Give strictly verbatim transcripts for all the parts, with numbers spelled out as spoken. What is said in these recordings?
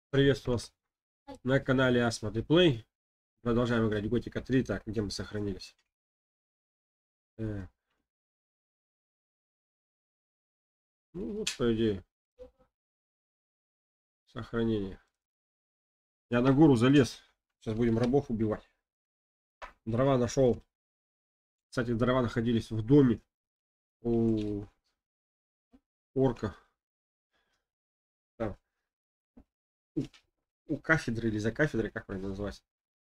Приветствую вас на канале Asmodee Play. Продолжаем играть в Готика три. Так, где мы сохранились? Так. Ну вот, по идее. Сохранение. Я на гору залез. Сейчас будем рабов убивать. Дрова нашел. Кстати, дрова находились в доме у орка. Там. У, у кафедры или за кафедрой, как правильно называется.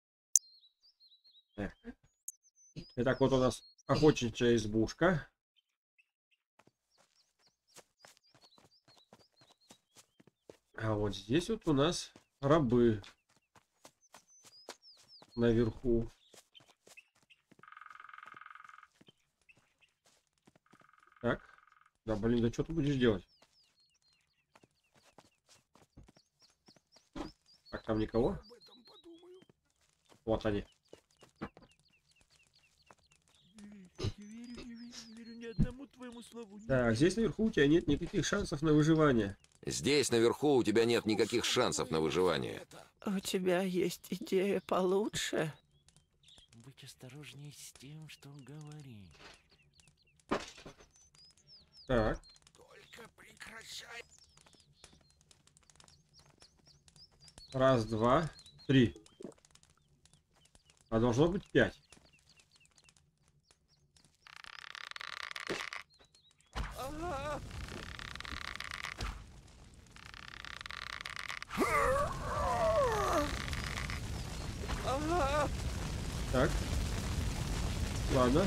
Так. Итак, вот у нас охотничья избушка. А вот здесь вот у нас рабы наверху. Так. Да, блин, да что ты будешь делать? Так, там никого? Вот они. Так, здесь наверху у тебя нет никаких шансов на выживание. Здесь наверху у тебя нет никаких шансов на выживание. У тебя есть идея получше? Будь осторожней с тем, что говоришь. Так. Только прекращай. Раз, два, три. А должно быть пять. Так. Ладно.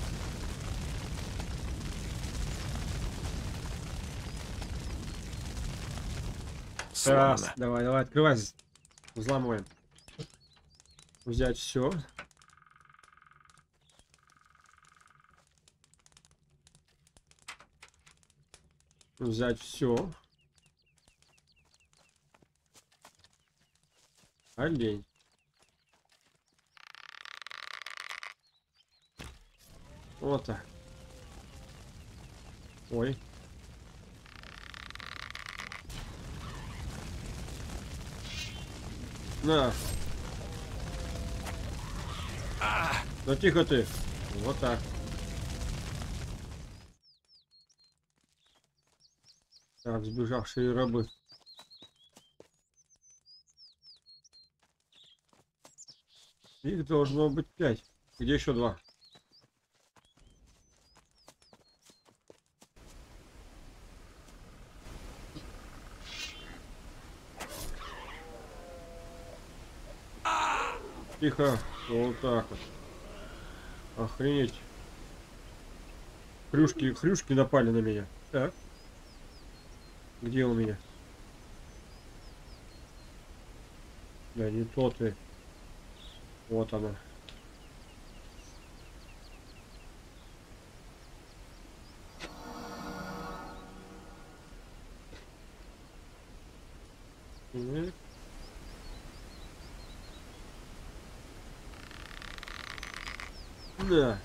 Раз. Сломано. Давай, давай, открывай. Взламываем. Взять все. Взять все. Олень. Вот так. Ой. На. А! Ну тихо ты. Вот так. Так, сбежавшие рабы. Их должно быть пять. Где еще два? Тихо. Вот так вот. Охренеть. Хрюшки, хрюшки напали на меня. Так. Где у меня? Да не то ты. Вот она. Так. Да.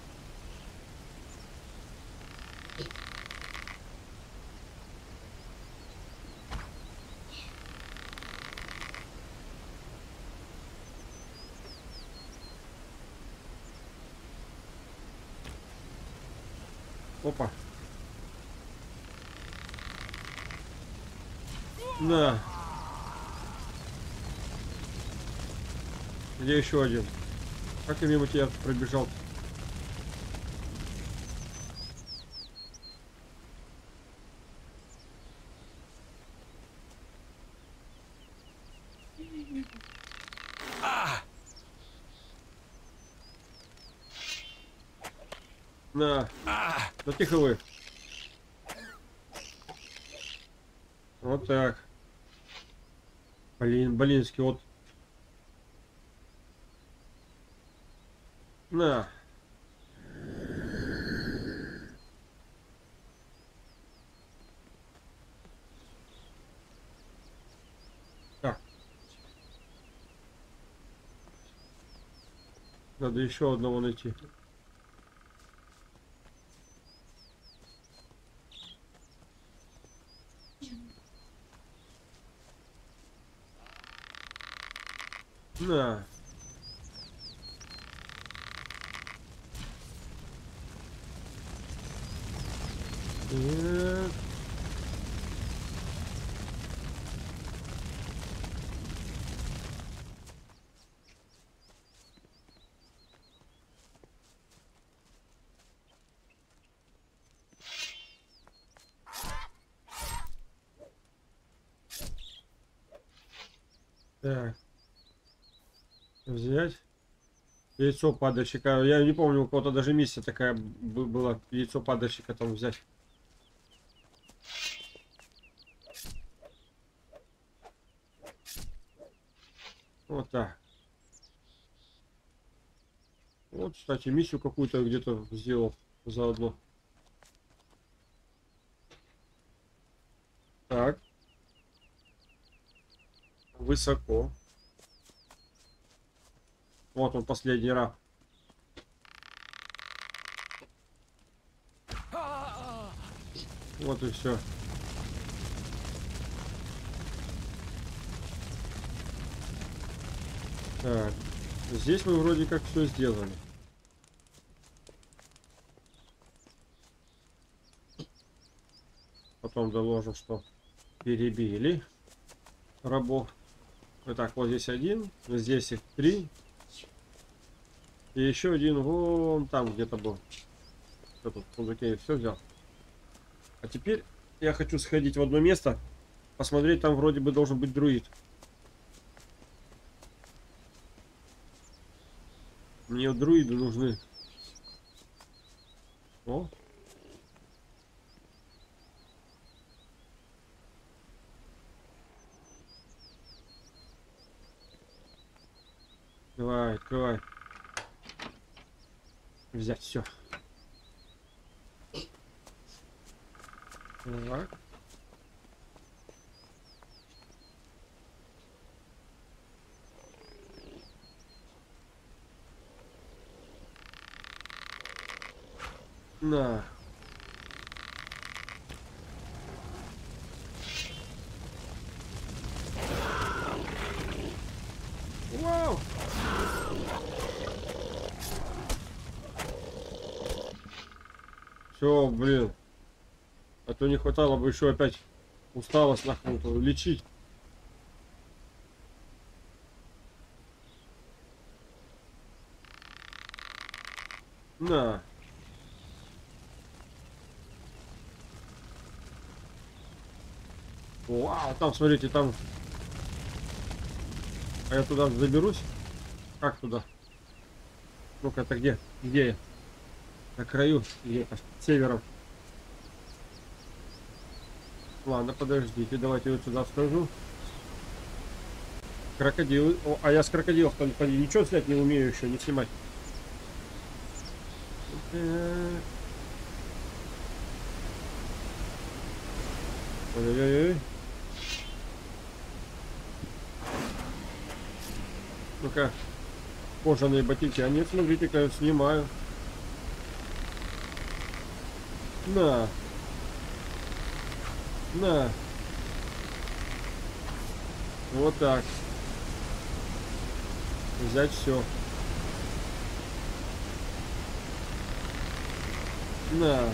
Опа. На. Где еще один? Как я мимо тебя пробежал? А! На. А! Ну тихо вы. Вот так. Блин, блинский, вот. На. Так. Надо еще одного найти. На. Так. Так. Взять. Яйцо падальщика. Я не помню, у кого-то даже миссия такая б- была. Яйцо падальщика там взять. Вот так. Вот, кстати, миссию какую-то где-то сделал заодно. Так. Высоко. Вот он, последний раб. Вот и все. Так. Здесь мы вроде как все сделали. Потом доложим, что перебили рабов. Итак, вот здесь один, здесь их три. И еще один вон там где-то был. Что тут, мужики, все взял. А теперь я хочу сходить в одно место, посмотреть, там вроде бы должен быть друид. Мне друиды нужны. О. Давай, открывай. Взять все. Так. На. Вау! Все, блин. А то не хватало бы еще опять усталость нахрен лечить. На. Вау, там, смотрите, там. А я туда заберусь? Как туда? Ну-ка, это где? Где я? На краю, где-то, севером. Ладно, подождите, давайте вот сюда схожу. Крокодилы. О, а я с крокодилов-то ничего снять не умею еще, не снимать. Ой-ой-ой. Ну-ка, кожаные ботинки. А нет, смотрите-ка, я снимаю. На. На. Вот так. Взять все. На.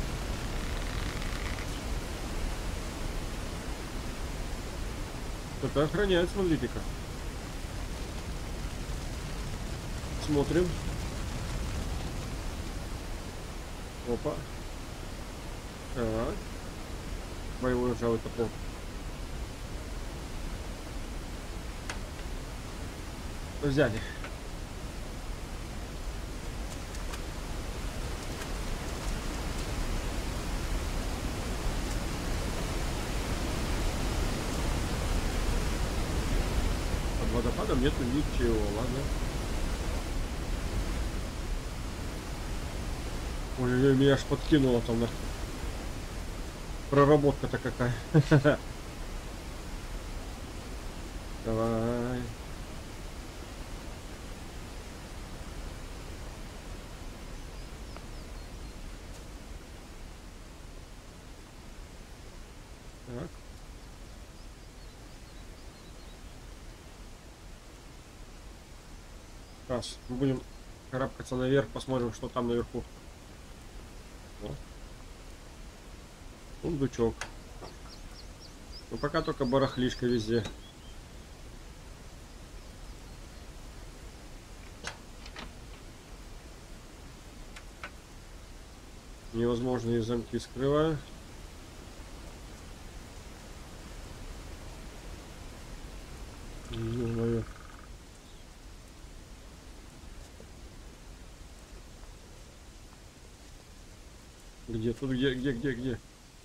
Кто-то охраняет, смотрите-ка. Смотрим. Опа. Так. Боевой ржавый топор. Взяли. Под водопадом нету ничего, ладно. Ой-ой-ой, меня аж подкинуло там на... Проработка-то какая. Давай. Так. Раз, мы будем карабкаться наверх, посмотрим, что там наверху. Вот. Сундучок. Ну пока только барахлишка везде. Невозможные замки скрываю. Ё-моё. Где? Тут где, где, где, где?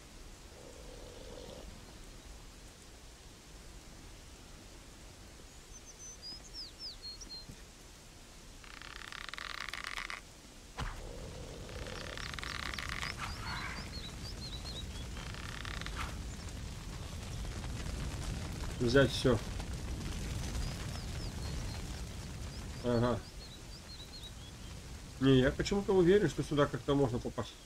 Взять все. Ага. Не, я почему-то уверен, что сюда как-то можно попасть.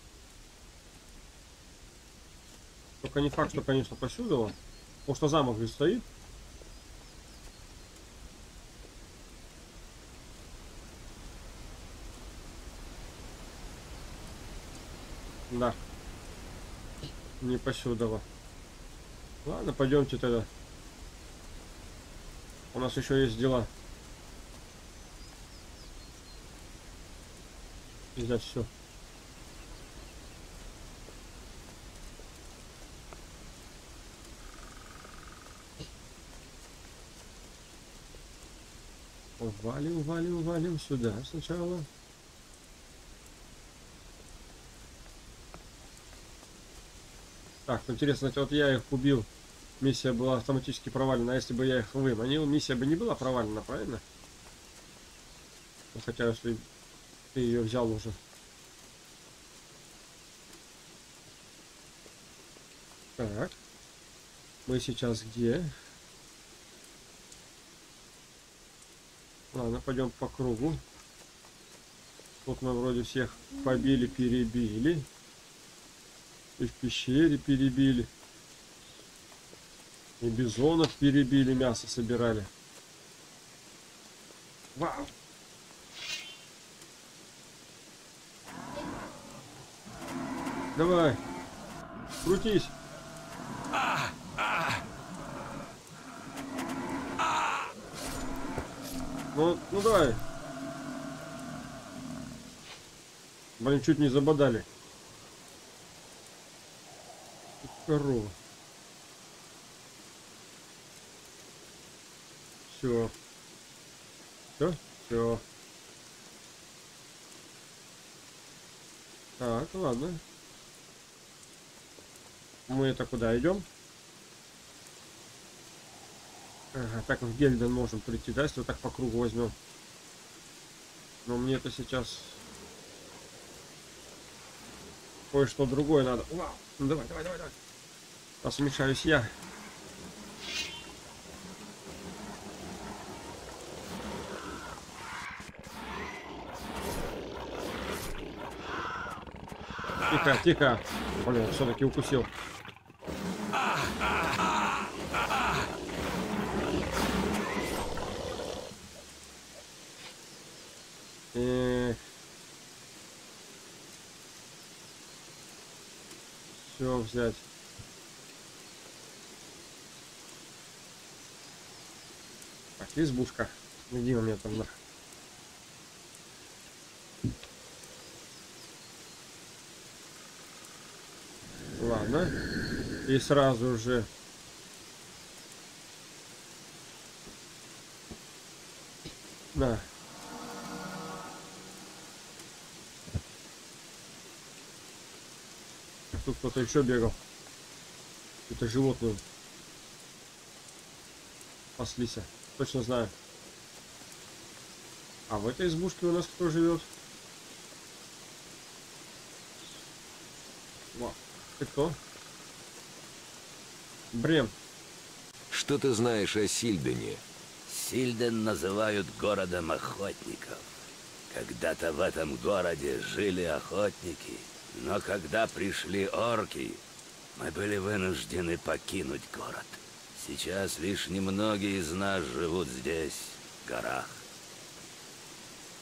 Только не факт, что, конечно, посюда. Потому что замок здесь стоит. Да. Не посюда. Ладно, пойдемте тогда. У нас еще есть дела. Взять все. Валим, валим, валим сюда сначала. Так, интересно, вот я их убил. Миссия была автоматически провалена. А если бы я их выманил, миссия бы не была провалена, правильно? Ну, хотя, если ты ее взял уже. Так. Мы сейчас где? Ладно, пойдем по кругу. Тут мы вроде всех побили, перебили. И в пещере перебили. И бизонов перебили, мясо собирали. Вау! Давай! Крутись! Ну, ну давай! Блин, чуть не забодали. Корова. Все. Все? Все. Так, ладно. Мы это куда идем? Ага, так в Гельден можем прийти, да, если вот так по кругу возьмем. Но мне это сейчас кое-что другое надо. Вау. Ну давай, давай, давай, давай. Раз вмешаюсь я. Тихо, тихо. Блин, все-таки укусил. И... все взять. Так, избушка. Где у меня там? На... Ладно. И сразу же... На. Тут кто-то еще бегал. Это животные. Паслись. Точно знаю. А в этой избушке у нас кто живет? Вау. Ты кто? Брем. Что ты знаешь о Сильдене? Сильден называют городом охотников. Когда-то в этом городе жили охотники, но когда пришли орки, мы были вынуждены покинуть город. Сейчас лишь немногие из нас живут здесь, в горах.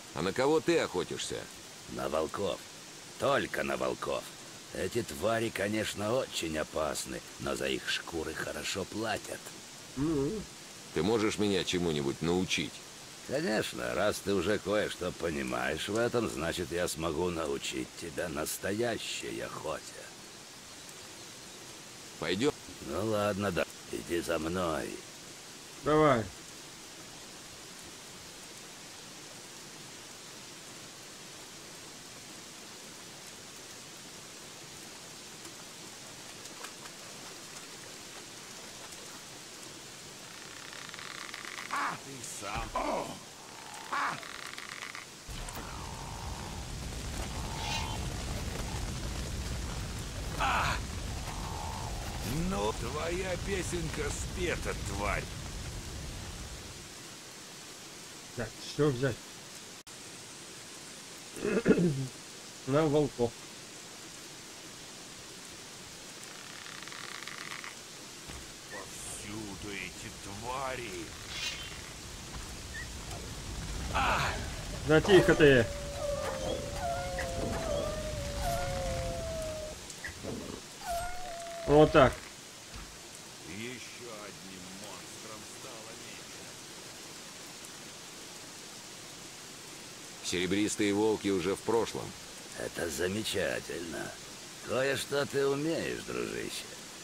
А на кого ты охотишься? На волков. Только на волков. Эти твари, конечно, очень опасны, но за их шкуры хорошо платят. Ну, Ты можешь меня чему-нибудь научить? Конечно, раз ты уже кое-что понимаешь в этом, значит, я смогу научить тебя настоящей охоте. Пойдем. Ну ладно, да, иди за мной. давай. Ты сам. О! А! А! Ну, твоя песенка спета, тварь. Так, все взять. На волков. Повсюду эти твари. Да тихо ты. Вот так. Еще одним монстром стало меньше. Серебристые волки уже в прошлом. Это замечательно. Кое-что ты умеешь, дружище.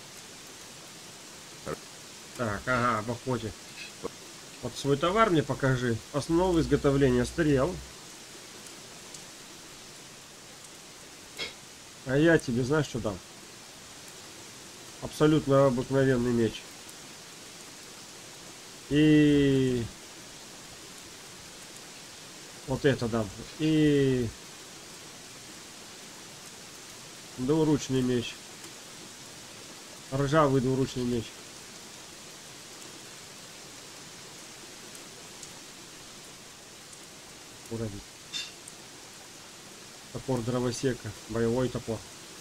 Так, ага, об охоте. Вот свой товар мне покажи. Основа изготовления стрел. А я тебе, знаешь, что дам? Абсолютно обыкновенный меч. И вот это дам. И двуручный меч. Ржавый двуручный меч. Уровень. Топор дровосека. Боевой топор.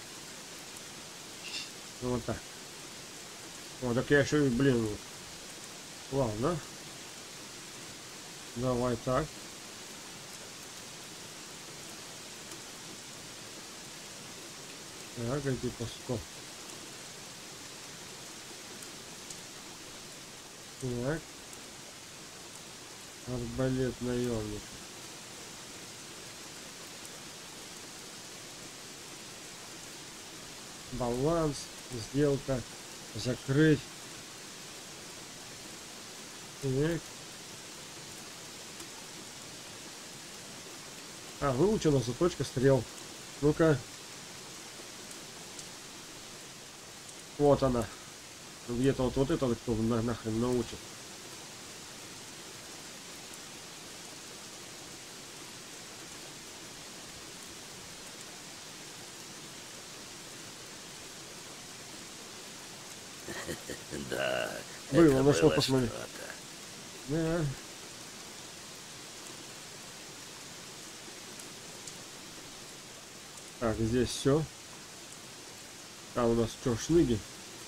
Ну, вот так. О, так я еще и, блин. Ладно. Давай так. Так, эти по сто. Так. Арбалет наемник. Баланс, сделка, закрыть. Так. А, выучена заточка стрел. Ну-ка. Вот она. Где-то вот, вот это вот кто на, нахрен научит. Да, Было, это на что было посмотри. что-то. Да. Так, здесь все. А у нас что, шныги?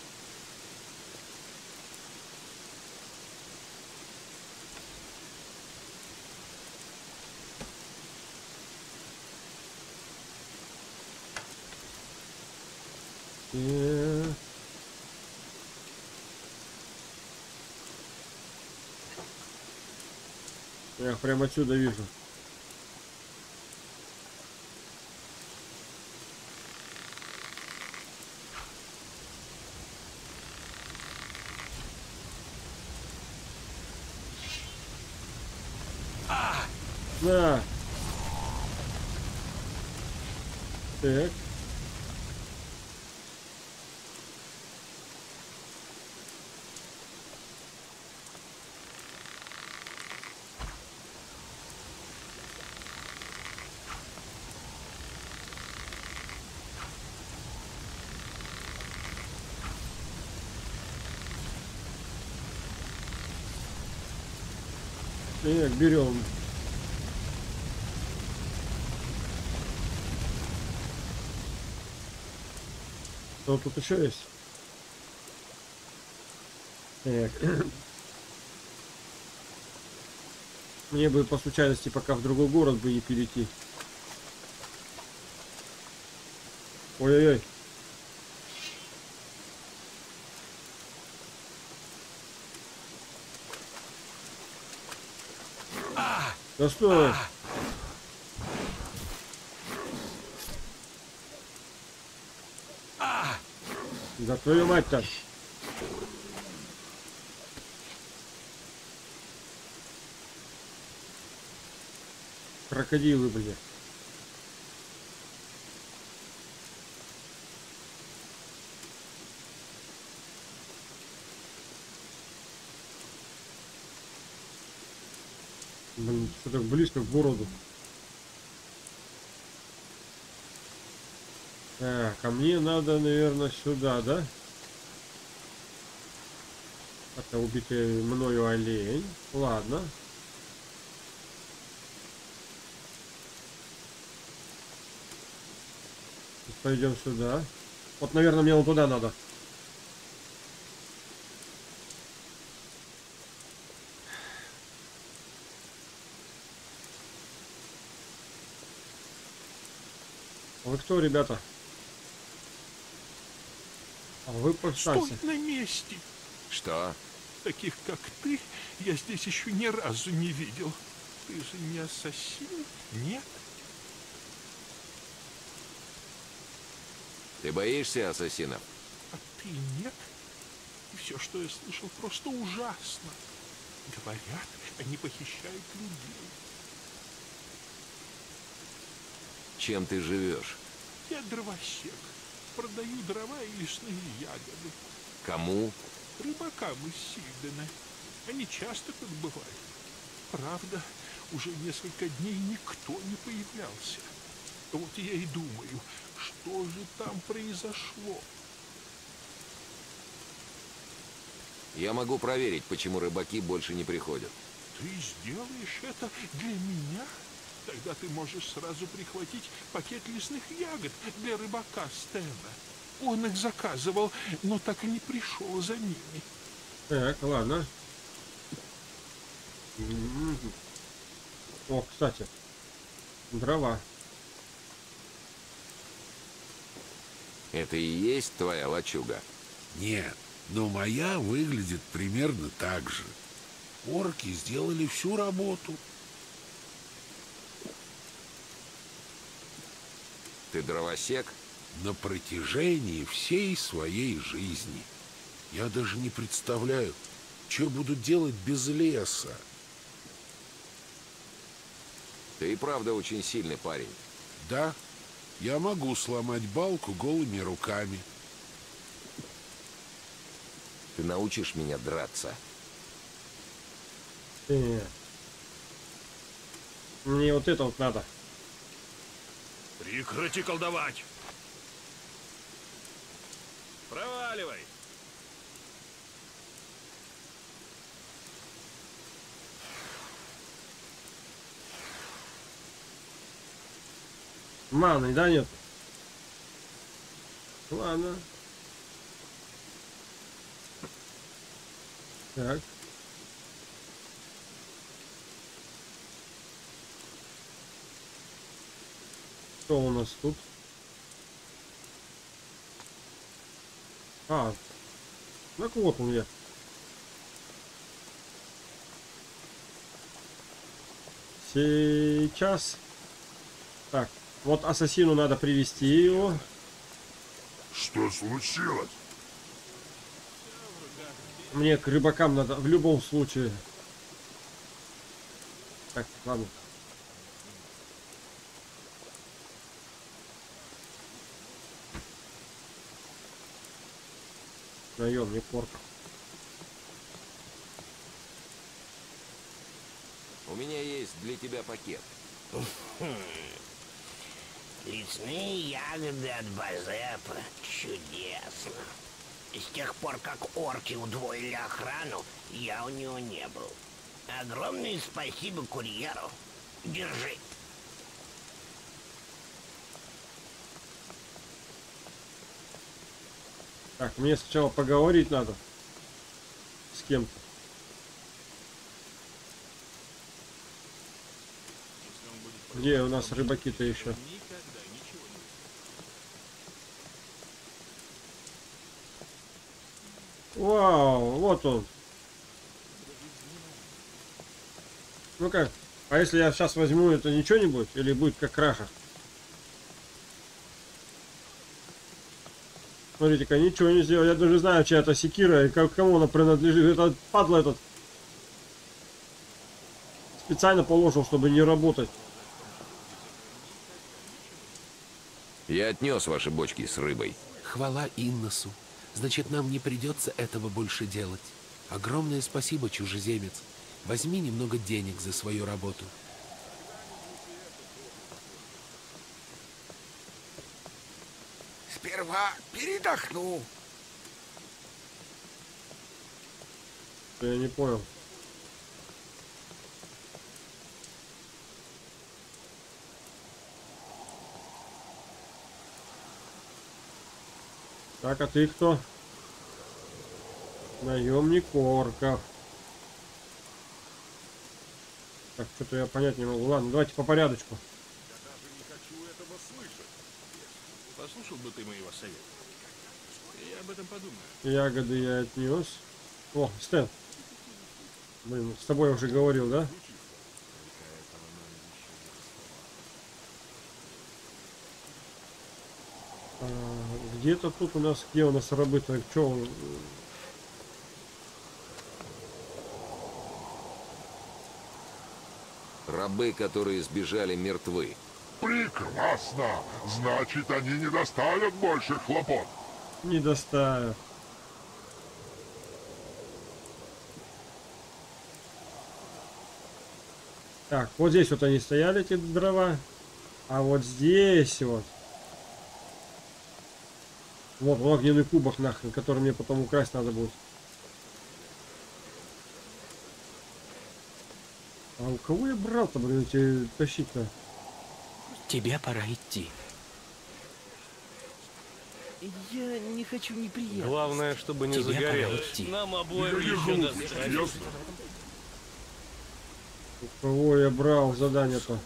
Э. Я их прямо отсюда вижу. На. Так. Так, берем. Что тут еще есть? Так. Мне бы по случайности пока в другой город бы не перейти. Ой-ой-ой. Да стой! Да твою мать-то! Крокодилы, блин. Блин, что так близко к городу. Так, а мне надо, наверное, сюда, да? Это убитый мною олень. Ладно. Пойдем сюда. Вот, наверное, мне вот туда надо. Вы кто, ребята? А вы повстанцы. Стой на месте! Что? Таких, как ты, я здесь еще ни разу не видел. Ты же не ассасин, нет? Ты боишься ассасинов? А ты нет? Все, что я слышал, просто ужасно. Говорят, они похищают людей. Чем ты живешь? Я дровосек. Продаю дрова и лесные ягоды. Кому? Рыбакам из Сильдена. Они часто тут бывают. Правда, уже несколько дней никто не появлялся. Вот я и думаю, что же там произошло? Я могу проверить, почему рыбаки больше не приходят. Ты сделаешь это для меня? Тогда ты можешь сразу прихватить пакет лесных ягод для рыбака Стэна. Он их заказывал, но так и не пришел за ними. Так, ладно. О, кстати, дрова. Это и есть твоя лачуга? Нет, но моя выглядит примерно так же. Орки сделали всю работу. Ты дровосек? На протяжении всей своей жизни. Я даже не представляю, что буду делать без леса. Ты и правда очень сильный парень. Да, я могу сломать балку голыми руками. Ты научишь меня драться? Э. Мне вот это вот надо. Прекрати колдовать! Проваливай! Маны, да, нет? Ладно. Так. Что у нас тут? А, так вот он я. Сейчас. Так, вот ассасину надо привести его. Что случилось? Мне к рыбакам надо в любом случае. Так, ладно. Наемник порка. У меня есть для тебя пакет. Лесные ягоды от Базепа. Чудесно. С тех пор, как орки удвоили охрану, я у него не был. Огромное спасибо курьеру. Держи. Так, мне сначала поговорить надо с кем-то. Где у нас рыбаки-то еще? Вау, вот он. Ну как? А если я сейчас возьму, это ничего не будет? Или будет как краха? Смотрите-ка, ничего не сделал. Я даже знаю, чья это секира и как, кому она принадлежит. Это падла этот. Специально положил, чтобы не работать. Я отнес ваши бочки с рыбой. Хвала Инносу. Значит, нам не придется этого больше делать. Огромное спасибо, чужеземец. Возьми немного денег за свою работу. Сперва передохну. Я не понял. Так, а ты кто? Наемник орков. Так, что-то я понять не могу. Ладно, давайте по порядочку. Послушал бы ты моего совета. Я об этом подумаю. Ягоды я отнес. О, Стэн. Блин, с тобой я уже говорил, да? А, где-то тут у нас, где у нас рабы-то? Что? Рабы, которые сбежали, мертвы. Прекрасно! Значит, они не доставят больше хлопот. Не доставят. Так, вот здесь вот они стояли, эти дрова. А вот здесь вот. Вот, вот огненный кубок нахрен, который мне потом украсть надо будет. А у кого я брал-то, блин, эти тащить-то? Тебе пора идти. Я не хочу неприятностей. Главное, чтобы не Тебе пора загорелось. идти. Нам обоим Я еще езжу, достать. ясно? У кого я брал задание-то?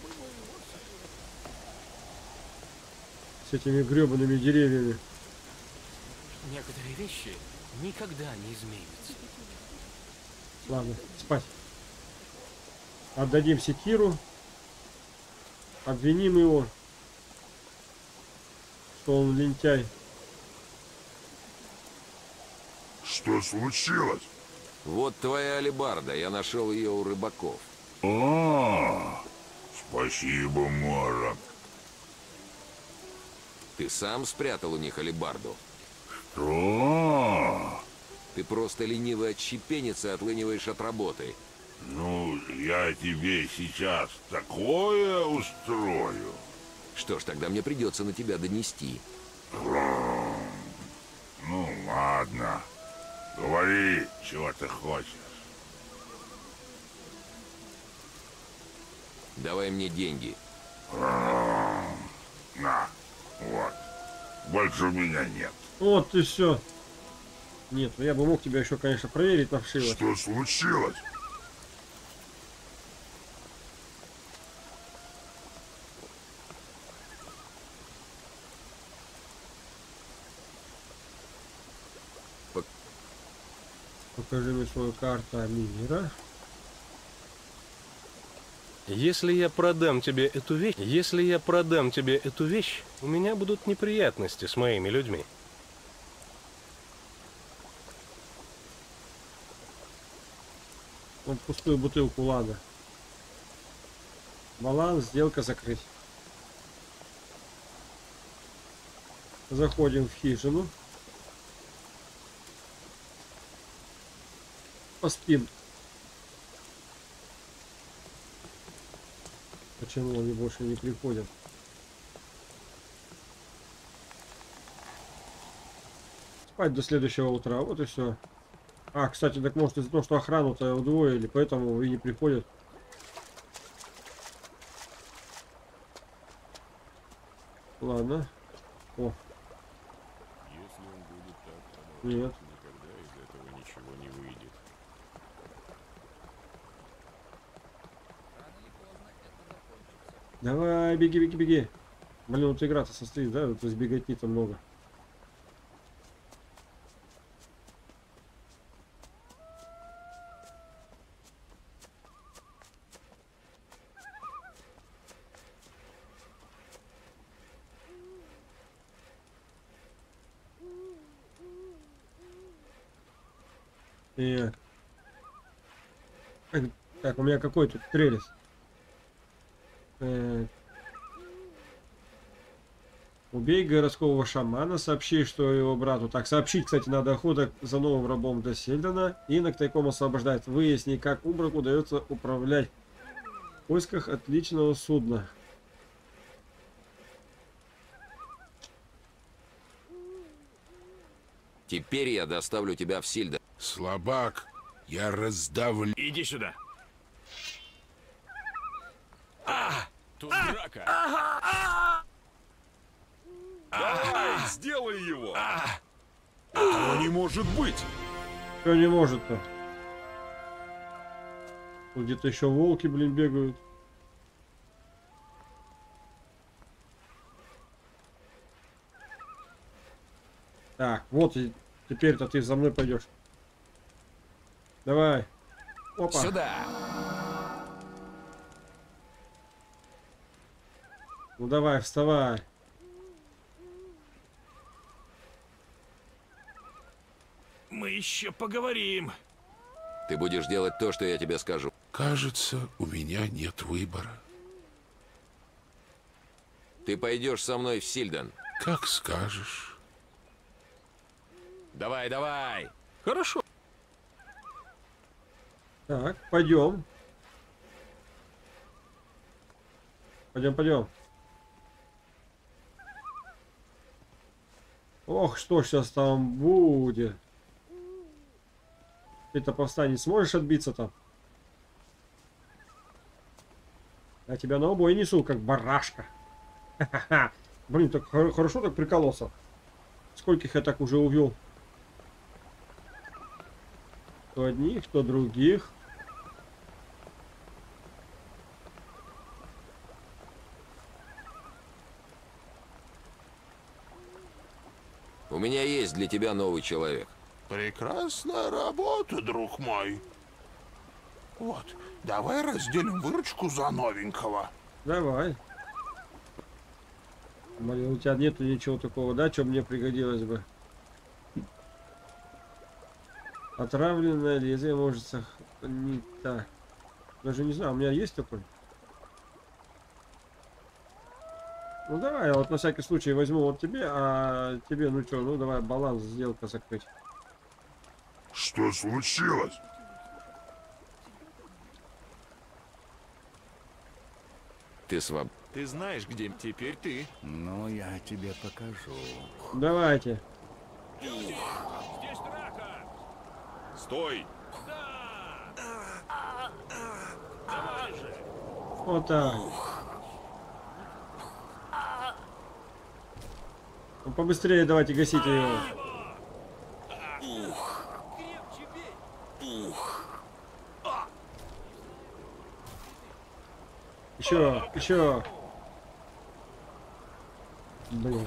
С этими гребаными деревьями. Некоторые вещи никогда не изменятся. Ладно, спать. Отдадим секиру. Обвиним его, что он лентяй. Что случилось? Вот твоя алебарда, я нашел ее у рыбаков. О, спасибо, Морок. Ты сам спрятал у них алебарду? Что? Ты просто ленивый отщепенец и отлыниваешь от работы. Ну, я тебе сейчас такое устрою. Что ж, тогда мне придется на тебя донести. Ну, ладно. Говори, чего ты хочешь. Давай мне деньги. На, вот. Больше у меня нет. Вот и все. Нет, ну я бы мог тебя еще, конечно, проверить на вшивость. Что случилось? Покажи мне свою карту мира. Если я продам тебе эту вещь, если я продам тебе эту вещь, у меня будут неприятности с моими людьми. Вот пустую бутылку, ладно. Баланс, сделка закрыть. Заходим в хижину. Поспим. Почему они больше не приходят? Спать до следующего утра. Вот и все. А, кстати, так может из-за того, что охрану-то удвоили, поэтому и не приходят. Ладно. О. Если он будет так продолжать, Нет. никогда из этого ничего не выйдет. Давай, беги, беги, беги. Блин, вот игра-то состоит, да? То есть беготни-то много. И... Так, у меня какой тут прелесть. Э... Убей городского шамана, сообщи, что его брату... Так, сообщить, кстати, надо охота за новым рабом до Сельдена. Инок тайком освобождает. Выясни, как Умбраку удается управлять в поисках отличного судна. Теперь я доставлю тебя в Сильден. Слабак, я раздавлю. Иди сюда. А! Тут а! драка. А! Давай, а! сделай его. А! Этого не может быть. Что не может-то? Где-то еще волки, блин, бегают. Так, вот и теперь-то ты за мной пойдешь. Давай. Опа. Сюда. Ну давай, вставай. Мы еще поговорим. Ты будешь делать то, что я тебе скажу. Кажется, у меня нет выбора. Ты пойдешь со мной в Сильден. Как скажешь. Давай, давай. Хорошо. Так, пойдем. Пойдем, пойдем. Ох, что сейчас там будет? Ты-то повстанец сможешь отбиться там? Я тебя на обои несу, как барашка. Ха-ха-ха. Блин, так хорошо так прикололся. Скольких я так уже увел? То одних, то других. У меня есть для тебя новый человек. Прекрасная работа, друг мой. Вот, давай разделим выручку за новенького. Давай. Блин, у тебя нету ничего такого, да, что мне пригодилось бы? Отравленное лезвие может сохранить. Так. Даже не знаю, у меня есть такой? Ну давай, я вот на всякий случай возьму вот тебе, а тебе, ну что, ну давай баланс, сделка закрыть. Что случилось? Ты своб... Ты знаешь, где теперь ты? Ну, я тебе покажу. Давайте. Здесь драка! Стой! Давай же! Вот так. Ну, побыстрее давайте гасите его. Еще, еще. Блин.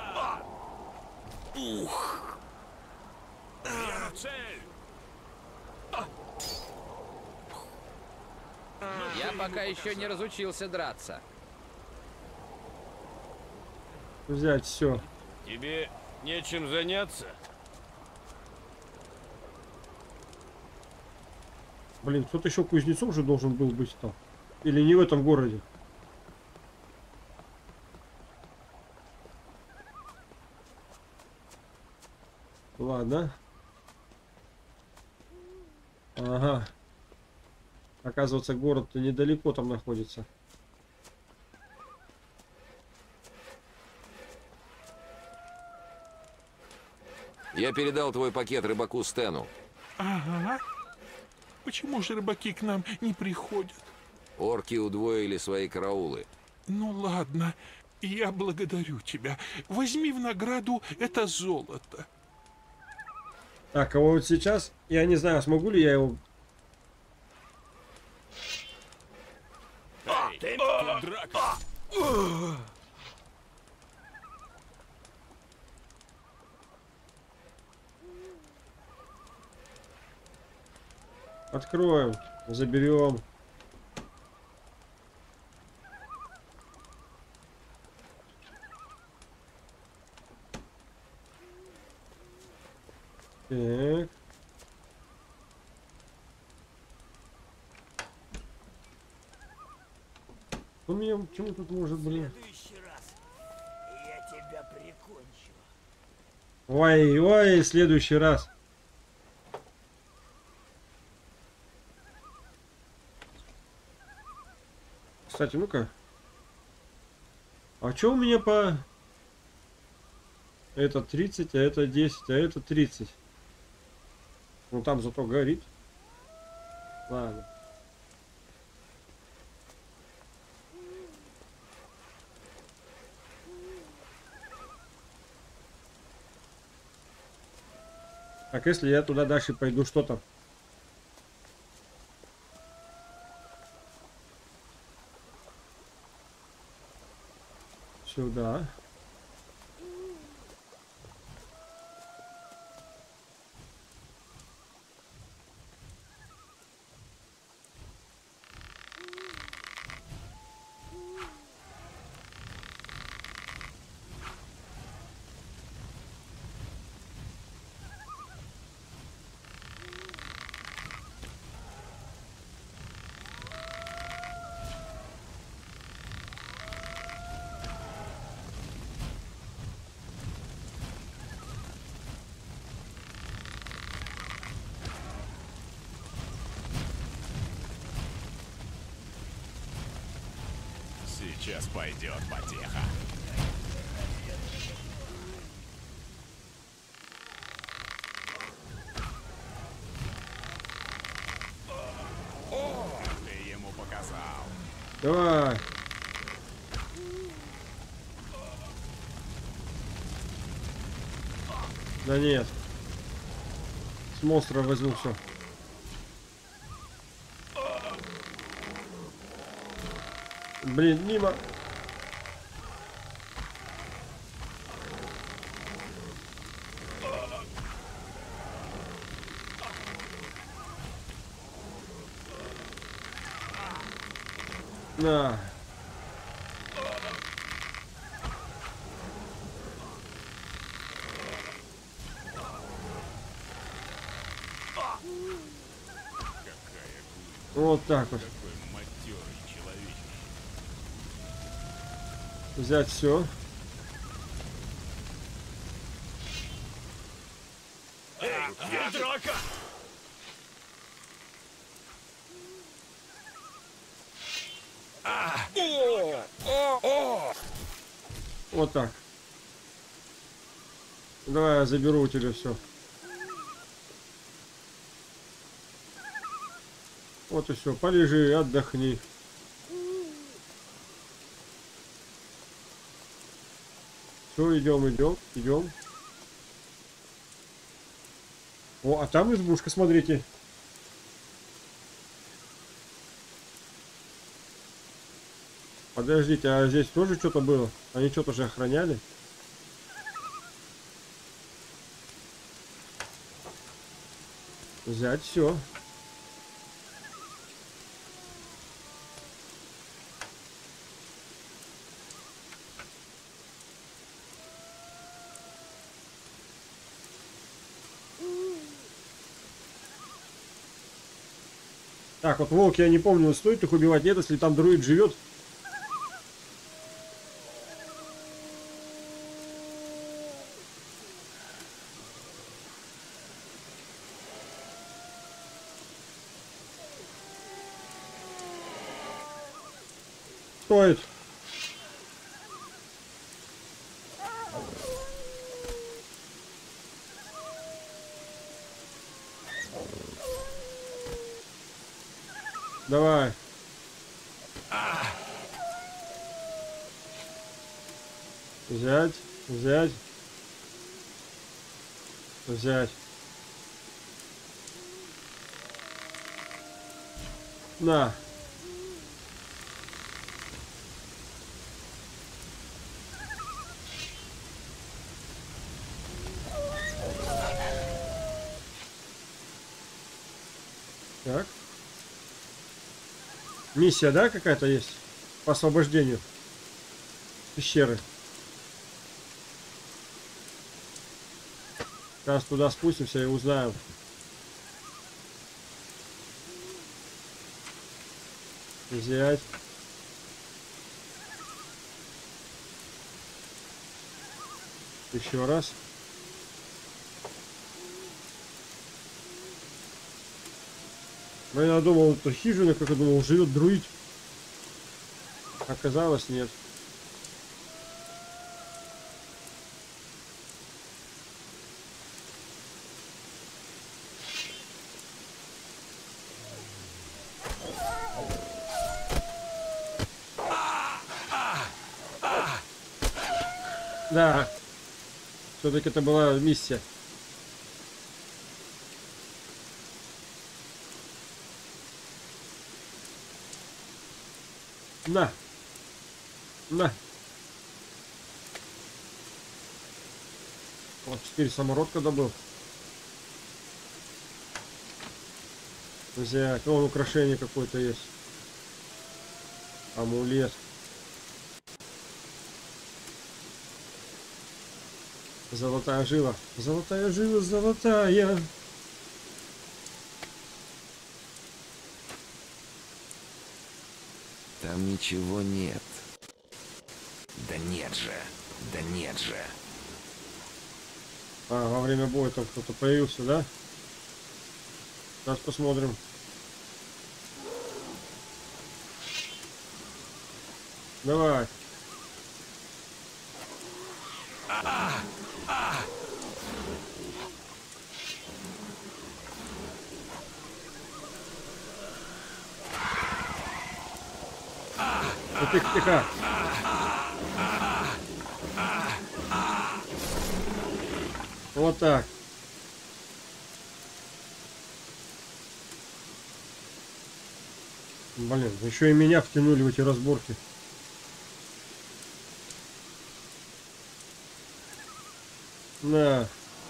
Я пока еще не разучился драться. Взять все. Тебе нечем заняться? Блин, кто-то еще кузнецом уже должен был быть там. Или не в этом городе. Ладно. Ага. Оказывается, город-то недалеко там находится. Я передал твой пакет рыбаку Стэну. Ага. Почему же рыбаки к нам не приходят? Орки удвоили свои караулы. Ну ладно, я благодарю тебя. Возьми в награду это золото. Так, а вот сейчас, я не знаю, смогу ли я его... Эй, тут драка! Откроем, заберем. Так. У меня чему тут может быть? В следующий раз я тебя прикончу. Ой, ой, в следующий раз. Кстати, ну-ка. А что у меня по... Это тридцать, а это десять, а это тридцать. Ну там зато горит. Ладно. Так, если я туда дальше пойду, что там? Сюда. Сейчас пойдет потеха. Ты ему показал. Давай. Да нет. С монстра возьму все. Блин, мимо. На. Вот так вот. Взять все. Я драка! Вот так. Давай я заберу у тебя все. Вот и все. Полежи, отдохни. Все, идем, идем, идем. О, а там избушка, смотрите. Подождите, а здесь тоже что-то было? Они что-то же охраняли? Взять все. Так, вот волки, я не помню, стоит их убивать, нет, если там друид живет. Стоит. Давай. Взять, взять, взять. На. Так. Миссия, да, какая-то есть? По освобождению пещеры. Сейчас туда спустимся и узнаем. Взять. Еще раз. Ну, я думал, это хижина, как я думал, живет друид. Оказалось, нет. Да. Все-таки это была миссия. На. На. Вот четыре самородка добыл. Взять. Вон украшение какое-то есть. Амулет. Золотая жила. Золотая жила, золотая. Там ничего нет. Да нет же. Да нет же. А, во время боя там кто-то появился, да? Сейчас посмотрим. Давай. Ну, тихо, тихо. Вот так. Блин, еще и меня втянули в эти разборки. На.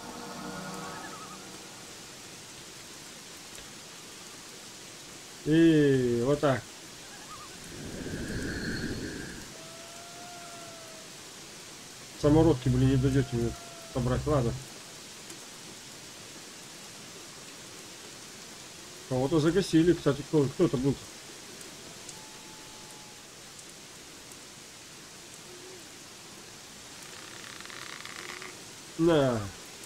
И вот так. Самородки, блин, не дойдете мне собрать. Ладно. Кого-то загасили. Кстати, кто, кто это был? На.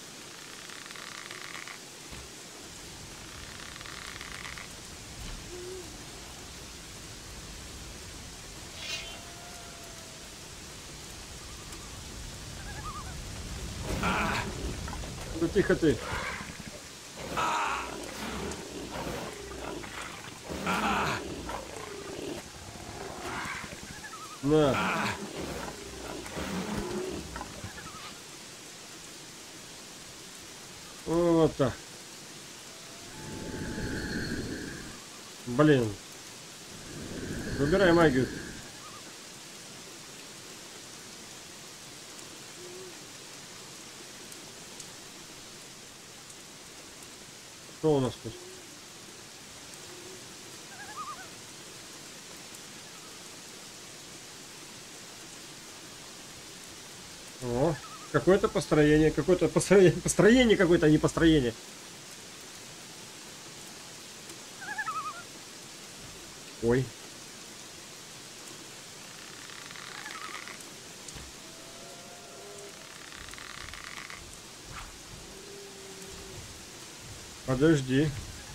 Да тихо ты. На. Вот так. Блин. Выбирай магию. Что у нас тут? О, какое-то построение, какое-то построение, построение какое-то, а не построение. Ой. Подожди.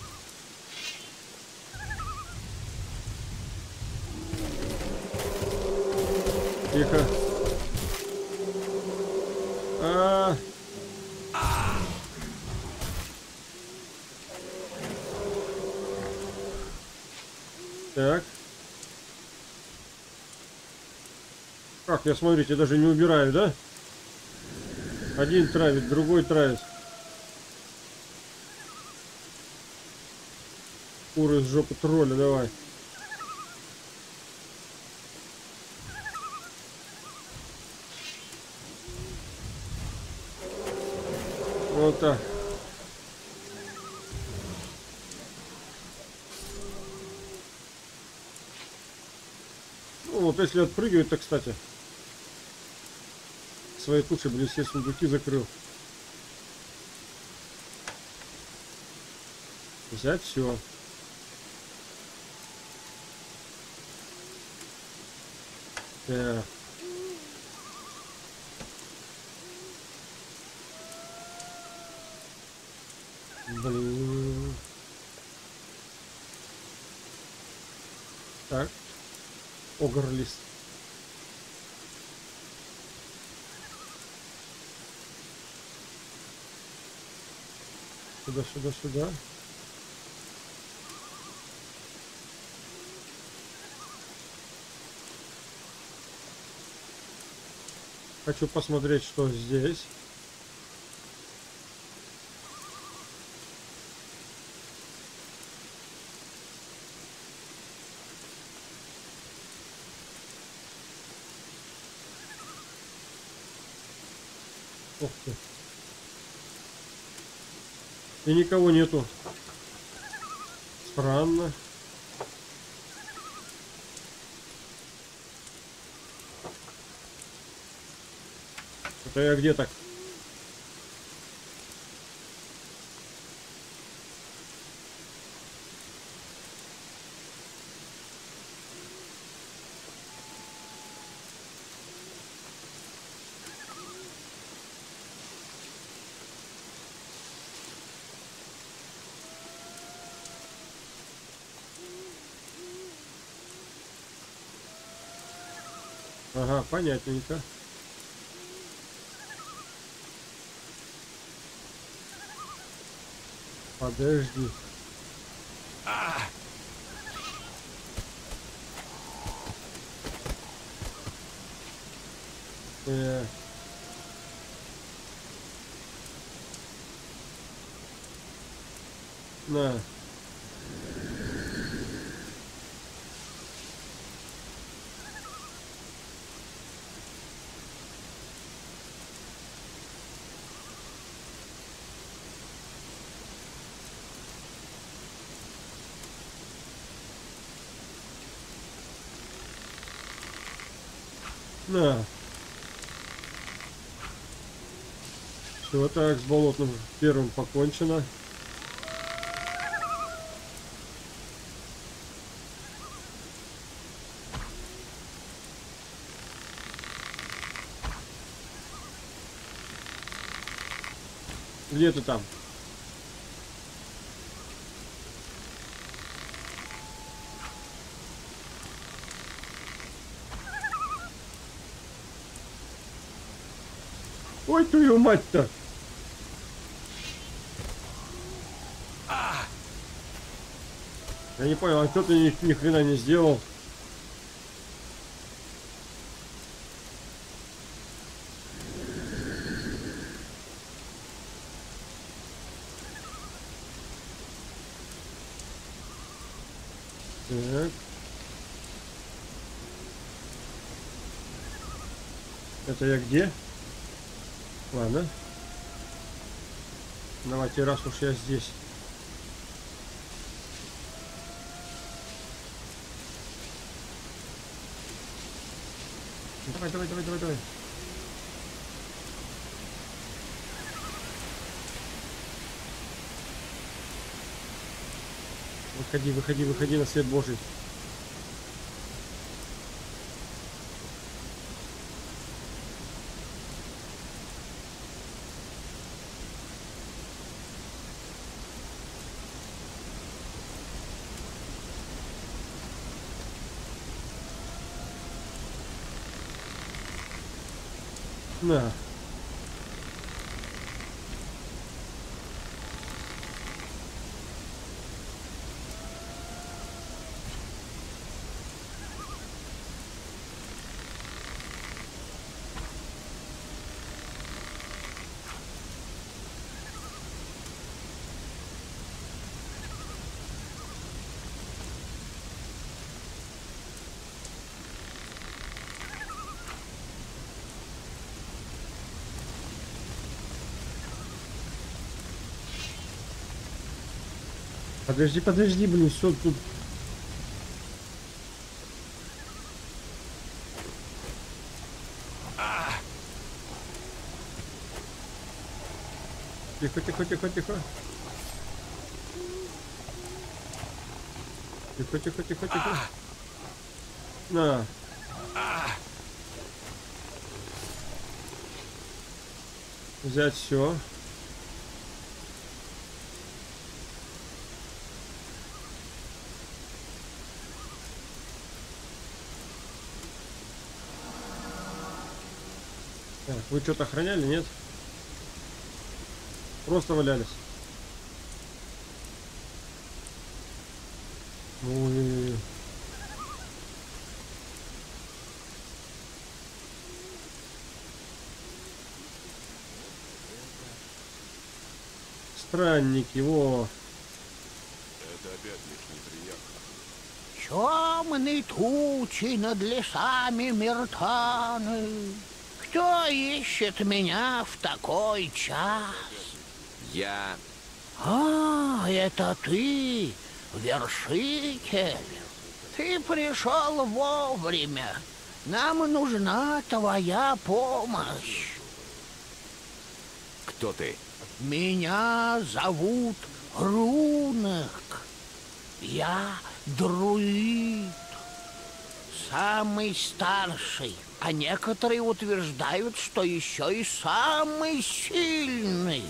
Тихо. А. Так. Как, я, смотрите, даже не убираю, да? Один травит, другой травит. Куры из жопы тролля, давай. Вот так. Вот если отпрыгивает-то, кстати. Свои туши, блин, все сундуки закрыл. Взять все. Так. Блин. Так. Огр-лист. Сюда, сюда, сюда. Хочу посмотреть, что здесь. Ух ты. И никого нету. Странно. Это я где так? Ага, понятненько. Подожди. А! Э. На. На. Все, так, с болотным первым покончено. Где ты там? Ой, твою мать-то! Я не понял, а кто ты ни, ни хрена не сделал? Так. Это я где? Ладно. Давайте, раз уж я здесь. Давай, давай, давай, давай, давай. Выходи, выходи, выходи на свет Божий. На. Подожди, подожди, блин, все тут. Тихо, тихо, тихо, тихо. Тихо, тихо, тихо, тихо. На. Взять все. Так, вы что-то охраняли, нет? Просто валялись. Ой-ой-ой. Странники, во. Это опять лишь неприятно. Темные тучи над лесами Миртаны. Кто ищет меня в такой час? Я... А, это ты, вершитель. Ты пришел вовремя. Нам нужна твоя помощь. Кто ты? Меня зовут Рунок. Я друид. Самый старший. А некоторые утверждают, что еще и самый сильный.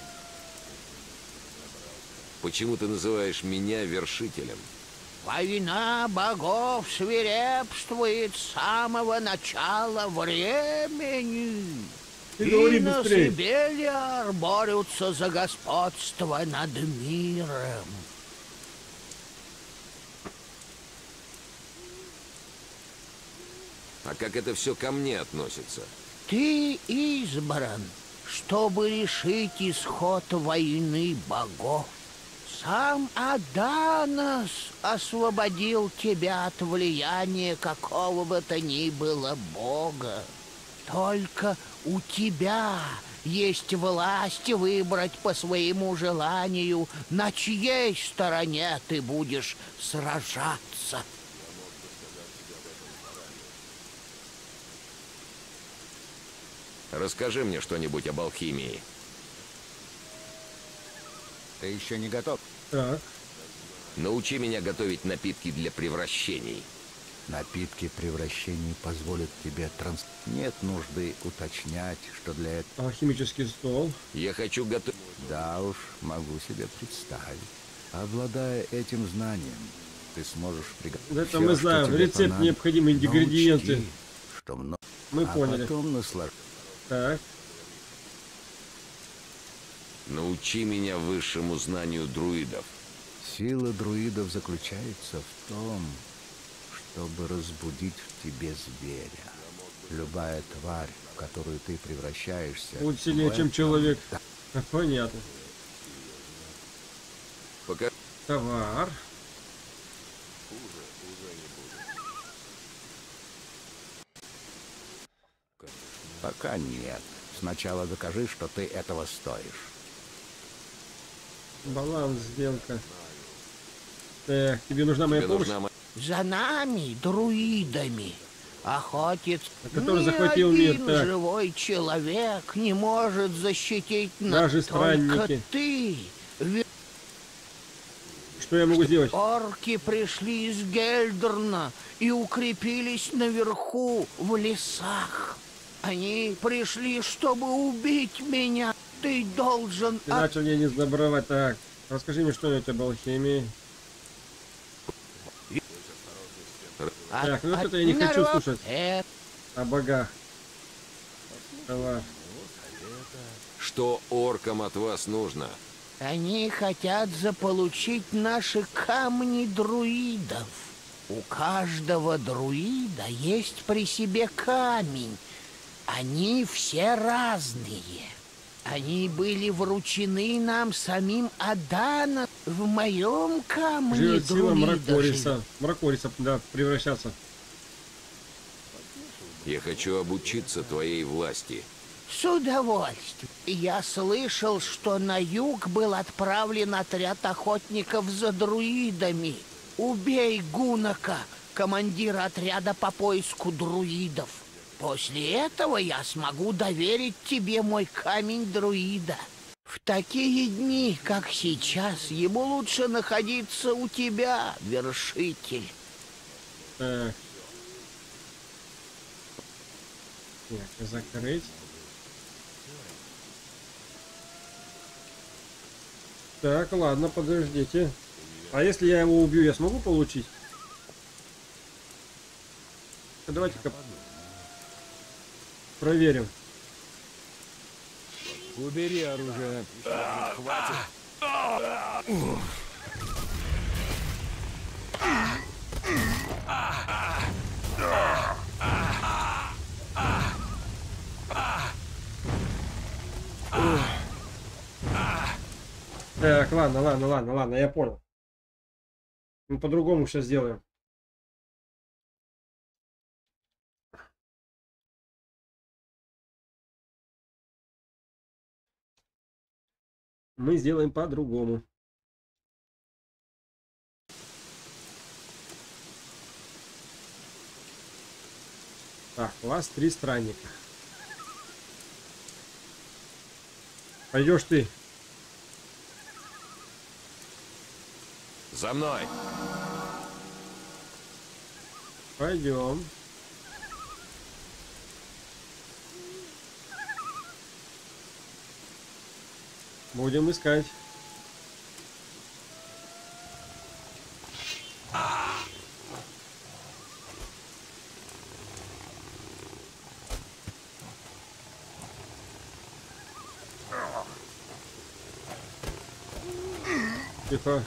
Почему ты называешь меня вершителем? Война богов свирепствует с самого начала времени. Ты говори Инос и быстрее. Белиар борются за господство над миром. А как это все ко мне относится? Ты избран, чтобы решить исход войны богов. Сам Аданос освободил тебя от влияния какого бы то ни было бога. Только у тебя есть власть выбрать по своему желанию, на чьей стороне ты будешь сражаться. Расскажи мне что-нибудь об алхимии. Ты еще не готов? Так. Научи меня готовить напитки для превращений. Напитки превращений позволят тебе транс... Нет нужды уточнять, что для этого... Алхимический стол. Я хочу готовить... Да уж, могу себе представить. Обладая этим знанием, ты сможешь приготовить... Да это мы знаем. Рецепт, необходимые ингредиенты. Учти, что много... Мы а поняли. Потом наслаж... Так. Научи меня высшему знанию друидов. Сила друидов заключается в том, чтобы разбудить в тебе зверя. Любая тварь, в которую ты превращаешься... Будет сильнее, чем человек. Да. Понятно. Пока... Товар. Пока нет. Сначала докажи, что ты этого стоишь. Баланс, сделка. Так, тебе нужна моя Тебе помощь? нужна моя... За нами, друидами, охотится. Который Ни захватил мир, один так. живой человек не может защитить нас. Даже Только странники. ты. Ве- Что я могу сделать? Орки пришли из Гельдерна и укрепились наверху в лесах. Они пришли, чтобы убить меня. Ты должен... Ты начал мне не сдобровать. Так, расскажи мне что-нибудь об алхимии. От- Так, ну вот от это я не хочу народ- слушать. Э, О богах. Товар. Что оркам от вас нужно? Они хотят заполучить наши камни друидов. У каждого друида есть при себе камень. Они все разные. Они были вручены нам самим Аданом. В моем камне Живет сила друида Мракориса. живет. Мракориса, да, превращаться. Я хочу обучиться твоей власти. С удовольствием. Я слышал, что на юг был отправлен отряд охотников за друидами. Убей Гунака, командира отряда по поиску друидов. После этого я смогу доверить тебе мой камень друида. В такие дни, как сейчас, ему лучше находиться у тебя, вершитель. Так. Так, закрыть. Так, ладно, подождите. А если я его убью, я смогу получить? Давайте-ка проверим. Убери оружие. Хватит. Так, ладно, ладно, ладно, ладно, я понял. Мы по-другому сейчас сделаем. Мы сделаем по-другому. Так, у вас три странника. Пойдешь ты. За мной. Пойдем. Будем искать. Тихо.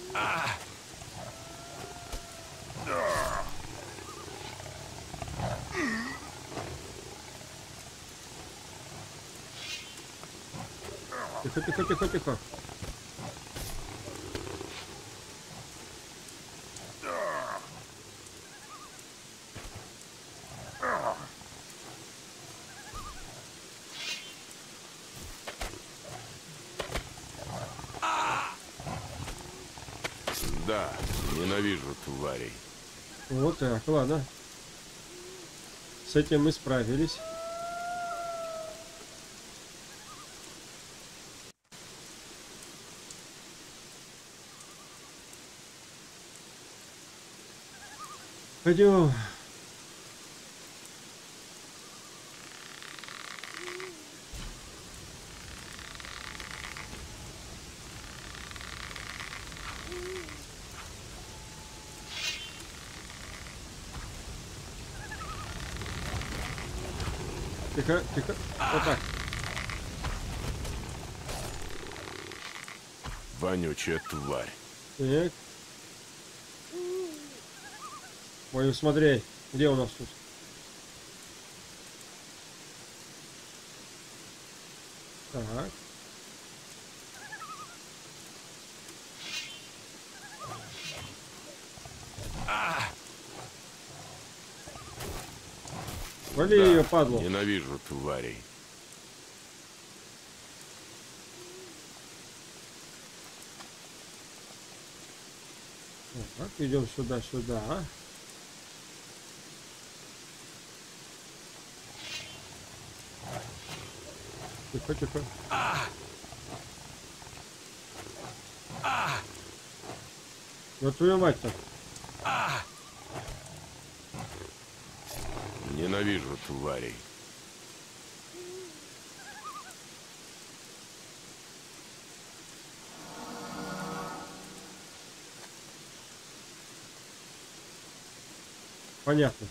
Тихо, тихо, тихо, тихо. Да, ненавижу тварей. Вот так, ладно. С этим мы справились. Пойдем. Тихо, тихо. Вот так. Вонючая тварь. Так. Ой, смотри, где у нас тут? Так. Вали Да, ее, падлу. Ненавижу тварей. Так, идем сюда, сюда. Тихо, тихо. Вот твою мать-то. Ненавижу тварей. Понятно.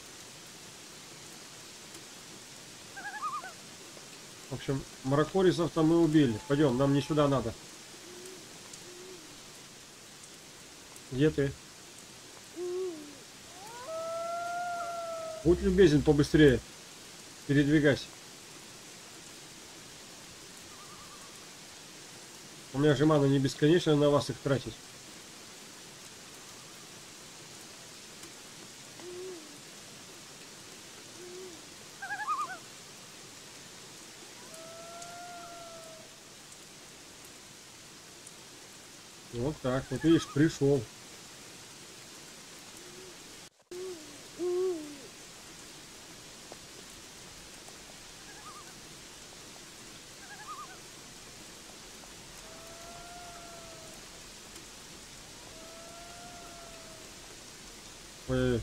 В общем, маракорисов-то мы убили. Пойдем, нам не сюда надо. Где ты? Будь любезен, побыстрее. Передвигайся. У меня же мана не бесконечно на вас их тратить. Вот так, вот видишь, пришел. Ой.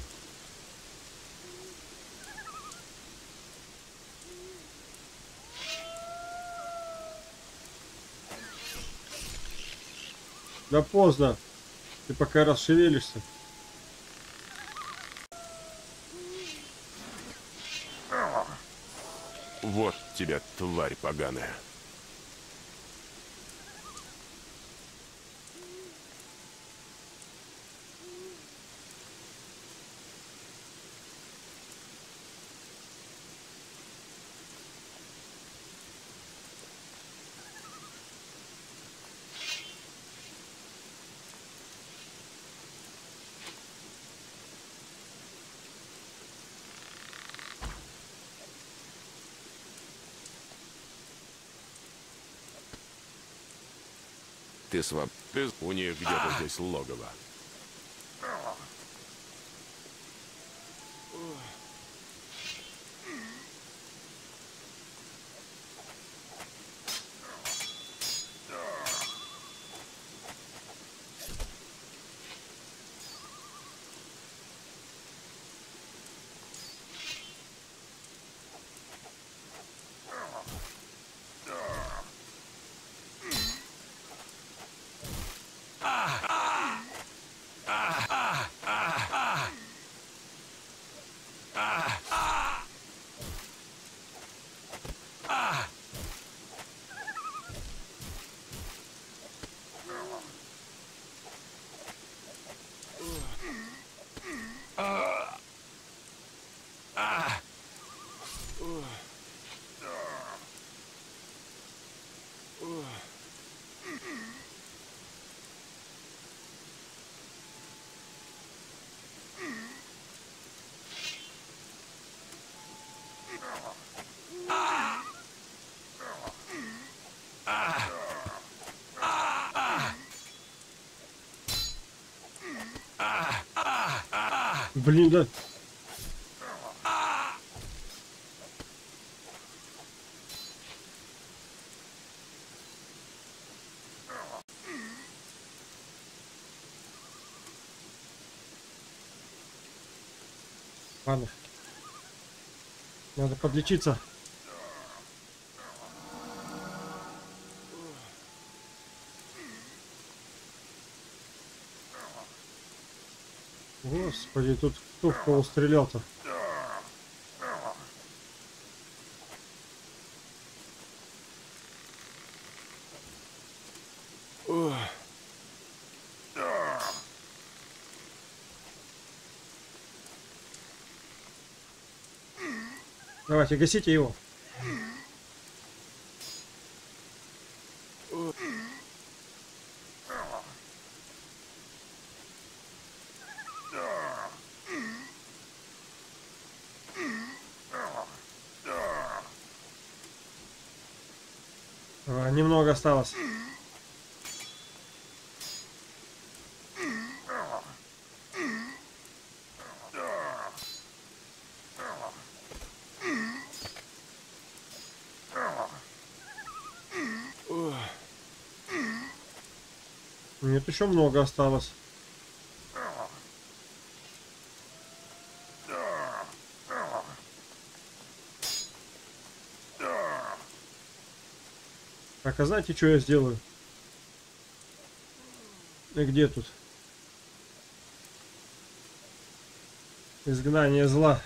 Да поздно. Ты пока расшевелишься. Вот тебя, тварь поганая. Ты своб... Ты... У них где-то здесь логово. Блин, да. Ладно. Надо подлечиться. Господи, тут кто в кого стрелял-то? Давайте, гасите его. А, немного осталось. Нет, еще много осталось. Так, а знаете, что я сделаю? И где тут? Изгнание зла.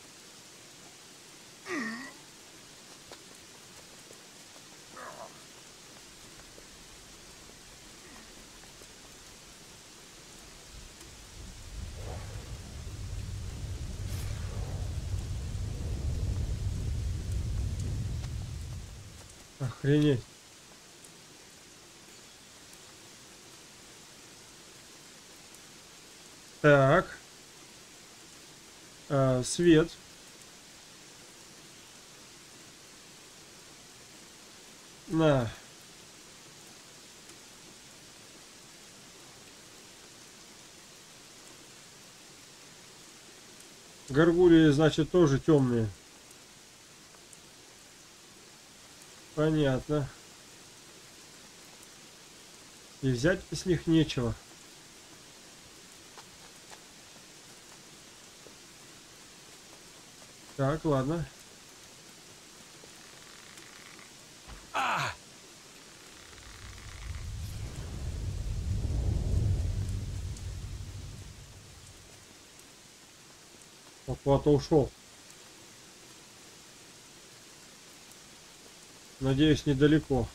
Охренеть. Так. А, свет. На. Горгульи, значит, тоже темные. Понятно. И взять с них нечего. Так, ладно. А! Он куда-то ушел. Надеюсь, недалеко.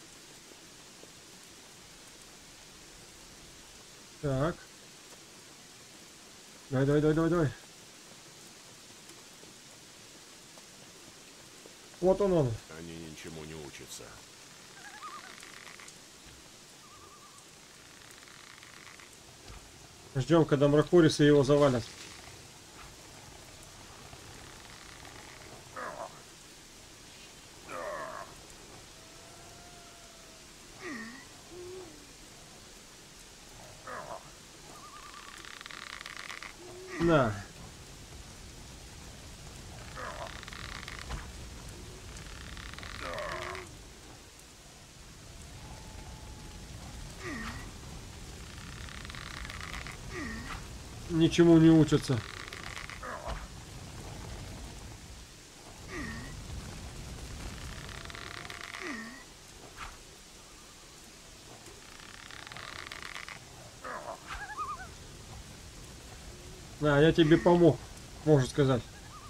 Так. Давай, давай, давай, давай, давай. Вот он он. Они ничему не учатся. Ждем, когда Мракорисы его завалят. На. Ничему не учатся. Да, я тебе помог, можно сказать.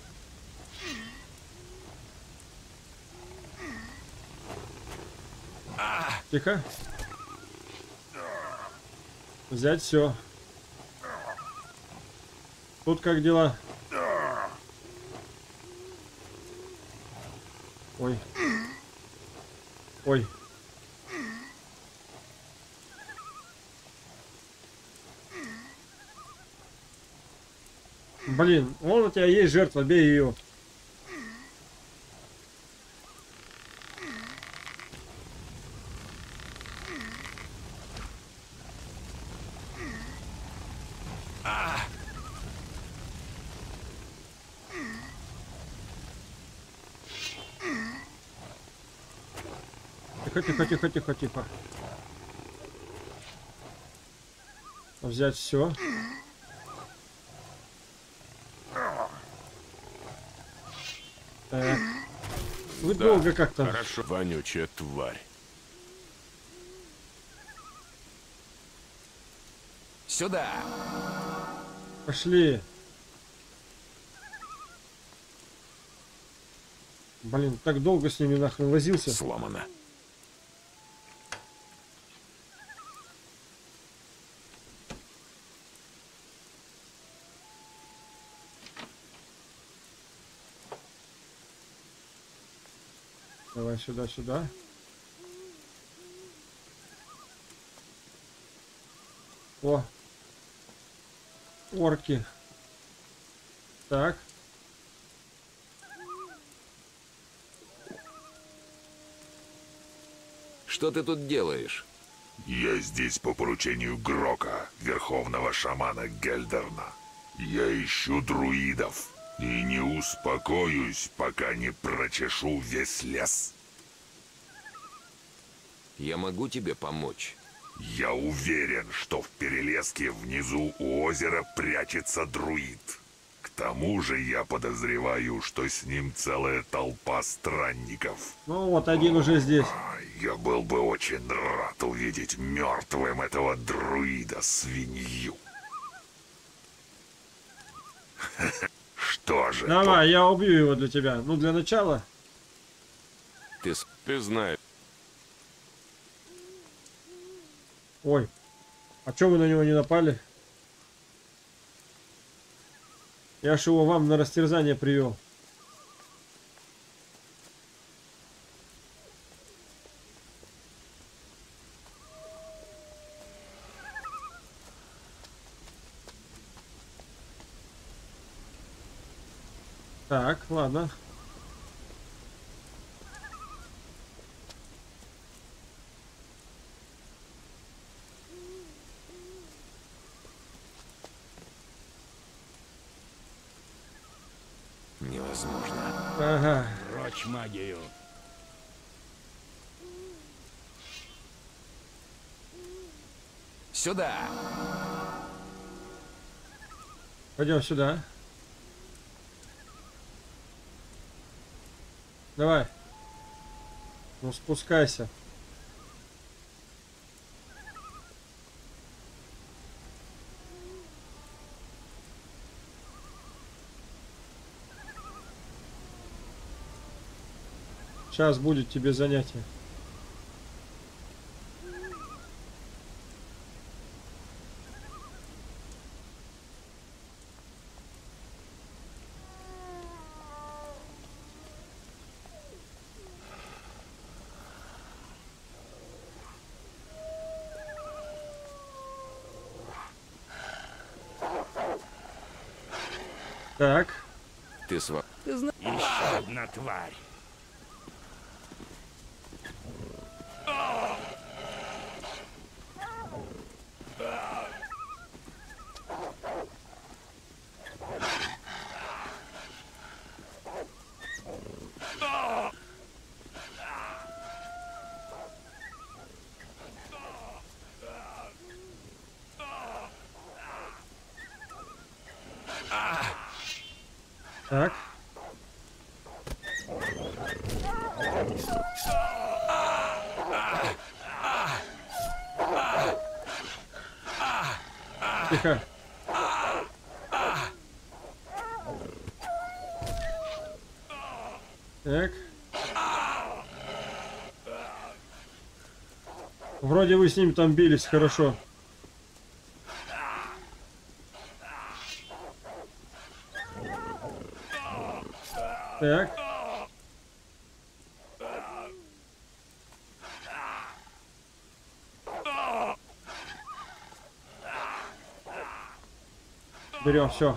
Тихо. Взять все. Тут как дела? Ой. Ой. Блин, вон у тебя есть жертва, бей ее. Тихо, тихо, тихо, тихо, тихо. Взять все. Так. Вы Да, долго как-то. Хорошо, вонючая тварь. Сюда. Пошли. Блин, так долго с ними нахрен возился. Сломано. Давай сюда, сюда. О. Орки. Так. Что ты тут делаешь? Я здесь по поручению Грока, верховного шамана Гельдерна. Я ищу друидов и не успокоюсь, пока не прочешу весь лес. Я могу тебе помочь. Я уверен, что в перелеске внизу у озера прячется друид. К тому же я подозреваю, что с ним целая толпа странников. Ну вот, один уже здесь. Я был бы очень рад увидеть мертвым этого друида-свинью. Что же? Давай, я убью его для тебя. Ну, для начала. Ты, Ты знаешь. Ой. А чё вы на него не напали? Я ж его вам на растерзание привел. Так, ладно. невозможно. Ага. Прочь магию. Сюда. Пойдем сюда. Давай. Ну спускайся. Сейчас будет тебе занятие. Так. Ты сва... Ты знаешь... Еще одна тварь. Так. Тихо. Так. Вроде вы с ним там бились хорошо. Так. Берем все.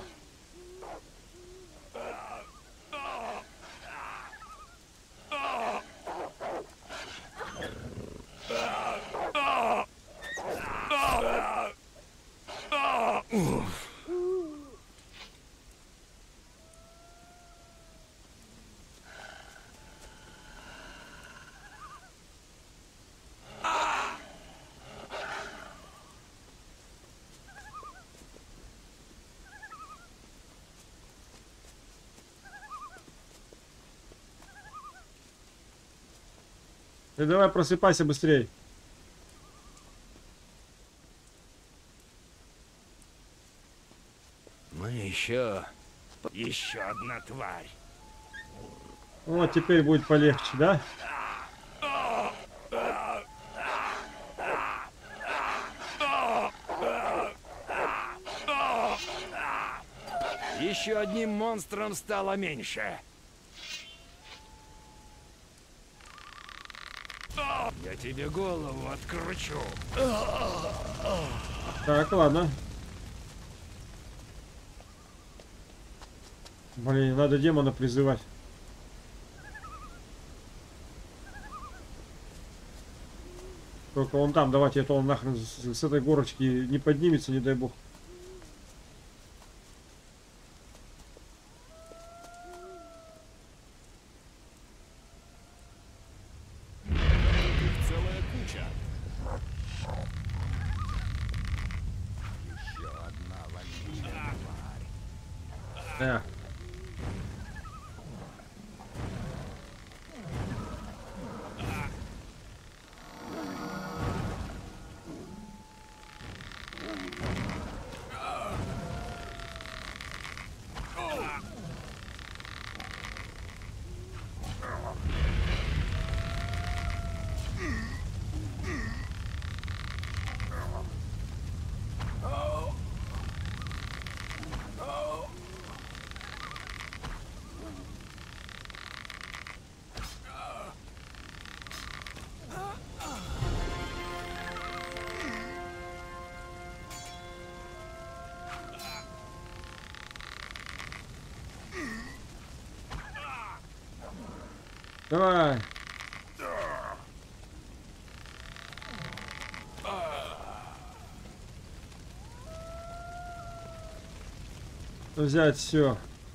Ты давай просыпайся быстрей. Мы еще... Еще одна тварь. Вот теперь будет полегче, да? Еще одним монстром стало меньше. Я тебе голову откручу. Так, ладно. Блин, надо демона призывать. Только он там, давайте, это он нахрен с, с этой горочки не поднимется, не дай бог. Целая куча. Еще одна вонючая тварь. Да. Давай. Взять все.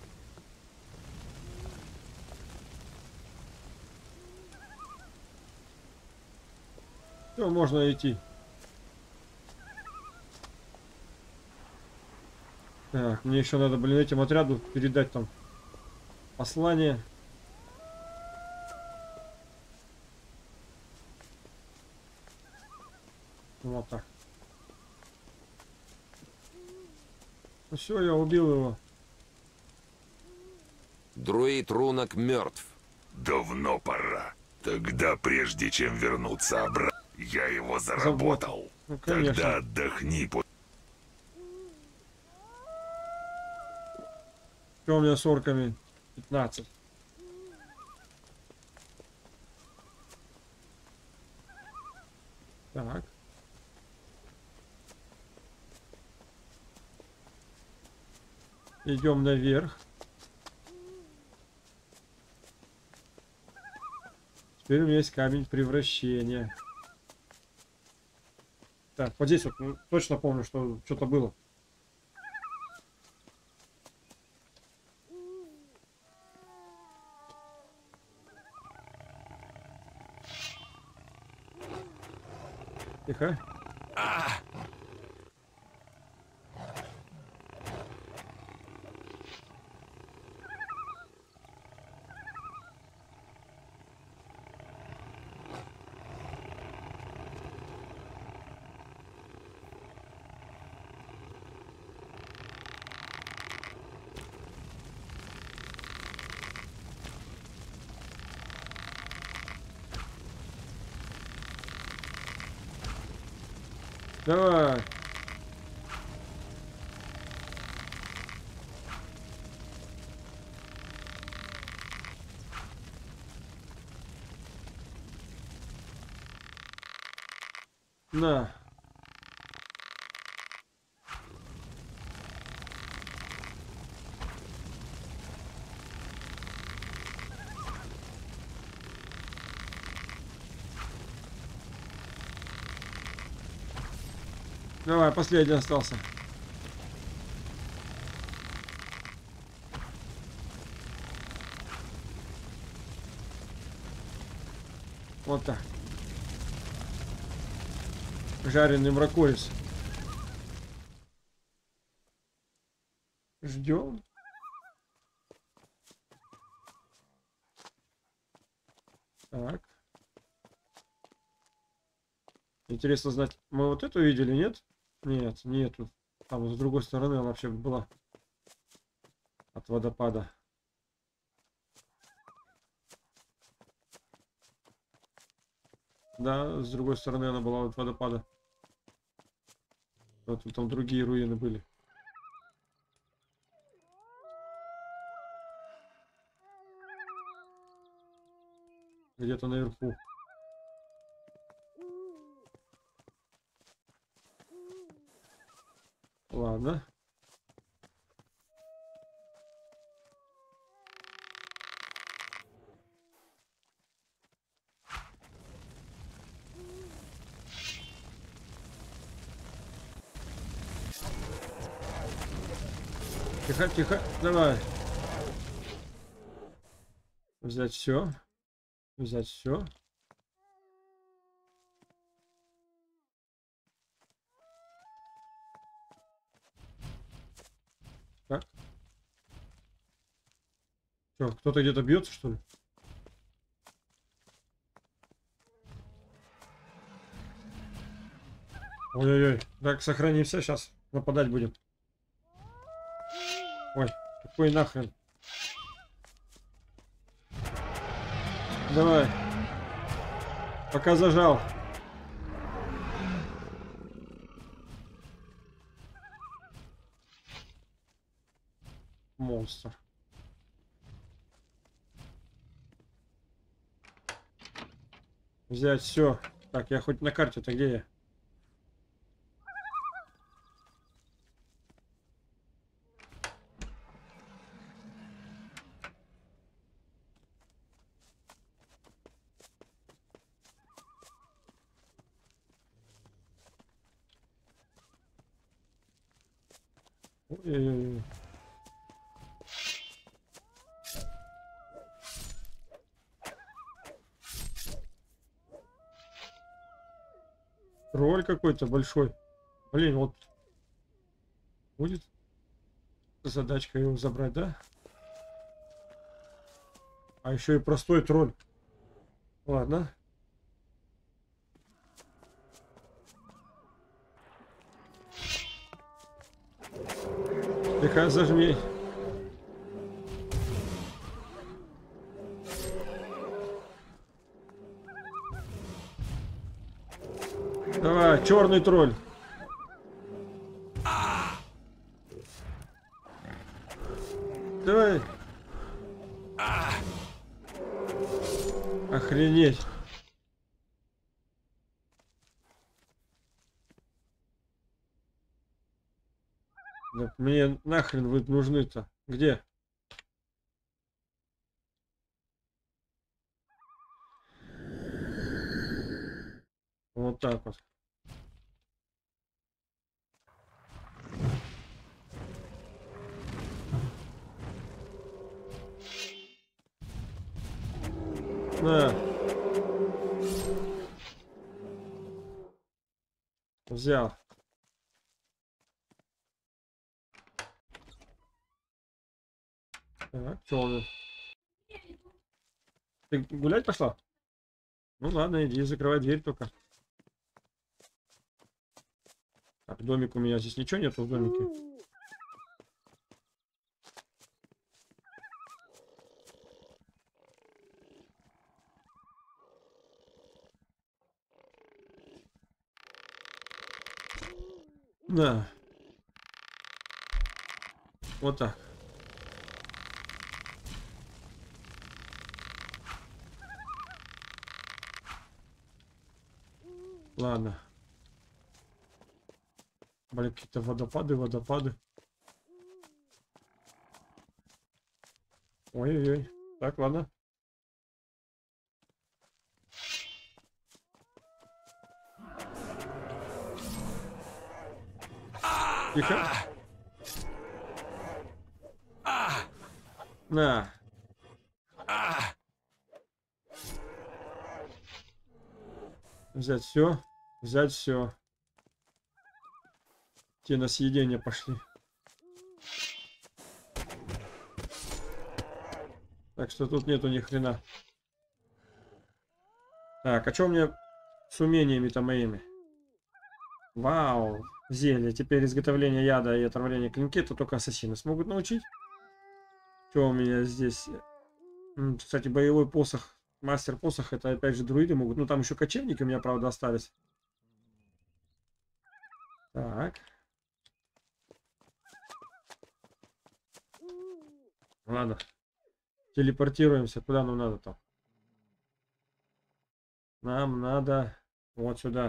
Все, можно идти. Так, мне еще надо, блин, этим отряду передать там послание. Вот так. Ну все, я убил его. Друид рунок мертв. Давно пора. Тогда, прежде чем вернуться обратно, я его заработал. Ну, конечно. Тогда отдохни. по- Что у меня с орками? пятнадцать. Так. Идем наверх. Теперь у меня есть камень превращения. Так, вот здесь вот, ну, точно помню, что что-то было. Тихо. Давай. На. Давай, последний остался. Вот так. Жареный мракорис. Ждем. Так. Интересно знать, мы вот эту видели, нет? Нет, нету. Там с другой стороны она вообще была от водопада. Да, с другой стороны она была от водопада. Вот там другие руины были. Где-то наверху. Ладно. Тихо, тихо, давай. Взять все. Взять все. Так. Что, кто-то где-то бьется, что ли? Ой-ой-ой. Так, сохранимся, сейчас нападать будем. Ой, какой нахрен. Давай. Пока зажал. Монстр. Взять все. Так, я хоть на карте-то где я? Ой-ой-ой. Роль какой-то большой. Блин, вот будет задачка его забрать, да? А еще и простой тролль. Ладно. Тихо, зажми. Давай, черный тролль. Давай. Охренеть. Да мне нахрен вы нужны-то? Где? Вот так вот. На. Взял. Так, что у нас? Ты гулять пошла? Ну ладно, иди, закрывай дверь только. Так, домик у меня здесь ничего нету в домике. Да. Вот так. Ладно. Блин, какие-то водопады, водопады. Ой-ой-ой. Так, ладно. Тихо. На. Взять все. Взять все. Те на съедение пошли. Так что тут нету ни хрена. Так, а что у меня с умениями-то моими? Вау. Зелье. Теперь изготовление яда и отравление клинки это только ассасины смогут научить. Что у меня здесь? Кстати, боевой посох. Мастер посох это опять же друиды могут. Ну там еще кочевники у меня, правда, остались. Так. Ладно. Телепортируемся. Куда нам надо-то? Нам надо вот сюда.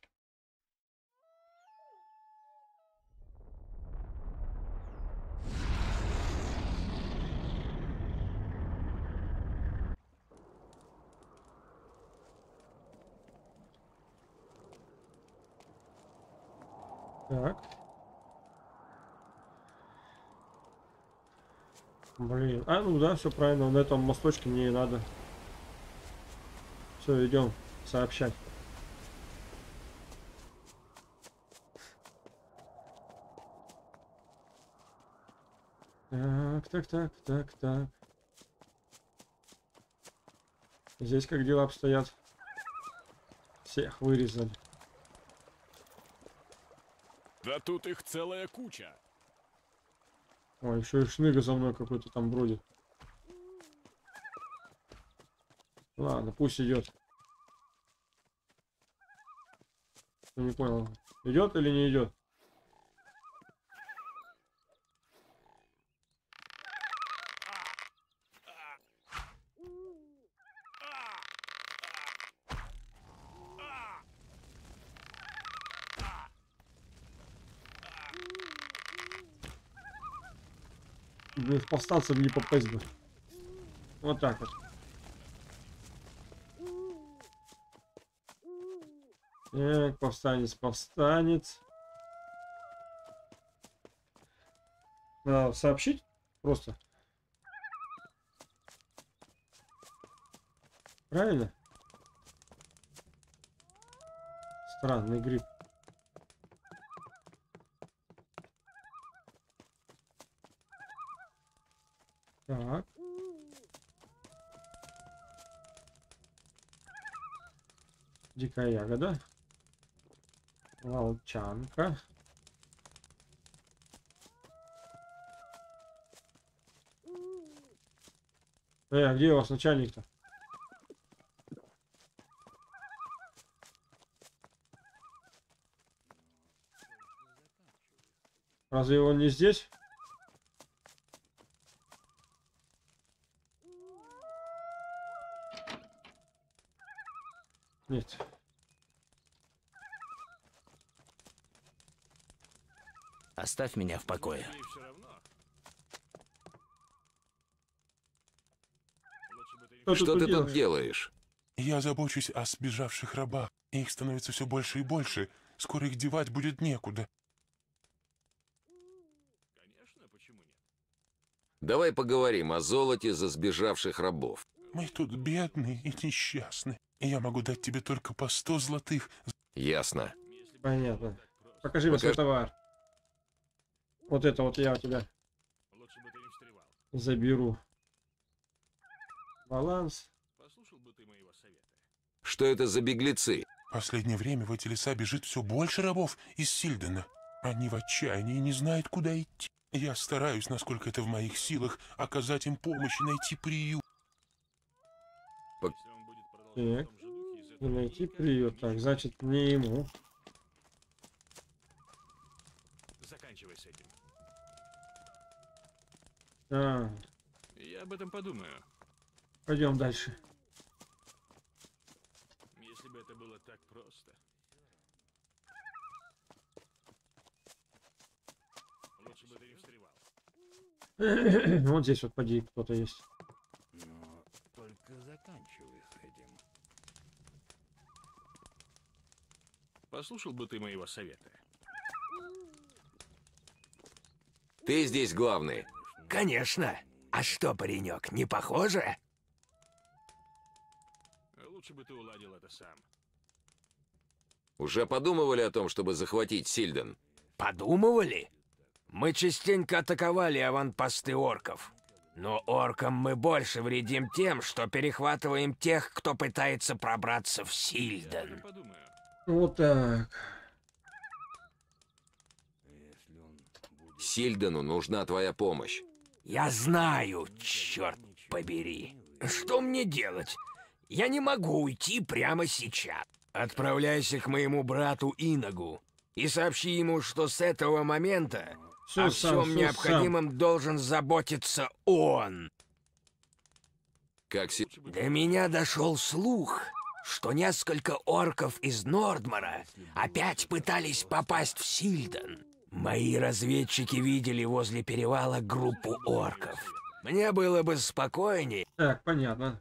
Так. Блин. А, ну да, все правильно. На этом мосточке мне и надо. Все, идем сообщать. Так, так, так, так, так. Здесь как дела обстоят? Всех вырезали. Да тут их целая куча. Ой, еще и шныга за мной какой-то там бродит. Ладно, пусть идет. Я не понял, идет или не идет? Блин, в повстанцев не попасть бы. Вот так вот. Так, повстанец, повстанец. Надо сообщить просто. Правильно? Странный гриб. Так. Дикая ягода. Волчанка. Э, а где у вас начальник-то? Разве он не здесь? Нет. Оставь меня в покое. Что, Что ты, ты тут тут делаешь? Я забочусь о сбежавших рабах. Их становится все больше и больше. Скоро их девать будет некуда. Давай поговорим о золоте за сбежавших рабов. Мы тут бедные и несчастны. И я могу дать тебе только по сто золотых. Ясно. Понятно. Покажи мне свой товар. Вот это вот я у тебя заберу. Баланс. Что это за беглецы? В последнее время в эти леса бежит все больше рабов из Сильдена. Они в отчаянии и не знают, куда идти. Я стараюсь, насколько это в моих силах, оказать им помощь и найти приют. Так. И найти приют. Так, значит, не ему. Заканчивай с этим. А, Я об этом подумаю. пойдем дальше. Если бы это было так просто. Лучше бы ты не встревал. Вот здесь вот поди кто-то есть. Но только заканчивай с этим. Послушал бы ты моего совета. Ты здесь главный. Конечно. А что, паренек, не похоже? Лучше бы ты уладил это сам. Уже подумывали о том, чтобы захватить Сильден? Подумывали? Мы частенько атаковали аванпосты орков. Но оркам мы больше вредим тем, что перехватываем тех, кто пытается пробраться в Сильден. Вот так. Сильдену нужна твоя помощь. Я знаю, черт побери. Что мне делать? Я не могу уйти прямо сейчас. Отправляйся к моему брату Инагу и сообщи ему, что с этого момента Всё о сам, всем всё необходимом сам. должен заботиться он. Как си... До меня дошел слух, что несколько орков из Нордмара опять пытались попасть в Сильден. Мои разведчики видели возле перевала группу орков. Мне было бы спокойнее. Так, понятно.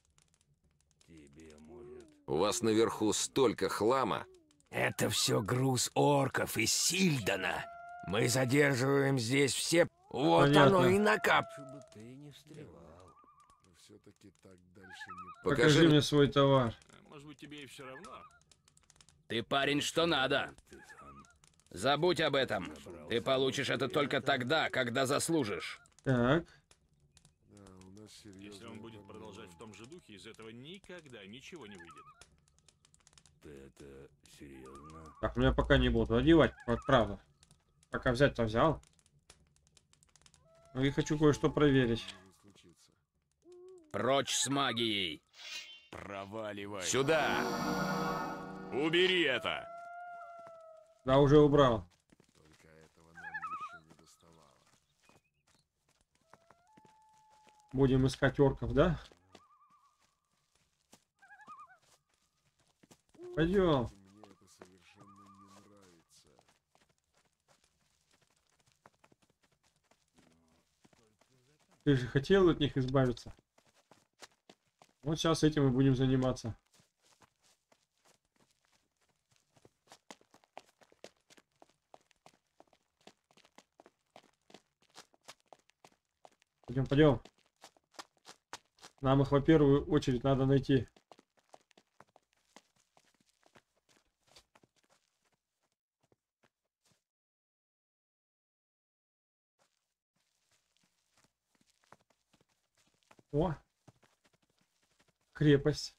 У вас наверху столько хлама. Это все груз орков из Сильдена. Мы задерживаем здесь все... Вот Понятно. оно и накап... Покажи мне свой товар. Может быть, тебе и все равно? Ты парень, что надо. Забудь об этом. Ты получишь это только тогда, когда заслужишь. Так. Если он будет продолжать в том же духе, из этого никогда ничего не выйдет. Ты это серьезно? Так, ну я пока не буду одевать, вот правда. Пока взять-то взял. Ну и хочу кое-что проверить. Прочь с магией. Проваливай. Сюда! Убери это! Да, уже убрал. Только этого нам еще не доставало. Будем искать орков, да? Пойдем. Мне это совершенно не нравится. Ты же хотел от них избавиться. Вот сейчас этим и будем заниматься. Пойдем, пойдем. Нам их, во первую очередь, надо найти. О! Крепость.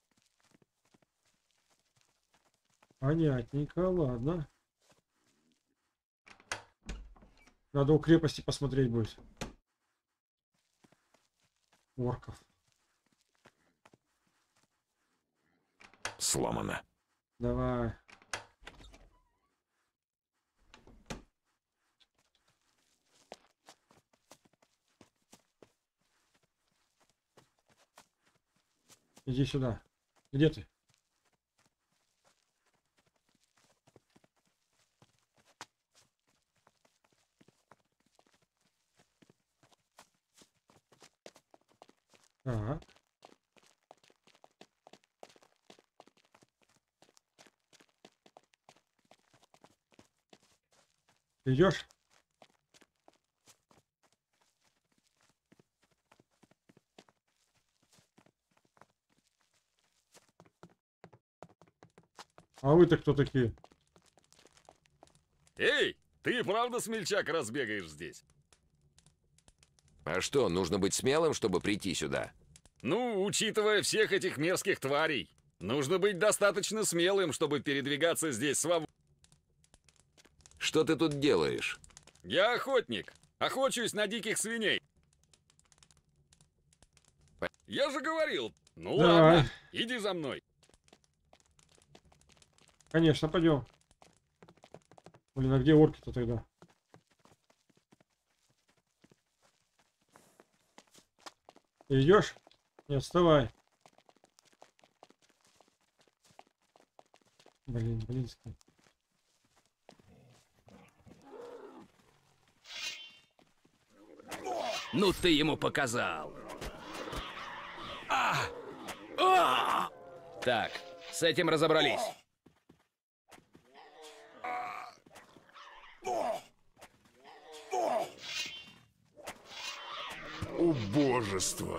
Понятненько, ладно. Надо у крепости посмотреть будет. Орков. Сломано. Давай. Иди сюда. Где ты? Ага. Идешь? А вы-то кто такие? Эй, ты правда, смельчак, разбегаешь здесь? А что, нужно быть смелым, чтобы прийти сюда? Ну, учитывая всех этих мерзких тварей, нужно быть достаточно смелым, чтобы передвигаться здесь свободно. Что ты тут делаешь? Я охотник. Охочусь на диких свиней. Я же говорил. Ну Давай. ладно, иди за мной. Конечно, пойдем. Блин, а где орки-то тогда? Ты идешь? Не отставай. Блин, близко. Ну ты ему показал. А! А! Так, с этим разобрались. Убожество.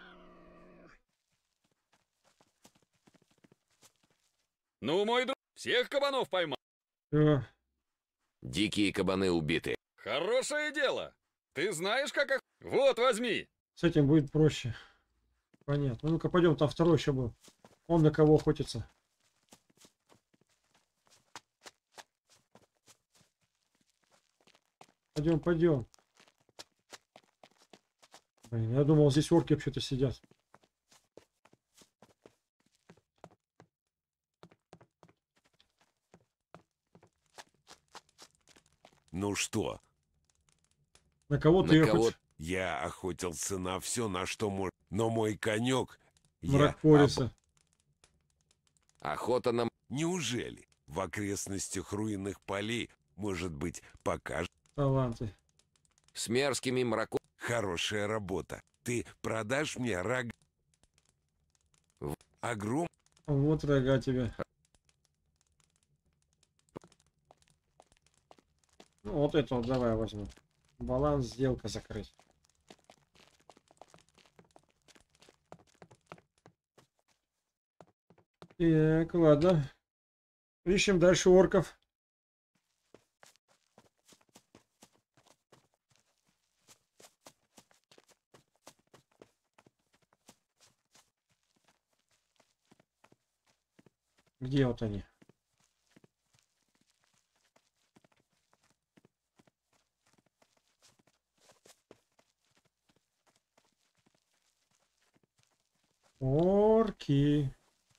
Ну, мой друг, всех кабанов поймал. Э, Дикие кабаны убиты. Хорошее дело. Ты знаешь, как ох... Вот, возьми. с этим будет проще. Понятно. Ну-ка, пойдем, там второй еще был. Он на кого охотится? Пойдем, пойдем. Блин, я думал, здесь орки вообще-то сидят. Ну что? На кого На ты кого- охотишься? Я охотился на все, на что можно. Но мой конек... я Мракпориса. Охота на... Неужели в окрестностях руинных полей, может быть, покажет Таланты. С мерзкими мраку... хорошая работа? Ты продашь мне рога? Огром? Вот рога тебе. Ну, вот это вот давай возьму. Баланс, сделка закрыть. Так, ладно. Ищем дальше орков. Где вот они? Орки.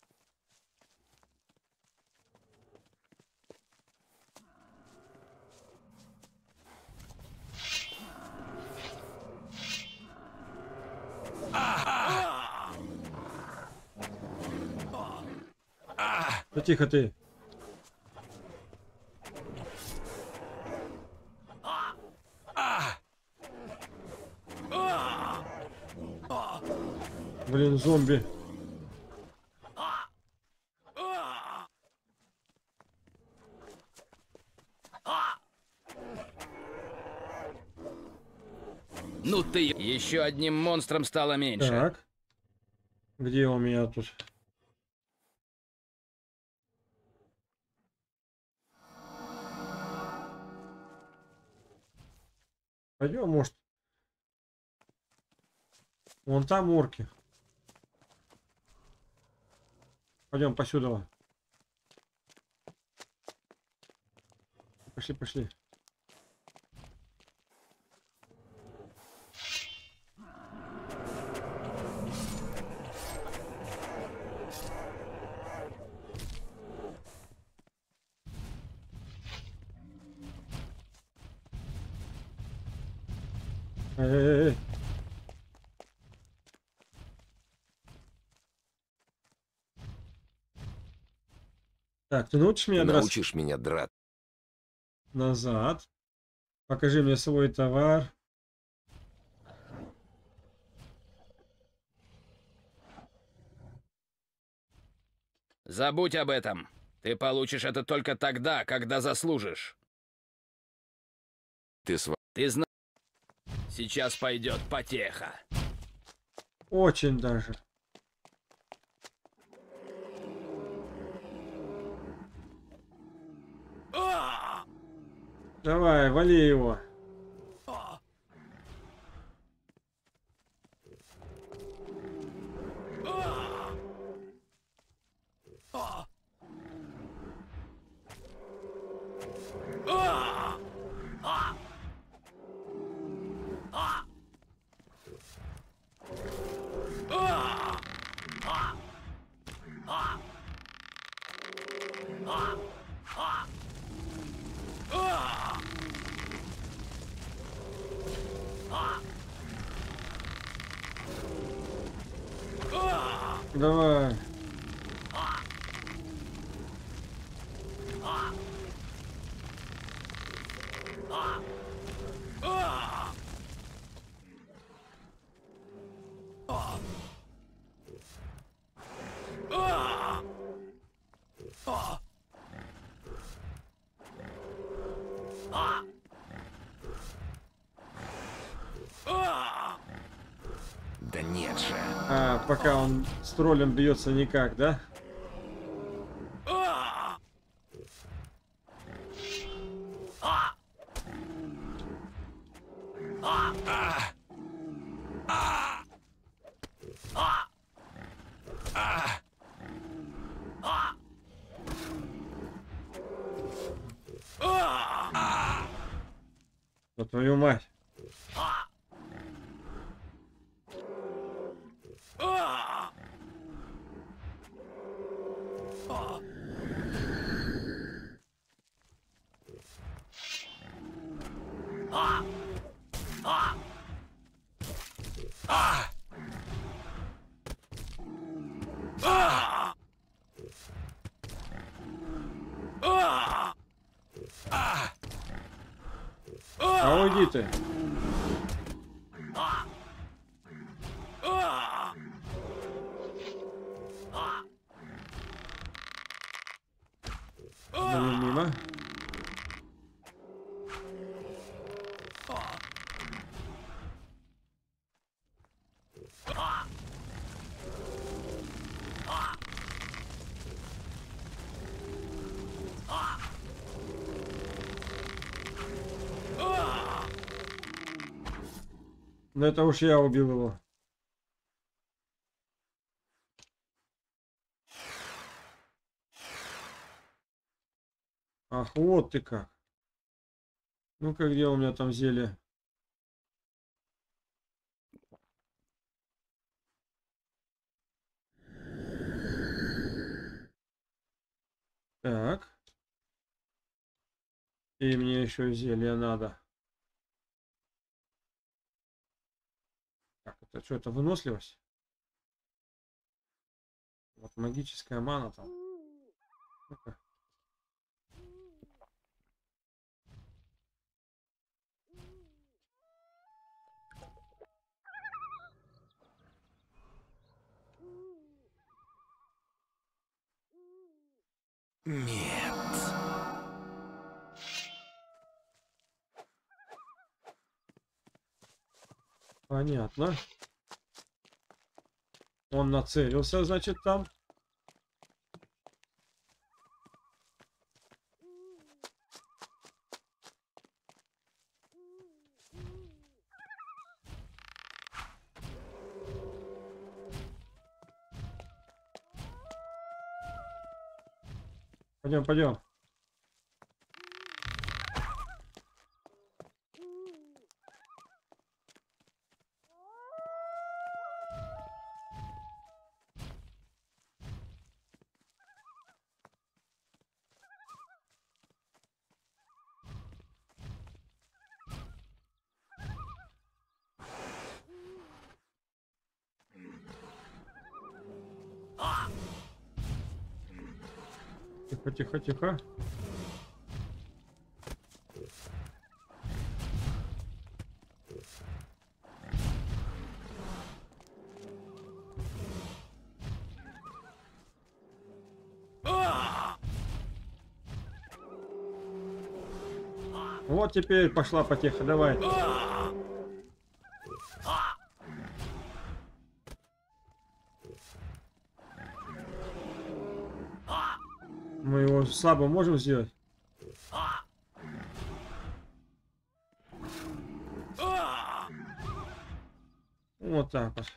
Да тихо ты. Блин, зомби. Ну ты... Еще одним монстром стало меньше. Так. Где у меня тут? Пойдем, может. Вон там орки. Пойдем посюда. Пошли, пошли. Эй-эй-эй. Так, ты научишь меня Ты драться? научишь меня драться. Назад. Покажи мне свой товар. Забудь об этом. Ты получишь это только тогда, когда заслужишь. Ты сва... Ты знаешь, сейчас пойдет потеха. Очень даже. Давай, вали его. Давай. Да нет же. А, пока он с троллем бьется никак, да? Да твою мать. А уйди ты. Блин, мимо. Ну это уж я убил его. Ах, вот ты как. Ну-ка, где у меня там зелье? Так. И мне еще зелье надо. Так, это что, это выносливость? Вот магическая мана там. Ну-ка. Нет. Понятно. Он нацелился, значит, там. Пойдем, пойдем. Тихо, тихо, тихо. Вот теперь пошла потеха, давай. Мы его слабо можем сделать? Вот так вот.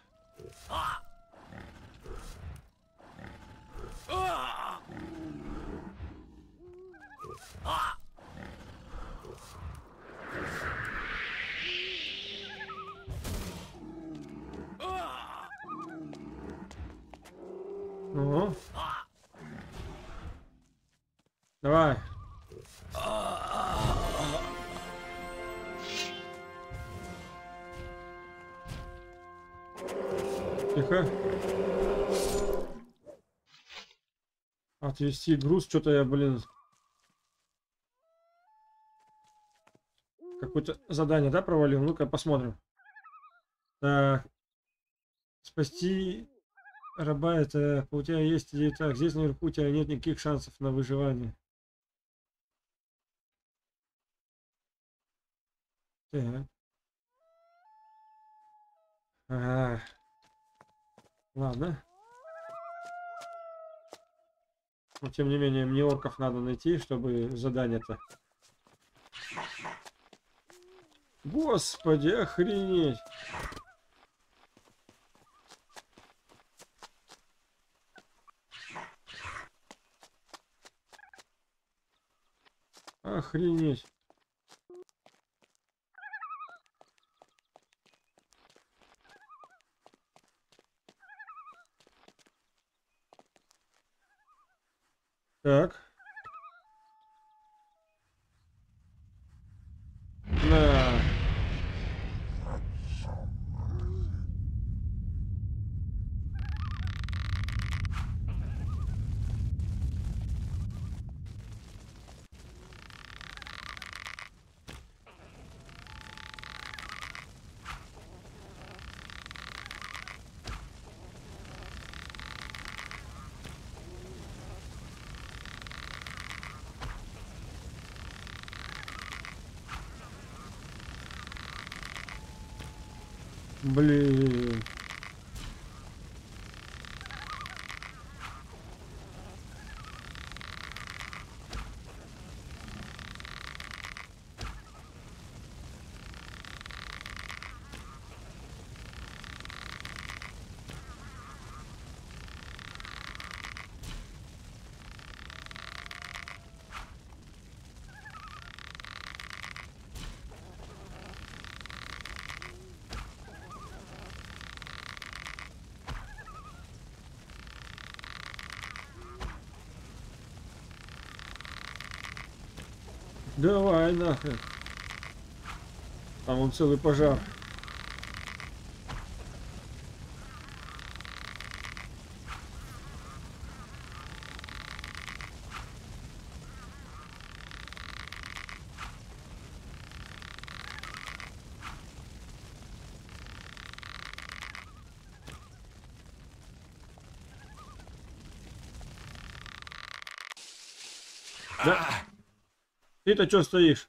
Ну. Давай. Тихо. Отвести груз. Что-то я, блин. Какое-то задание, да, провалил? Ну-ка, посмотрим. Так. Спасти раба, это у тебя есть идея. Так, здесь наверху у тебя нет никаких шансов на выживание. Так. Ага. Ладно. Но тем не менее, мне орков надо найти, чтобы задание-то. Господи, охренеть. Охренеть. Так. На. Блин. Давай нахрен. Там вон целый пожар. Да. Ты-то что стоишь?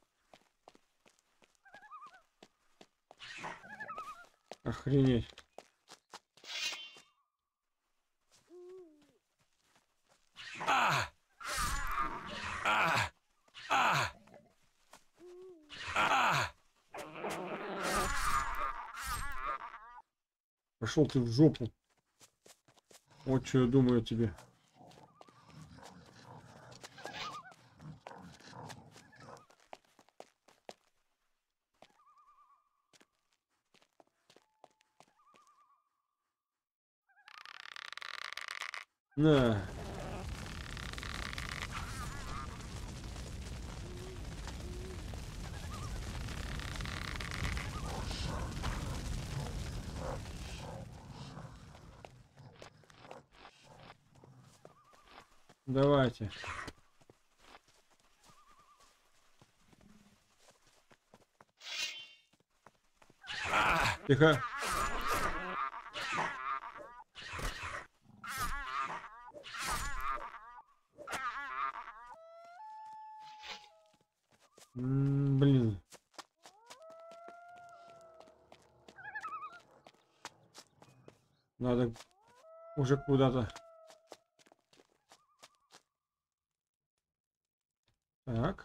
Охренеть. А! А! А! А! Пошел ты в жопу. Вот что я думаю о тебе. На. Давайте. Тихо. М, блин. Надо уже куда-то. Так.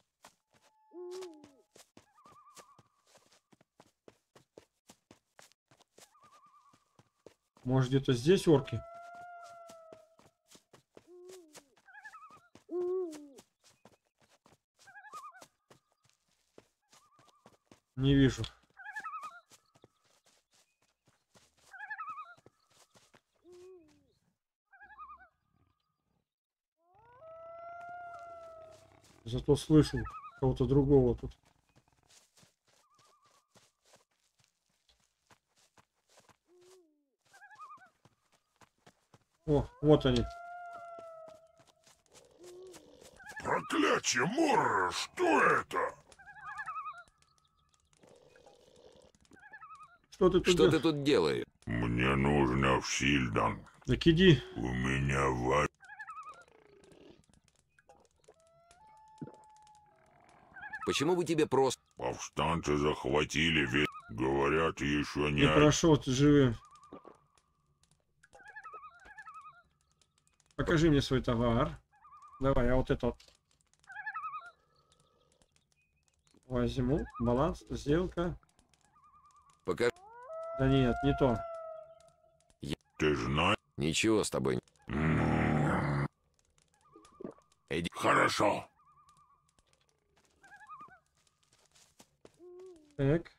Может, где-то здесь орки? Не вижу. Зато слышу кого-то другого тут. О, вот они. Проклятие, Морра, что это? Что ты тут Что дел- ты тут делаешь? Мне нужно в Сильдан. Так иди. У меня в... Почему бы тебе просто... Повстанцы захватили весь... Говорят, еще не... Не прошел ты живым. Покажи мне свой товар. Давай, я вот это вот возьму. Баланс, сделка. Пока... Да нет, не то. Ты знаешь... Ничего с тобой. Иди. Хорошо. Так.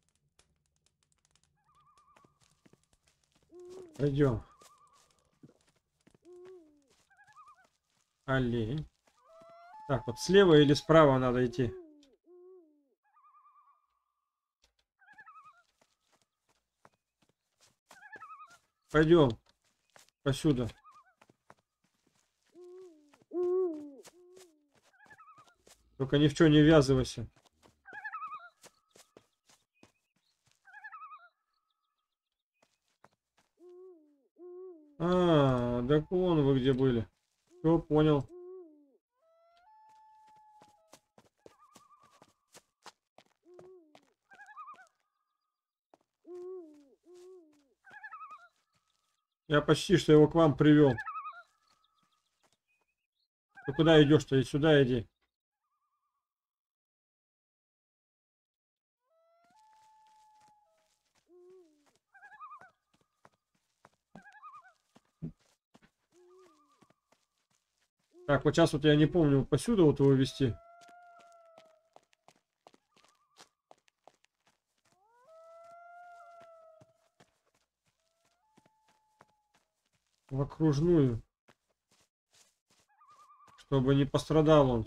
Пойдем. Олень. Так, вот слева или справа надо идти? Пойдем. Посюда. Только ни в чем не ввязывайся. А, так вон вы где были. Все, понял. Я почти что его к вам привел. Ты куда идешь-то? И сюда иди. Так, вот сейчас вот я не помню, посюда вот его вести. В окружную. Чтобы не пострадал он.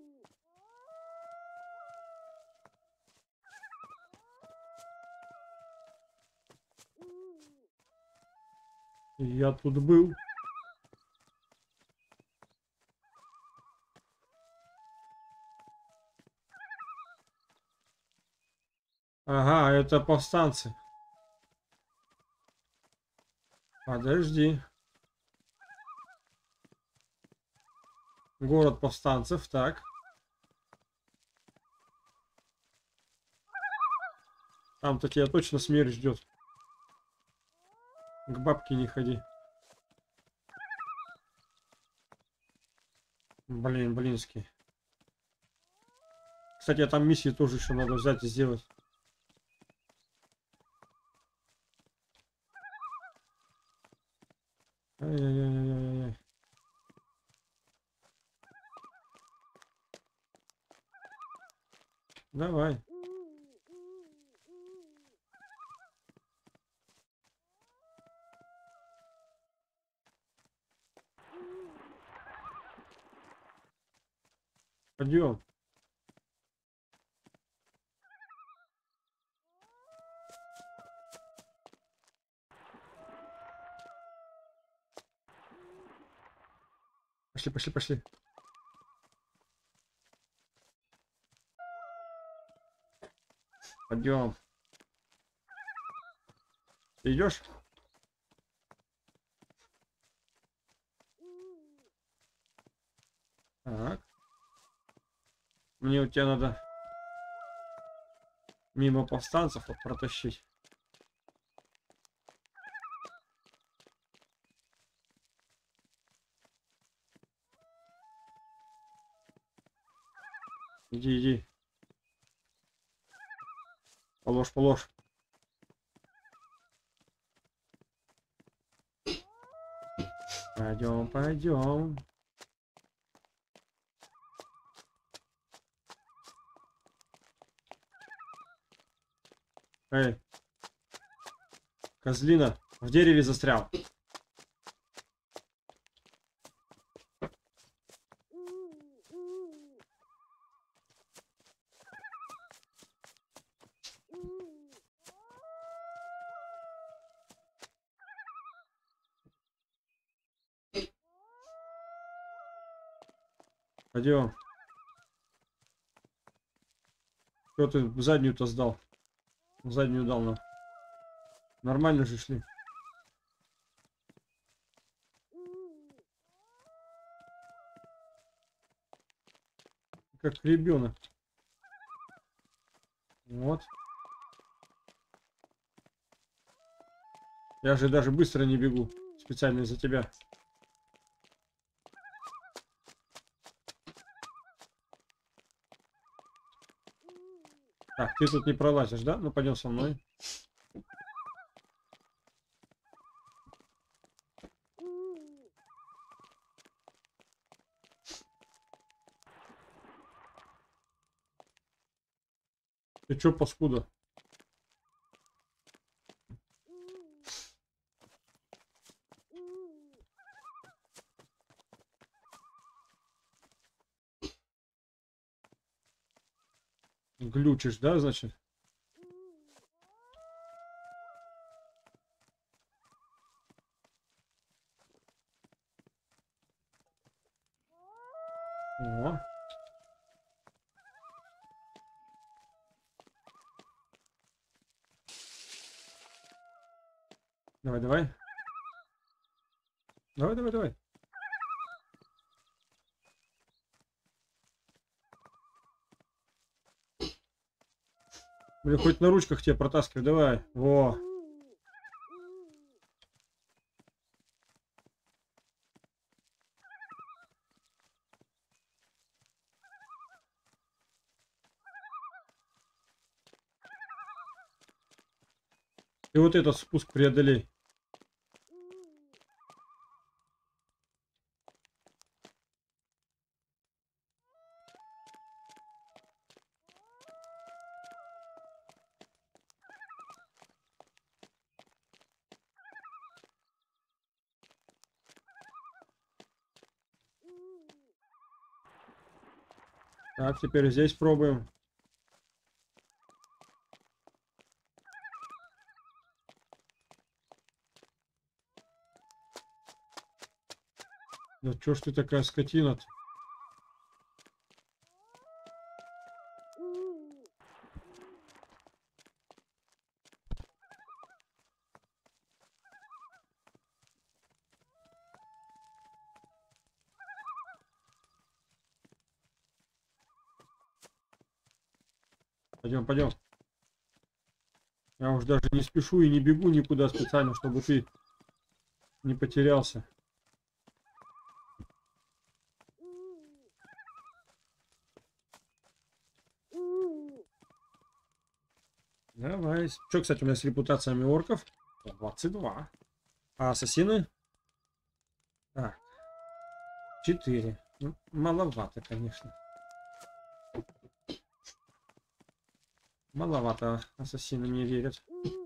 Я тут был. Ага, это повстанцы. Подожди. Город повстанцев, так. Там-то тебя точно смерть ждет. К бабке не ходи. Блин, блинский. Кстати, а там миссии тоже еще надо взять и сделать. Ай-яй-яй-яй-яй-яй. Давай. Пойдем. Пошли, пошли, пошли. Пойдем. Ты идешь? Так. Мне у тебя надо мимо повстанцев вот протащить. Иди, иди. Положь, положь. Пойдем, пойдем. Эй, козлина, в дереве застрял. Пойдем. Что ты заднюю-то сдал? Заднюю дал нам. Нормально же шли. Как ребенок. Вот. Я же даже быстро не бегу. Специально из-за тебя. Так, ты тут не пролазишь, да? Ну, пойдем со мной. Ты чё, паскуда? Глючишь, да, значит? О. Давай, давай. Давай, давай, давай. Блин, хоть на ручках тебе протаскивай, давай. Во. И вот этот спуск преодолей. Так, теперь здесь пробуем. Да чё ж ты такая скотина-то? Пойдем, пойдем. Я уж даже не спешу и не бегу никуда специально, чтобы ты не потерялся. Давай. Что, кстати, у меня с репутациями орков? двадцать два. А ассасины? Так. четыре. Ну, маловато, конечно. Маловато ассасины мне верят.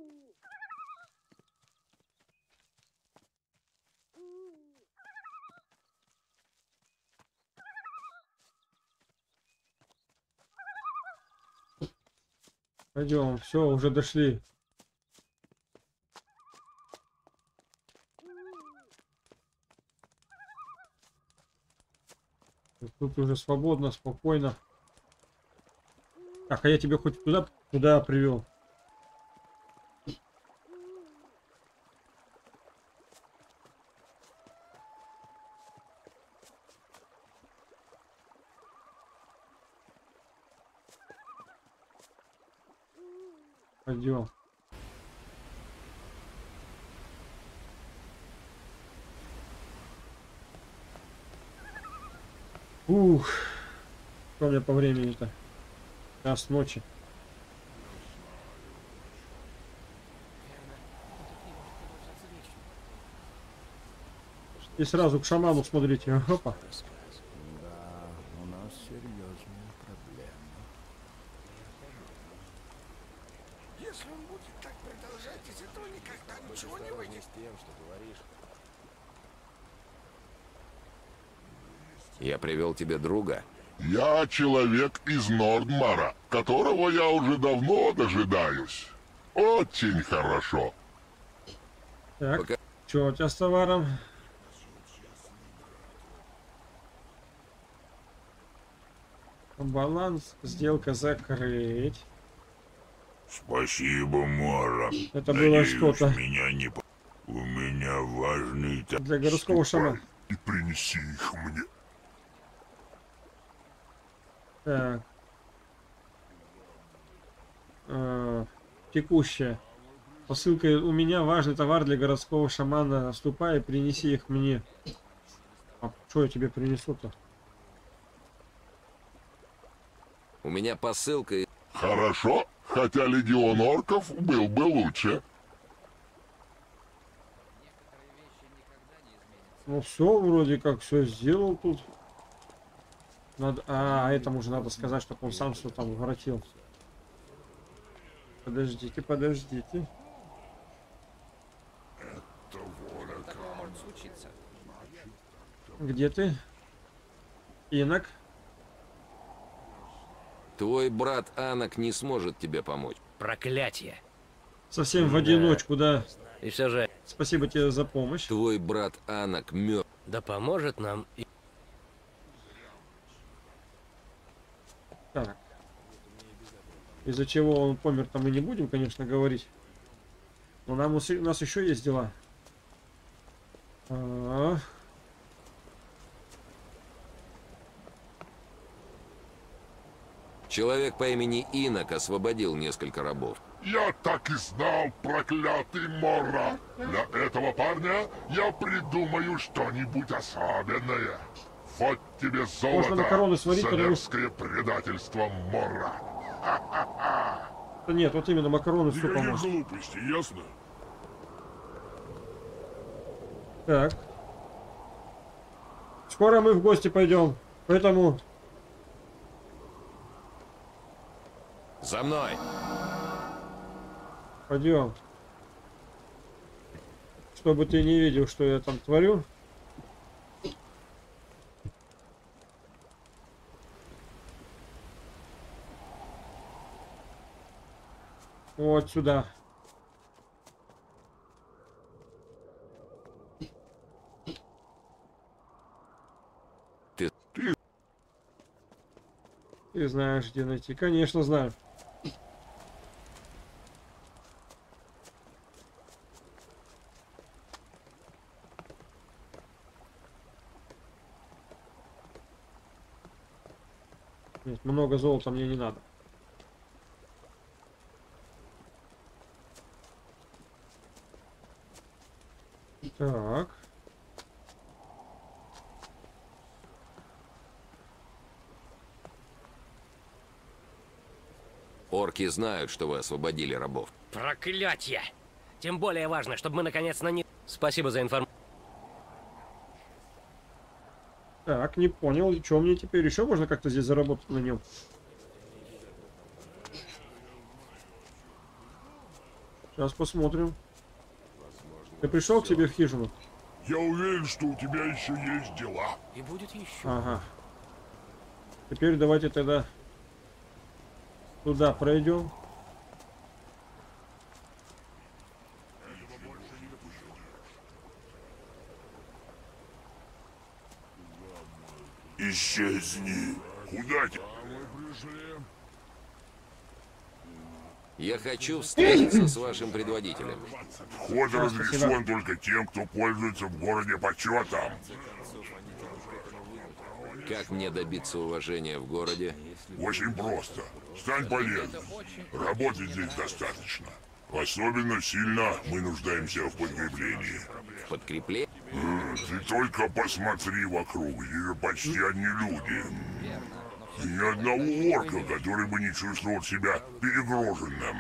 Пойдем, все, уже дошли. Тут уже свободно, спокойно. Так, а я тебя хоть туда, туда привел. Пойдем. Ух, что у меня по времени-то? Час ночи. И сразу к шаману смотрите. Опа. Да, у нас серьезные проблемы. Если он будет так продолжать, из этого никогда ничего не выйдет. Я привел тебе друга. Я человек из Нордмара, которого я уже давно дожидаюсь. Очень хорошо. Так, Пока... что у тебя с товаром? Баланс, сделка закрыть. Спасибо, Мора. Это было что-то. Меня не... У меня важный... Для городского шамана. И принеси их мне. Так. А, текущая. Посылка у меня важный товар для городского шамана. Ступай и принеси их мне. А что я тебе принесу-то? У меня посылка. Хорошо, хотя легион орков был бы лучше. Ну все, вроде как все сделал тут. Надо... А, этому же надо сказать, чтобы он сам все там воротил. Подождите, подождите. Такое может случиться. Где ты? Инок? Твой брат Анак не сможет тебе помочь. Проклятие. Совсем в одиночку, да. И все же... Спасибо тебе за помощь. Твой брат Анак мертв. Да поможет нам и... Так. Из-за чего он помер, там мы не будем, конечно, говорить. Но нам, у нас еще есть дела. А -а -а. Человек по имени Инок освободил несколько рабов. Я так и знал, проклятый Мора. Для этого парня я придумаю что-нибудь особенное. Вот тебе золото, соверское предательство Мора. Да нет, вот именно макароны все поможет. Глупости, ясно? Так. Скоро мы в гости пойдем, поэтому... За мной! Пойдем. Чтобы ты не видел, что я там творю. Вот сюда. Ты... Ты... Ты знаешь, где найти. Конечно, знаю. Нет, много золота мне не надо. Так. Орки знают, что вы освободили рабов. Проклятье! Тем более важно, чтобы мы наконец на них... Спасибо за информацию. Так, не понял, и что мне теперь еще можно как-то здесь заработать на нем? Сейчас посмотрим. Ты пришел к себе в хижину? Я уверен, что у тебя еще есть дела. И будет еще. Ага. Теперь давайте тогда туда пройдем. Исчезни. Куда ты? Я хочу встретиться с вашим предводителем. Вход разрешен только тем, кто пользуется в городе почетом. Как мне добиться уважения в городе? Очень просто. Стань полезным. Работы здесь достаточно. Особенно сильно мы нуждаемся в подкреплении. Подкрепление? Ты только посмотри вокруг, здесь почти одни люди. И ни одного орка, который бы не чувствовал себя перегруженным.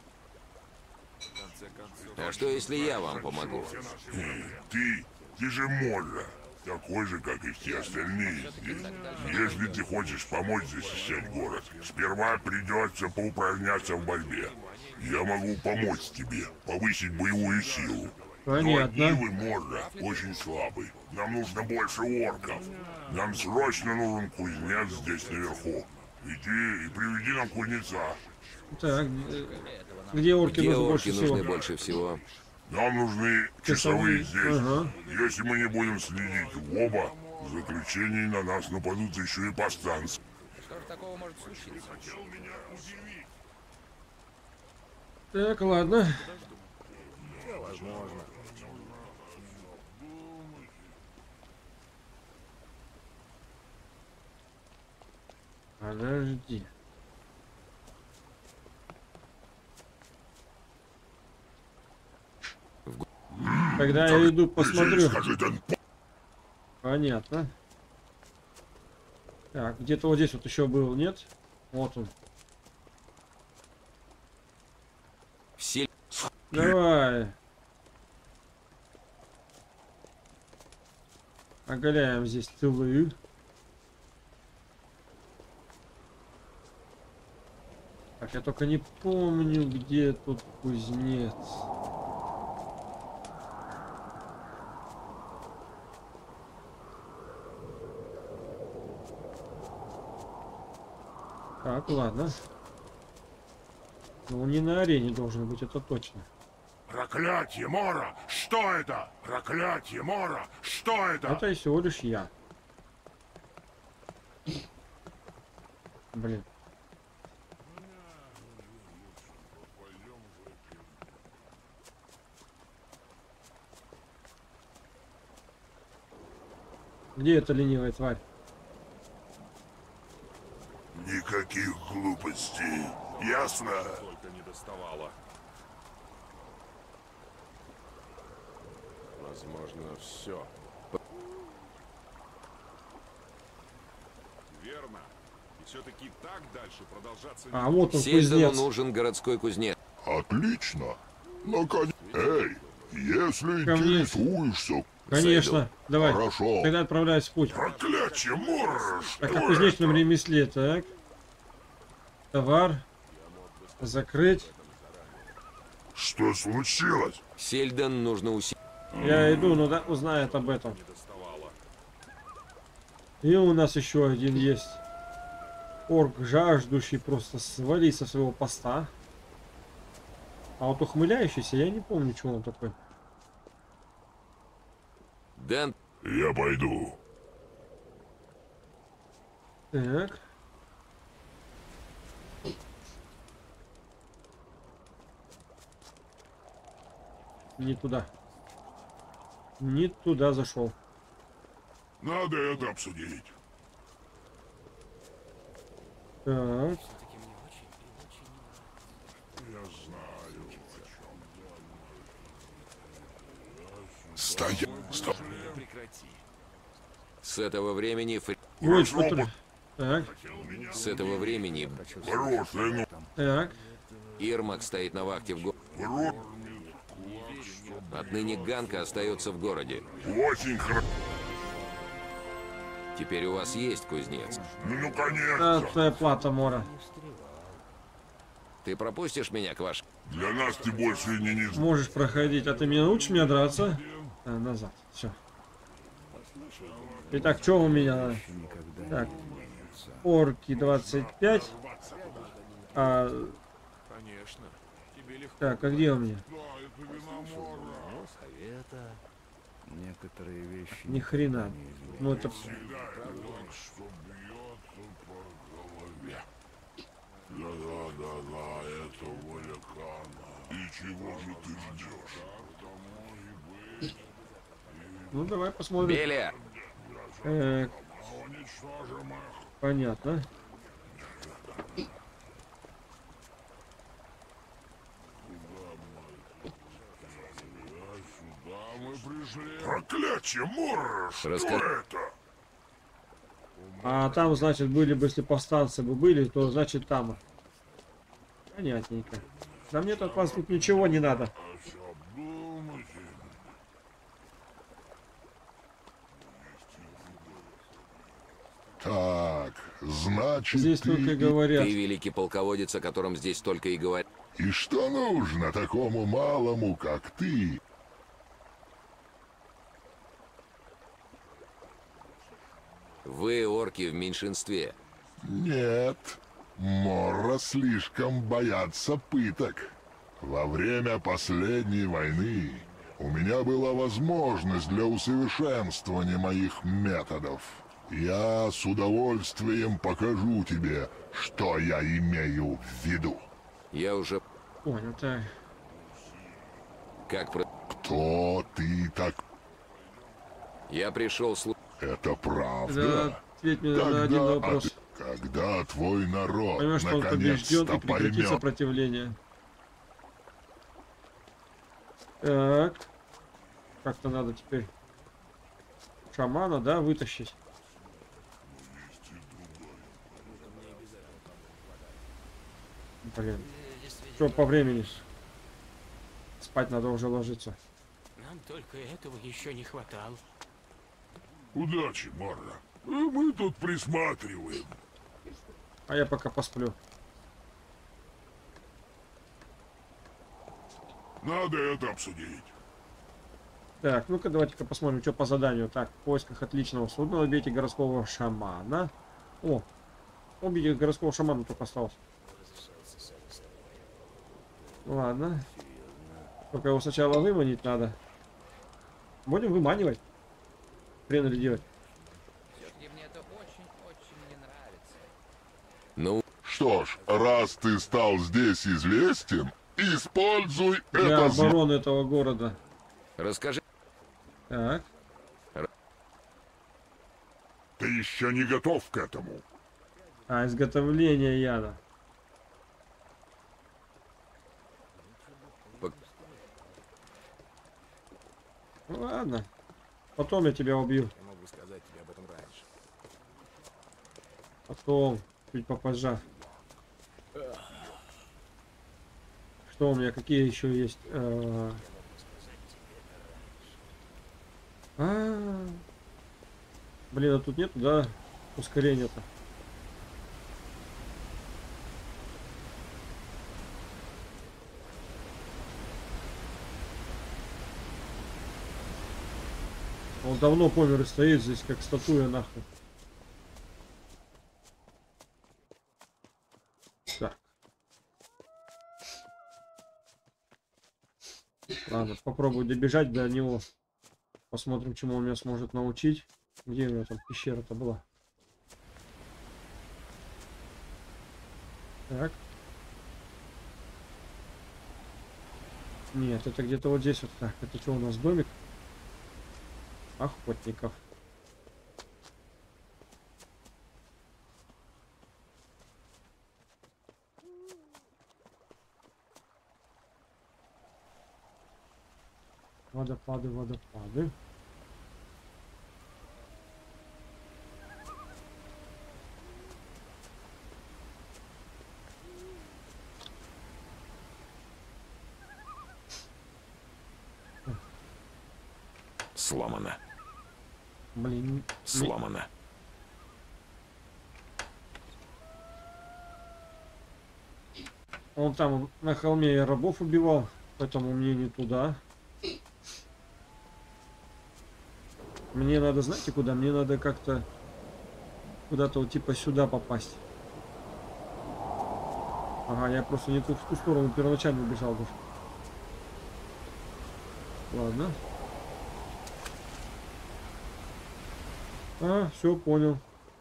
А что, если я вам помогу? Ты, ты же можешь. Такой же, как и все остальные здесь. Если ты хочешь помочь защищать город, сперва придется поупражняться в борьбе. Я могу помочь тебе, повысить боевую силу. Понятно. Но вы, Морра, очень слабый. Нам нужно больше орков. Нам срочно нужен кузнец здесь наверху. Иди и приведи нам кузнеца. Так, где орки Где нужны орки больше нужны всего? больше всего? Нам нужны часовые здесь. Ага. Если мы не будем следить в оба, в заключении на нас нападут еще и повстанцы. Что же такого может случиться? Так, ладно. Возможно. Подожди. Когда я иду посмотрю. Понятно. Так, где-то вот здесь вот еще был, нет? Вот он. Все... Давай. Оголяем здесь тылы. Так, я только не помню, где тут кузнец. Так, ладно. Ну, он не на арене должен быть, это точно. Проклятие, Мора! Что это? Проклятие, Мора! Что это? Это всего лишь я. Блин. Где эта ленивая тварь? Никаких глупостей. Ясно? Только не доставало. Возможно, все. Верно. И все-таки так дальше продолжаться не А, вот он, Сельдону кузнец. нужен городской кузнец. Отлично. Наконец. Эй, если Ко мне. интересуешься... Конечно, Зайду. давай. Хорошо. Тогда отправляюсь в путь. Проклятие, Мора! Так, Что о кузнечном это? ремесле, так. Товар. Закрыть. Что случилось? Сельдон нужно усилить. Я иду, но да, узнает об этом. И у нас еще один есть. Орк, жаждущий просто свалить со своего поста. А вот ухмыляющийся, я не помню, что он такой. Дэн, Я пойду. Так. Не туда. Не туда зашел. Надо это обсудить. Так. Я знаю, о чем. Стоять. Стоп. с этого времени... Фри- Ой, смотри. Так. С этого времени... Хорошая, ну. Так. Ирмак стоит на вахте в городе. Рот. Отныне Ганка остается в городе. Очень хорошо. Теперь у вас есть кузнец. Ну, конечно. Это плата, Мора. Ты пропустишь меня к ваш... Для нас ты больше не не... Можешь проходить, а ты меня научишь меня драться? А, назад. Все. Итак, что у меня? Так. Орки двадцать пять. А... Конечно. Тебе легко. Так, а где у меня? Некоторые вещи... Ни хрена. Ну это... Да-да-да-да, это воля Хана. И чего же ты ждешь? Ну давай посмотрим. Белия! Э, понятно. Проклятие, Мор! Что Раска- это? А там, значит, были бы, если повстанцы бы были, то значит там. Понятненько. Да мне от вас тут ничего не надо. Так, значит, Здесь ты... только говорят. Ты великий полководец, о котором здесь только и говорят. И что нужно такому малому, как ты? Вы, орки, в меньшинстве. Нет, Морра слишком боятся пыток. Во время последней войны у меня была возможность для усовершенствования моих методов. Я с удовольствием покажу тебе, что я имею в виду. Я уже... Понял, так. Как про... Кто ты так? Я пришел слу... Это правда? Да, ответь мне на один Когда, вопрос. а ты- когда твой народ Поймешь, что он побежден и наконец-то прекратит поймет, сопротивление. Так. Как-то надо теперь шамана, да, вытащить. Блин. Что по времени? Спать надо уже ложиться. Нам только этого еще не хватало. Удачи, Морра. Мы тут присматриваем. А я пока посплю. Надо это обсудить. Так, ну-ка давайте-ка посмотрим, что по заданию. Так, в поисках отличного судна убейте городского шамана. О, убейте городского шамана только осталось. Ладно. Только его сначала выманить надо. Будем выманивать. Хрен ли делать. Мне это очень-очень не нравится. Ну, Что ж, раз ты стал здесь известен, используй Для это зло. обороны этого города. расскажи... Так. Ты еще не готов к этому. А, изготовление яда. Пок- Ну ладно. Потом я тебя убью. Я могу сказать тебе об этом раньше. Потом. Чуть попозже. Что у меня? Какие еще есть? Э, А, блин, а тут нету, да, ускорения-то. Он давно помер и стоит здесь, как статуя, нахуй. Так. Ладно, попробую добежать до него. Посмотрим, чему он меня сможет научить. Где у меня там пещера-то была? Так. Нет, это где-то вот здесь вот так. Это что у нас, домик? Охотников. Водопады, водопады. Сломано. Блин. Сломано. Он там на холме я рабов убивал, поэтому мне не туда. Мне надо, знаете, куда? Мне надо как-то куда-то вот типа сюда попасть. Ага, я просто не ту, в ту сторону первоначально убежал даже. Ладно. А, все, понял.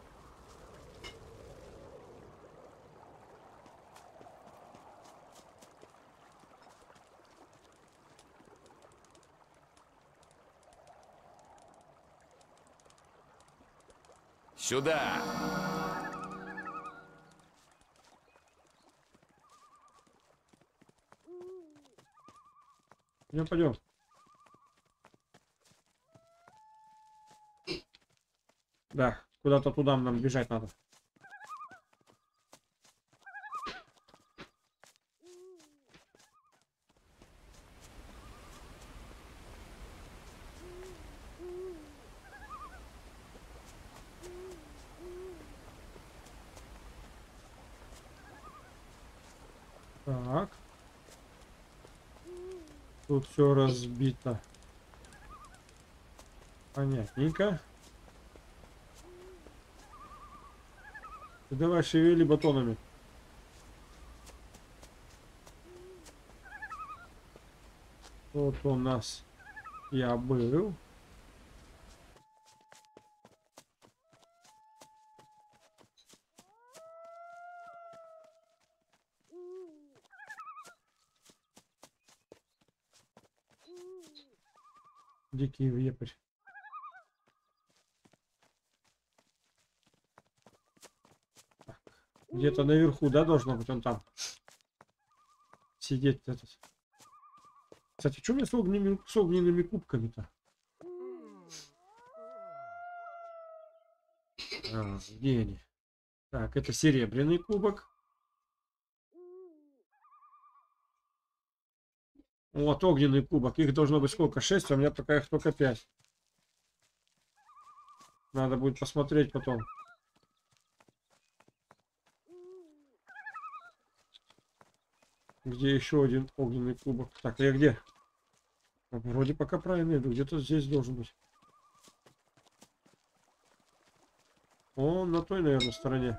Сюда! Ну, пойдем. Да, куда-то туда нам бежать надо. Так. Тут все разбито. Понятненько. Ты давай шевели батонами. Вот у нас я был. Дикий вепрь. Где-то наверху, да, должно быть он там сидеть этот. Кстати, что мне с огненными, с огненными кубками-то? А, где они? Так, это серебряный кубок. Вот огненный кубок. Их должно быть сколько? шесть, а у меня пока их только пять. Надо будет посмотреть потом. Где еще один огненный кубок? Так, я где? Вроде пока правильно иду. Где-то здесь должен быть. Он на той, наверное, стороне.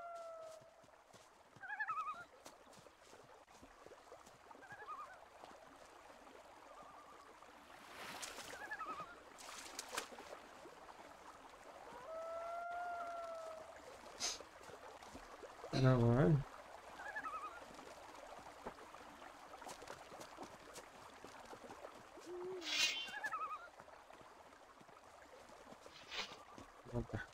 Давай. Вот так.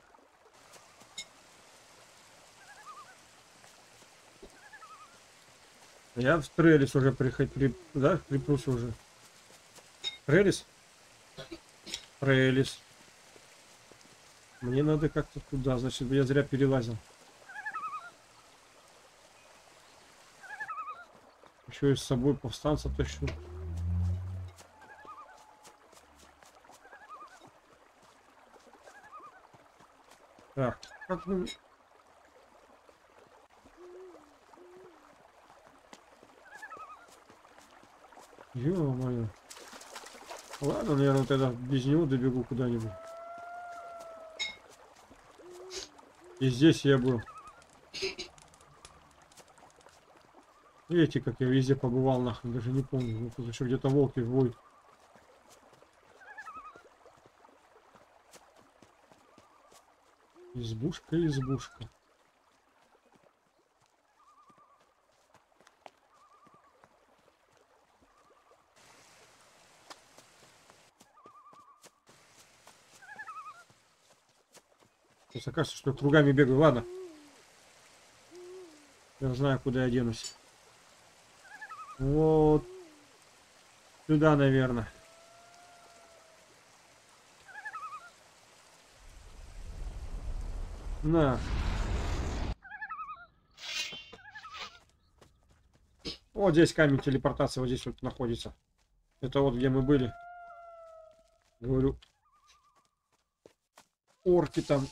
Я в Трелис уже приходил, при, да, припрусь уже. Трелис? Трелис. Мне надо как-то туда, значит, я зря перелазил. Еще и с собой повстанца тащу. Так, как мы... Ё-моё. Ладно, наверное, тогда без него добегу куда-нибудь. И здесь я был. Видите, как я везде побывал, нахрен, даже не помню. Ну, тут еще где-то волки воют. Избушка, избушка. Сейчас окажется, что я кругами бегаю. Ладно. Я знаю, куда я денусь. Вот. Сюда, наверное. На. Вот здесь камень телепортации, вот здесь вот находится. Это вот где мы были. Говорю. Орки там.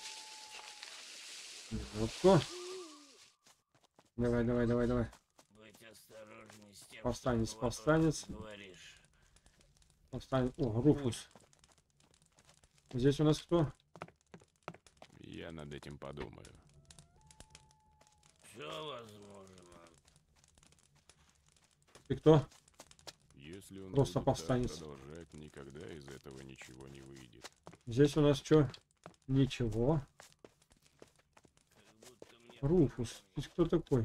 Вот то. Давай, давай, давай, давай. Тем, повстанец, повстанец. Повстанец. О, Руфус. Здесь у нас кто? Я над этим подумаю. Все возможно. Ты кто? Если он просто будет повстанец. продолжать, никогда из этого ничего не выйдет. Здесь у нас что? Ничего. Руфус. Здесь кто такой?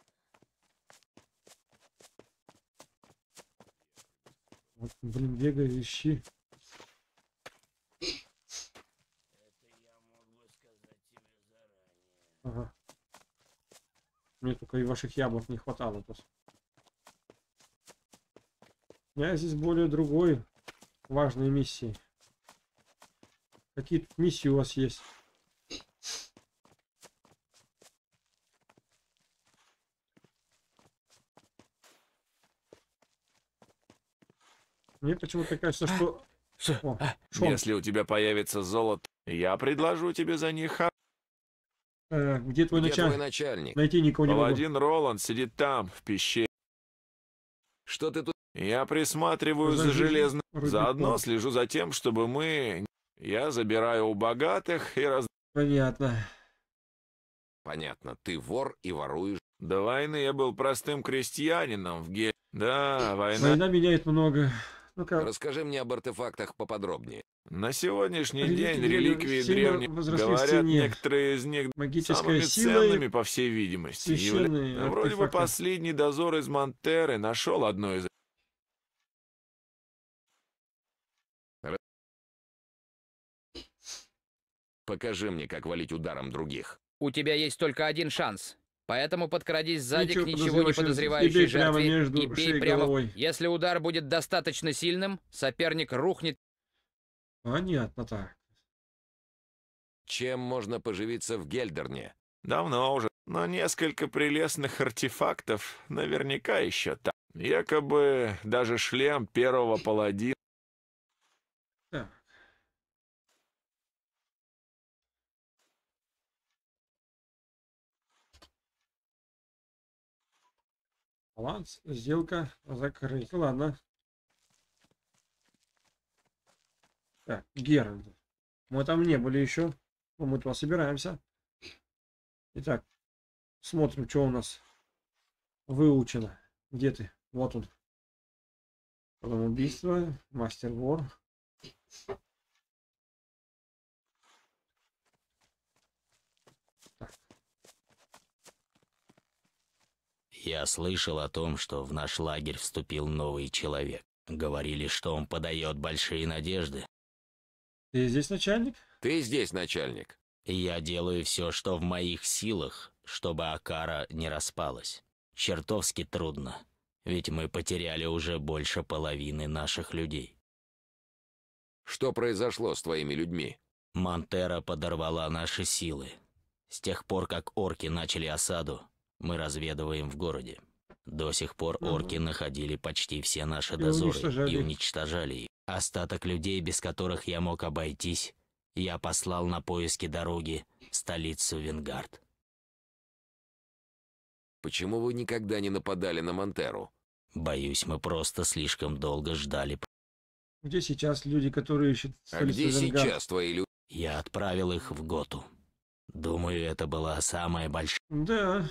Вот, блин, бегай, ищи. Ага. Мне только и ваших яблок не хватало тут. У меня здесь более другой важной миссии. Какие тут миссии у вас есть? Мне почему-то кажется, что... О, Шон. Если у тебя появится золото, я предложу тебе за них... Э, где твой Где начальник? твой начальник? Найти никого не могу. Паладин Роланд сидит там, в пещере. Что ты тут? Я присматриваю за, За железным... рудником. Заодно слежу за тем, чтобы мы... Я забираю у богатых и раз... Понятно. Понятно, ты вор и воруешь. До войны я был простым крестьянином в Ге... Да, война... Война меняет много. Ну-ка. Расскажи мне об артефактах поподробнее. На сегодняшний Реликвии день древние реликвии сильно древних, возросли в говорят, цене. некоторые из них Магическая самыми сила ценными, и по всей видимости. священные явля- Вроде бы артефакты. последний дозор из Монтеры нашел одно из... Покажи мне, как валить ударом других. У тебя есть только один шанс. Поэтому подкрадись сзади Ничего к ничего не подозревающей- подозревающей и бей прямо жертве между и бей шеей и прямо... головой. Если удар будет достаточно сильным, соперник рухнет. Понятно так. Чем можно поживиться в Гельдерне? Давно уже, но несколько прелестных артефактов наверняка еще там. Якобы даже шлем первого паладина. Так. Баланс, сделка закрыть. Ладно. Так, Геральт. Мы там не были еще. Но мы туда собираемся. Итак, смотрим, что у нас выучено. Где ты? Вот он. Потом убийство, мастер-вор. Я слышал о том, что в наш лагерь вступил новый человек. Говорили, что он подает большие надежды. Ты здесь начальник? Ты здесь начальник. Я делаю все, что в моих силах, чтобы Акара не распалась. Чертовски трудно, ведь мы потеряли уже больше половины наших людей. Что произошло с твоими людьми? Монтера подорвала наши силы. С тех пор, как орки начали осаду, мы разведываем в городе. До сих пор орки угу. находили почти все наши и дозоры уничтожали. и уничтожали их. Остаток людей, без которых я мог обойтись, я послал на поиски дороги в столицу Венгард. Почему вы никогда не нападали на Монтеру? Боюсь, мы просто слишком долго ждали. Где сейчас люди, которые ищут А где Венгард? сейчас твои люди? Я отправил их в Готу. Думаю, это была самая большая... Да.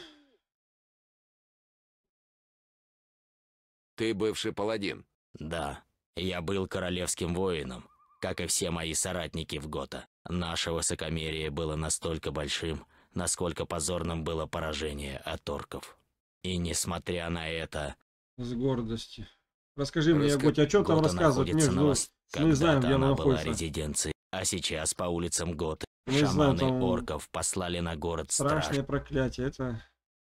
Ты бывший паладин? Да. Я был королевским воином, как и все мои соратники в Гота. Наше высокомерие было настолько большим, насколько позорным было поражение от орков. И несмотря на это... С гордостью. Расскажи мне, Раска... Готя, о чем там Гота рассказывать? находится Между... на вос... Мы знаем, где она она была находится. резиденцией, а сейчас по улицам Готы Мы знаем, шаманы там орков послали на город страж. Страшное проклятие, это...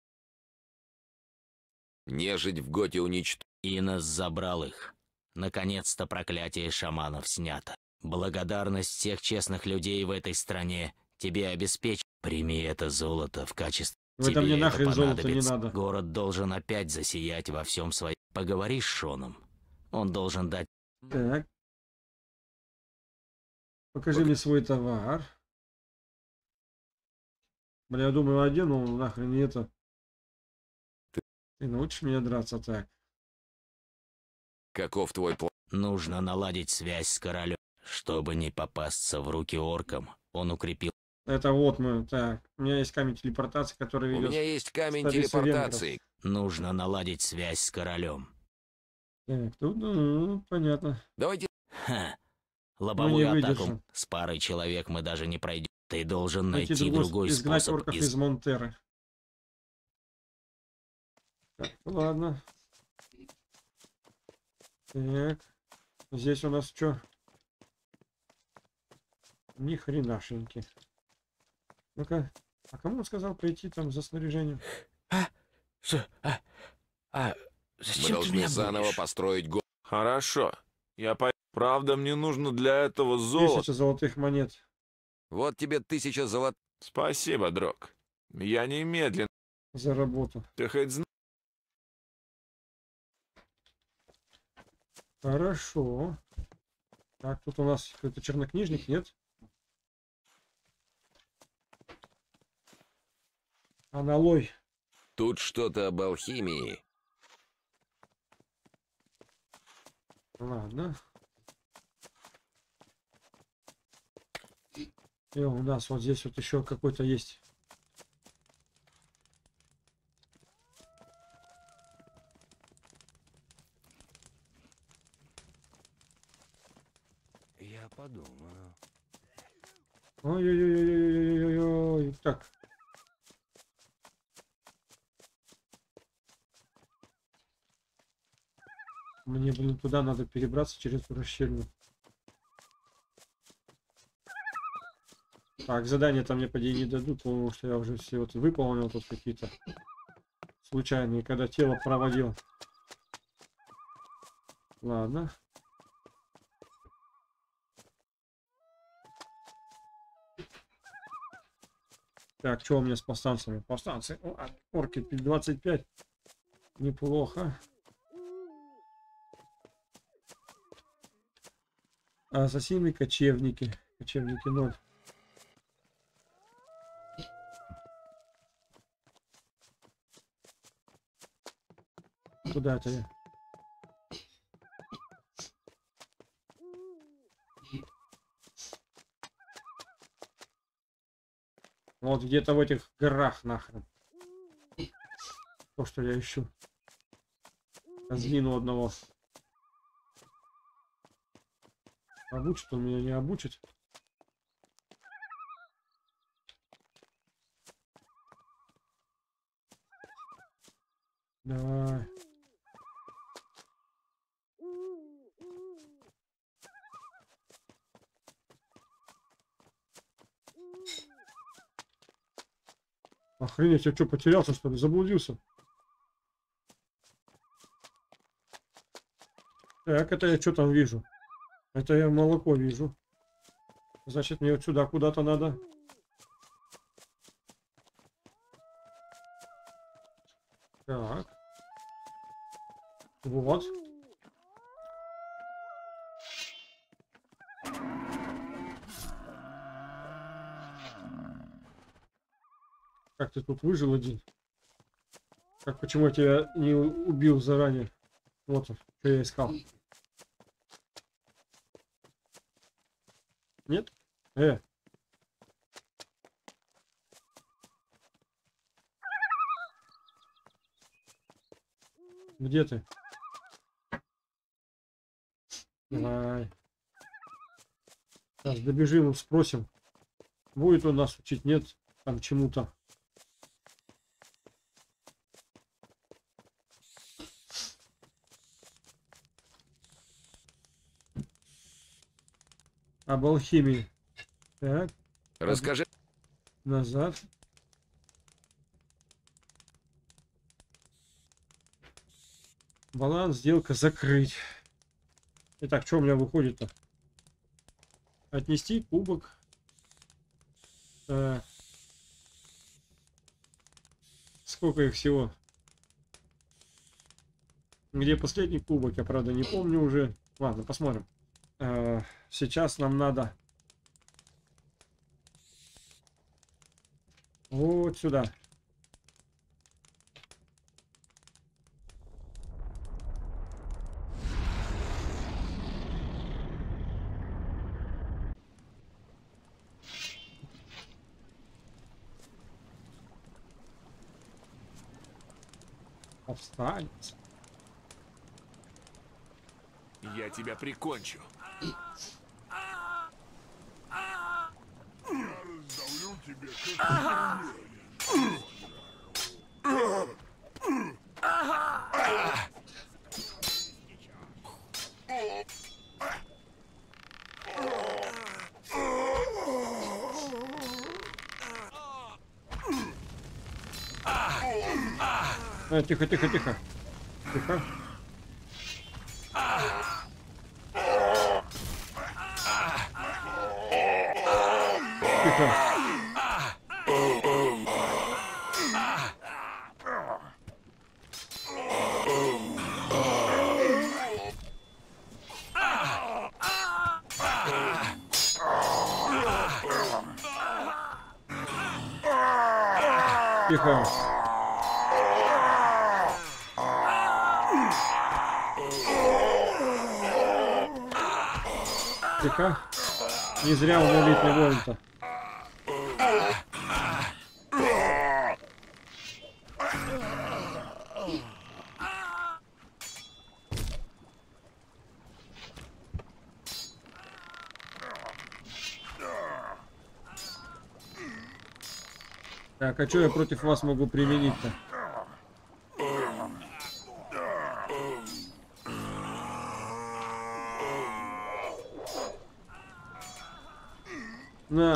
Нежить в Готе уничтожена. Инос забрал их. Наконец-то проклятие шаманов снято. Благодарность всех честных людей в этой стране тебе обеспечит. Прими это золото в качестве... В этом тебе мне это нахрен золото не понадобится. надо. Город должен опять засиять во всем своем. Поговори с Шоном. Он должен дать... Так. Покажи мне свой товар. Бля, я думаю, один, ну нахрен не это. Ты научишь меня драться так? Каков твой план? Нужно наладить связь с королем. Чтобы не попасться в руки оркам, он укрепил... Это вот мы, так. У меня есть камень телепортации, который ведет... У меня есть камень в столицу телепортации. венгров. Нужно наладить связь с королем. Так, тут, ну, понятно. Давайте... Ха. Лобовую не атаку выдержим. с парой человек мы даже не пройдем. Ты должен Найти найти другой, другой изгнать способ. орков из- из Монтеры. Так, ну ладно. Так. Здесь у нас что? Ни хренашеньки. Ну-ка. А кому он сказал пойти там за снаряжением? А, а, а Мы зачем ты должны меня заново будешь? построить город. Хорошо. Я по... Правда, мне нужно для этого золото. Тысяча золотых монет. Вот тебе тысяча золотых. Спасибо, Дрог. Я немедленно. За работу. Ты хоть знаешь? Хорошо. Так, тут у нас какой-то чернокнижник, нет? Аналой. Тут что-то об алхимии. Ладно. И у нас вот здесь вот еще какой-то есть. Я подумаю. Ой-ой-ой-ой-ой-ой-ой. Так. Мне, блин, туда надо перебраться через эту расщелину. Так, задания там мне, по идее, не дадут, потому что я уже все вот выполнил тут какие-то случайные, когда тело проводил. Ладно. Так, что у меня с повстанцами? Повстанцы. О, орки двадцать пять. Неплохо. Ассасины, кочевники. Кочевники ноль. Куда это я? Вот где-то в этих горах нахрен. То, что я ищу. Змину одного. Обучит он меня, не обучит. Давай. Охренеть, я что, потерялся, что ли? Заблудился. Так, это я что там вижу? Это я молоко вижу. Значит, мне вот сюда куда-то надо. Так. Вот. Как ты тут выжил один? Как, почему я тебя не убил заранее? Вот он, что я искал. Нет? Э. Где ты? Давай. Сейчас добежим, спросим. Будет он нас учить? Нет? Там чему-то. Об алхимии. Так. Расскажи. Назад. Баланс, сделка закрыть. Итак, что у меня выходит-то? Отнести кубок. Так. Сколько их всего? Где последний кубок? Я, правда, не помню уже. Ладно, посмотрим. А, сейчас нам надо вот сюда. Повстанец. Я тебя прикончу. А, тихо, тихо, тихо. Тихо. Тихо. Тихо. Тихо. Не зря он элитный воин-то. Так, а что я против вас могу применить-то? На.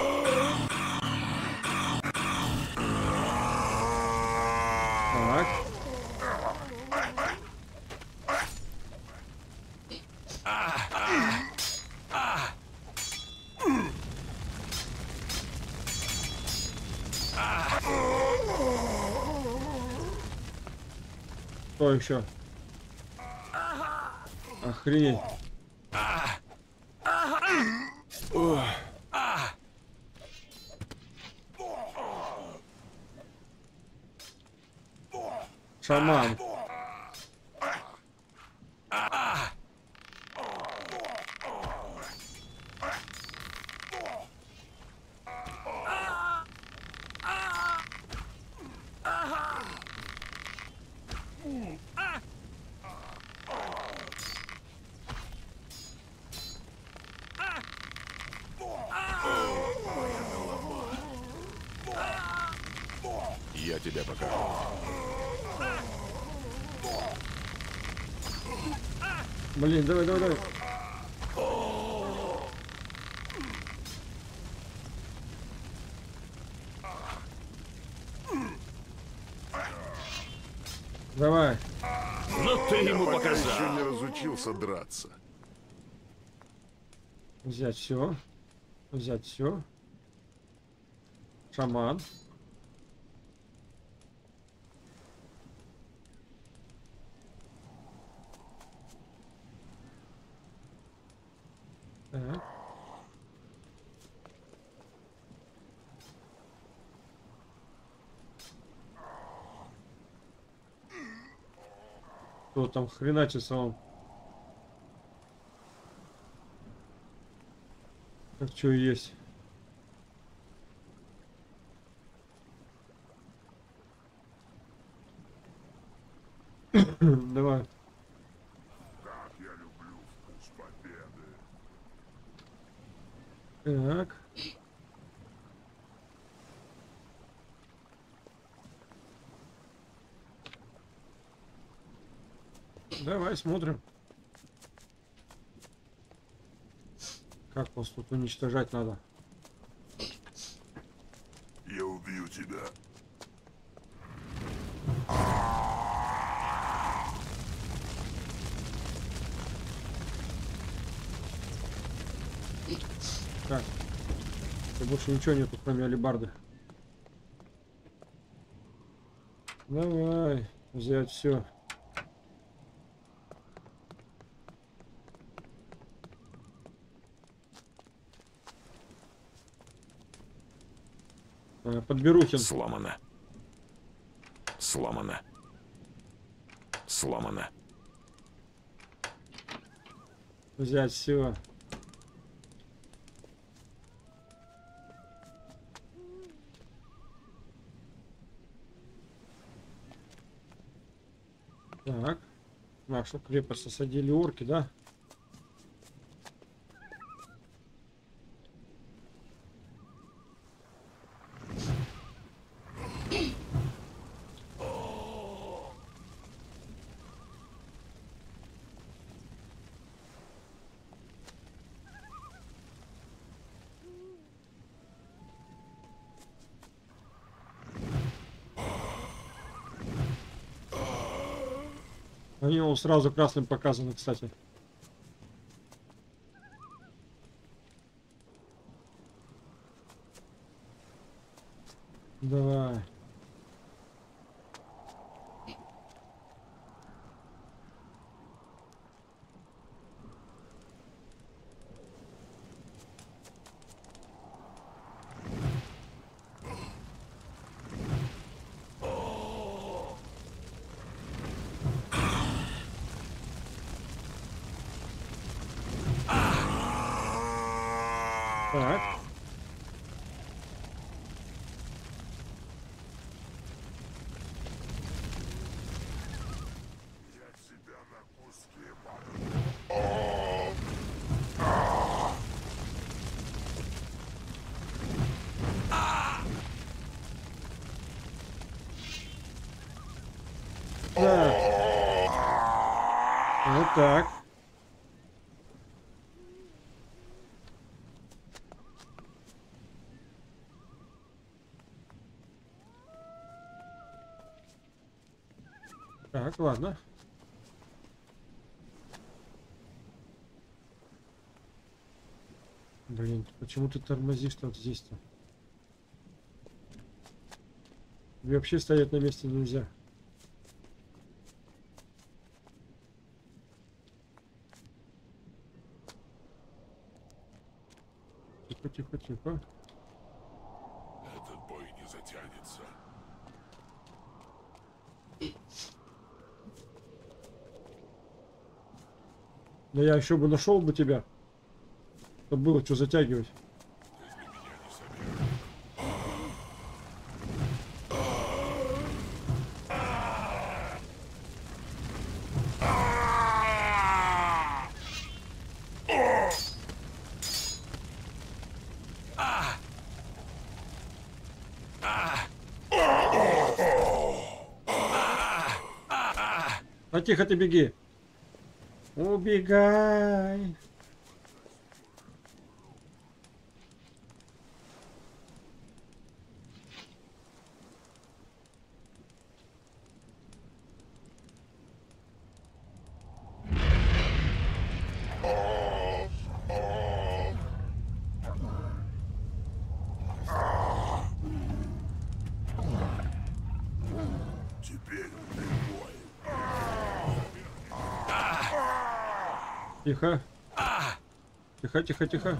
Так. Что еще? Охренеть. Шаман. Я тебя покажу. Блин, давай, давай, давай. Давай. Но ты ему показал. Я еще не разучился драться. Взять все. Взять все. Шаман. Так. Кто там хреначится он? Так что есть? Давай. Как я люблю вкус победы. Так. Давай смотрим. Как вас тут уничтожать надо? Я убью тебя. Так. И больше ничего нету, кроме алебарды. Давай. Взять все. Подберухин. Сломано. Сломано. Сломано. Взять все. Так. Нашу крепость осадили орки, да? Они его сразу красным показаны, кстати. Давай. Так. Так. Вот так. Так, ладно. Блин, почему ты тормозишь-то вот здесь-то? Тебе вообще стоять на месте нельзя. Тихо, тихо, тихо. Этот бой не затянется. Да я еще бы нашел бы тебя. Чтобы было что затягивать. А тихо ты беги. Убегай. Теперь ты мой. Тихо. Тихо, тихо, тихо.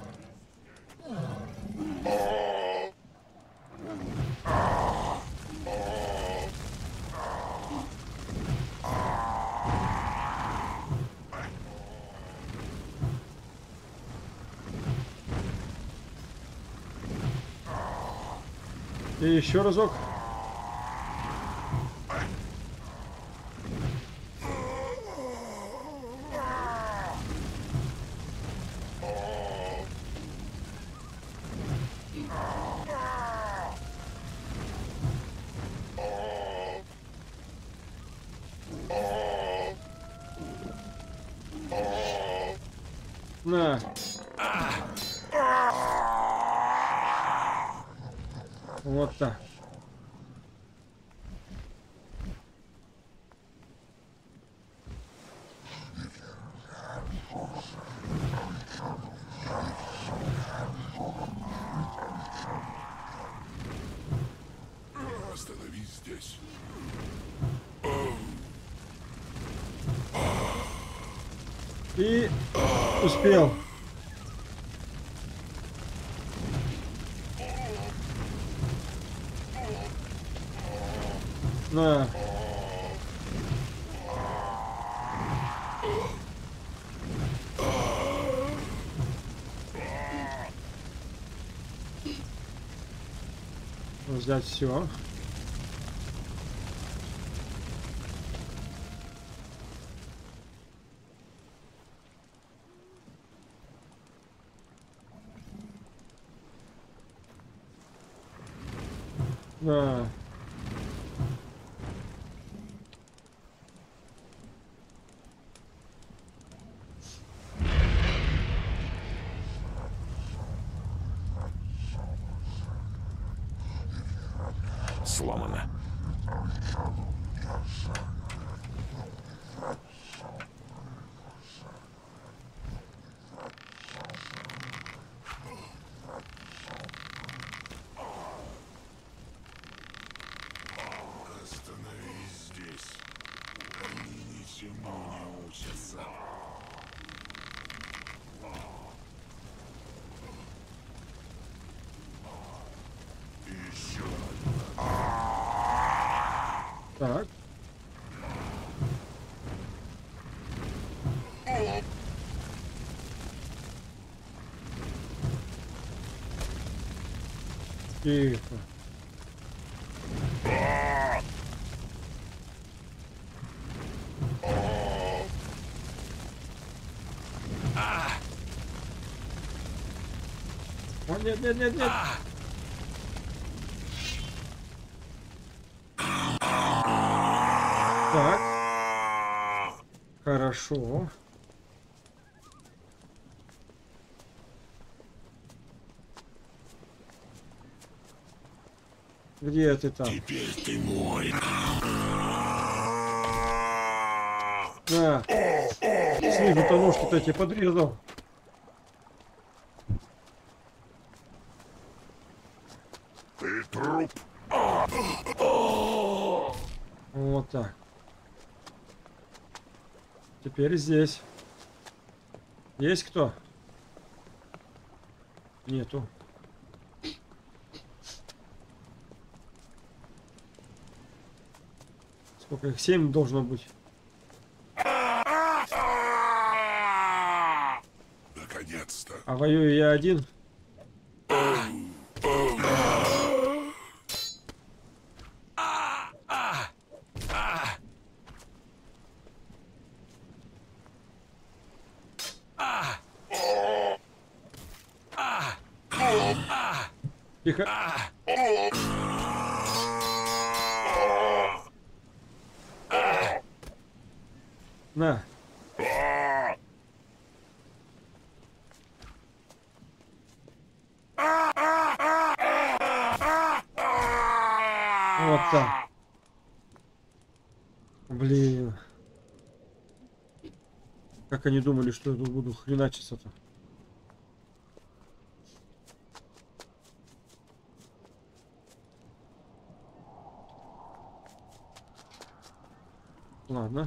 И еще разок. На. Вот так. Остановись здесь. И успел. На. Взять все. Да. Сломано. Так. Тихо. О, нет, нет, нет, нет. Так. Хорошо. Где ты там? Теперь ты мой. На. Снизу-то ножку-то я тебе подрезал. Ты труп. Вот так. Теперь здесь. Есть кто? Нету. Сколько их? Семь должно быть. Наконец-то. А воюю я один. Тихо. На. Вот так. Блин. Как они думали, что я тут буду хреначиться-то? Ладно.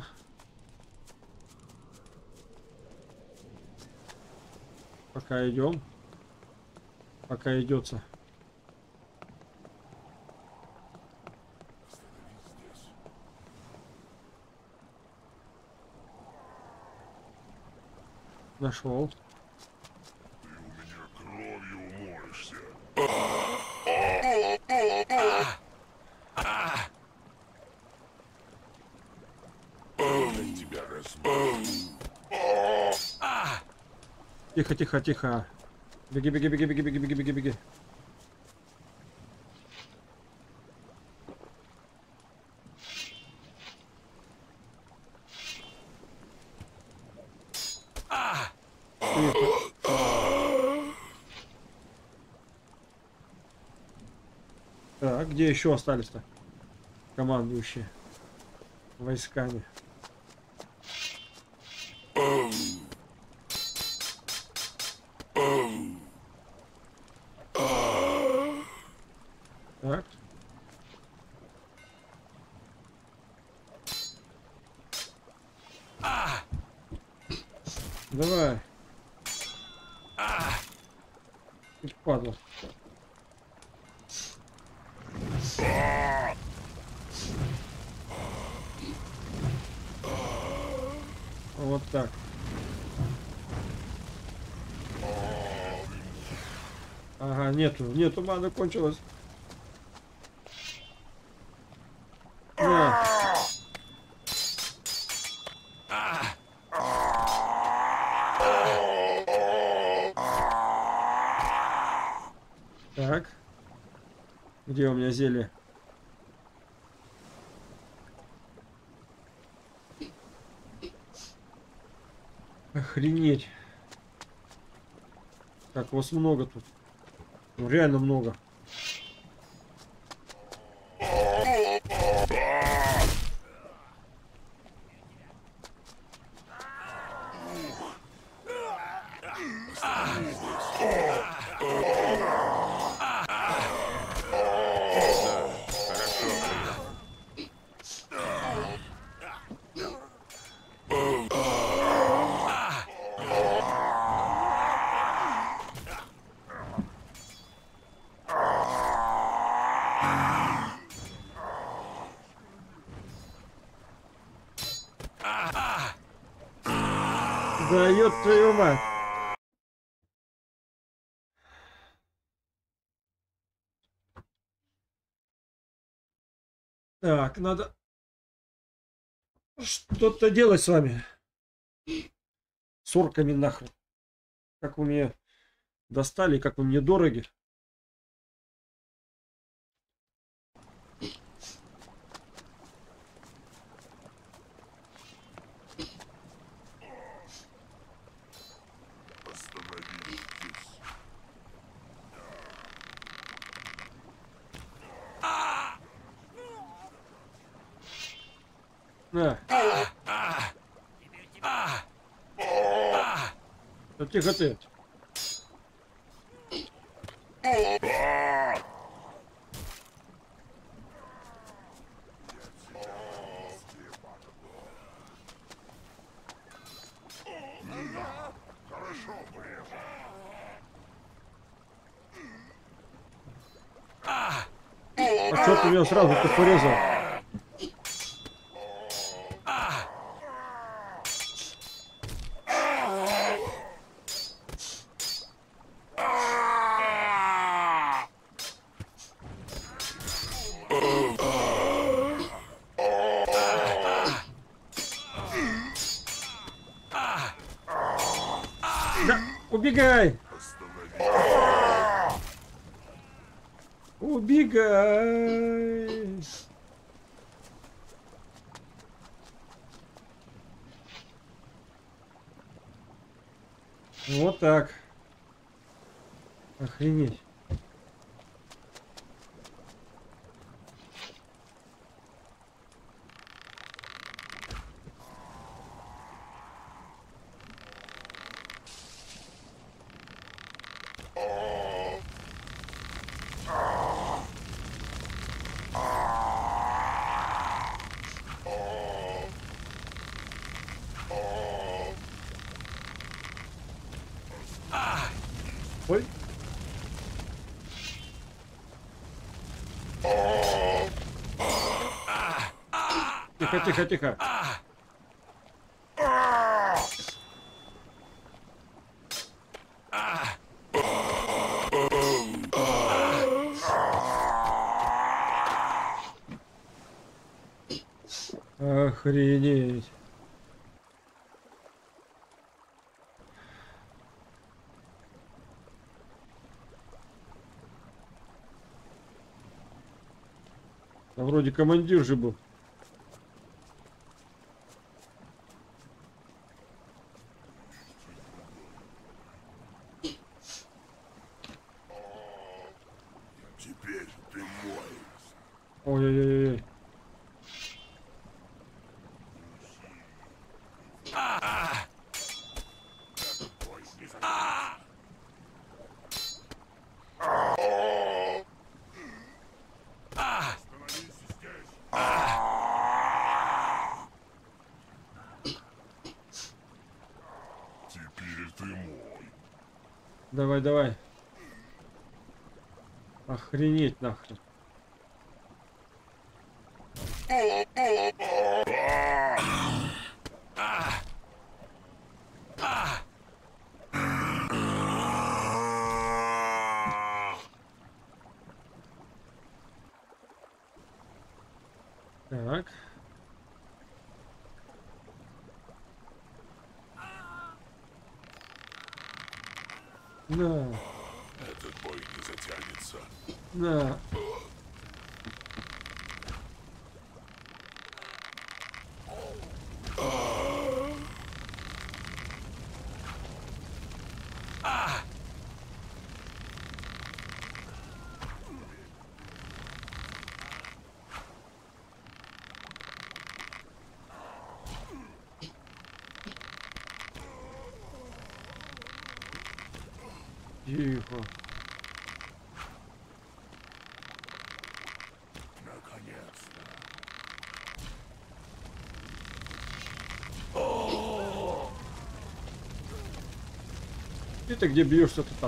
Пока идем. Пока идется. Нашел. Ты у меня кровью умоешься. Я тебя разбуду. Тихо, тихо, тихо. Беги, беги, беги, беги, беги, беги, беги, беги. Так, где еще остались-то командующие войсками? Так. Давай. Падла. Вот так. Ага, нету, нету, маны кончилась. На. Так. Где у меня зелье? Охренеть. Как вас много тут. Ну, реально много. Да ёб твою мать. Так, надо что-то делать с вами. С орками нахрен. Как вы мне достали, как вы мне дороги. На. Да тихо ты. А что ты меня сразу-то порезал? Да, убегай! Убегай! Вот так. Охренеть. Ой. Тихо, тихо, тихо. Охренеть. А вроде командир же был. Теперь ты мой. Ой-ой-ой. Теперь ты мой. Давай, давай. Охренеть нахрен. Так. На. Этот бой не затянется. На. Тихо. Наконец-то. Ты-то где бьешься-то там?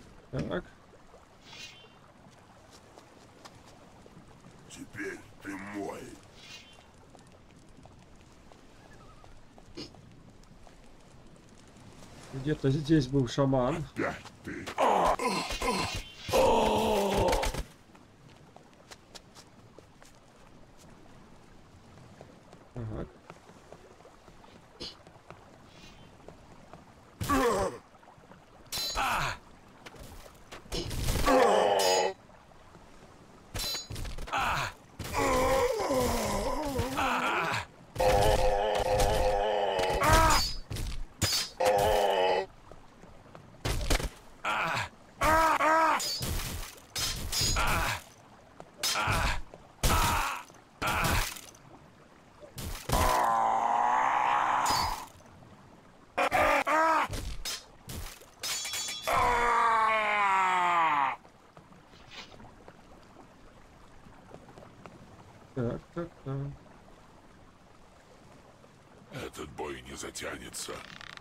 Так. Теперь ты мой. Где-то здесь был шаман. Ага. Так, так, так. Этот бой не затянется.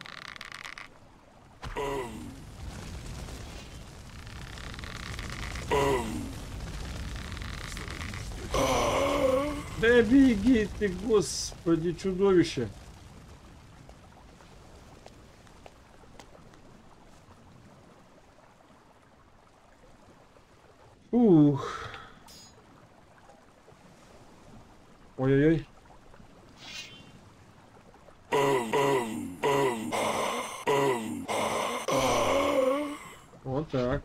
Оу. Оу. Да беги ты, господи, чудовище. Ух. Ой-ой-ой. Вот так.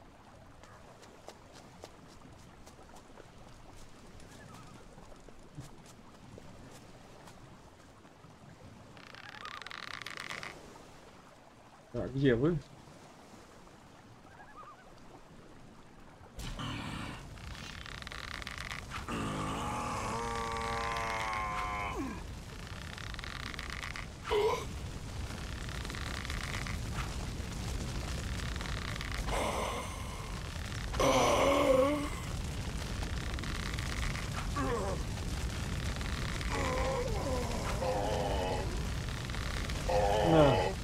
Так, где вы? На.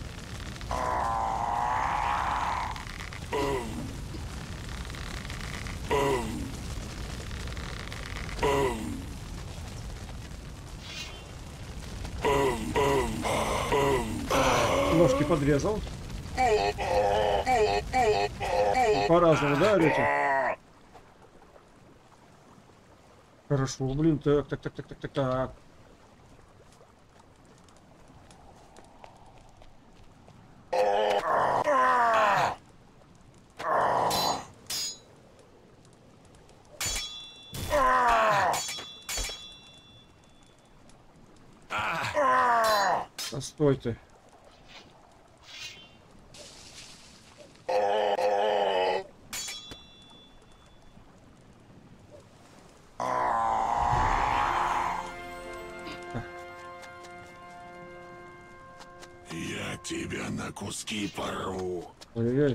Ножки подрезал. По-разному, да, орете? Хорошо, блин, так, так, так, так, так, так, так. Да стой ты. Я тебя на куски порву. Ой-ой-ой.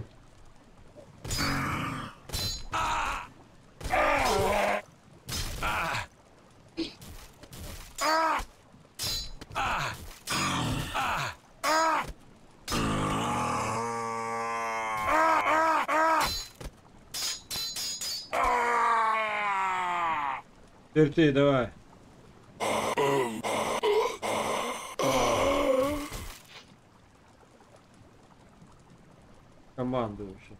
Теперь ты, давай. Командующий.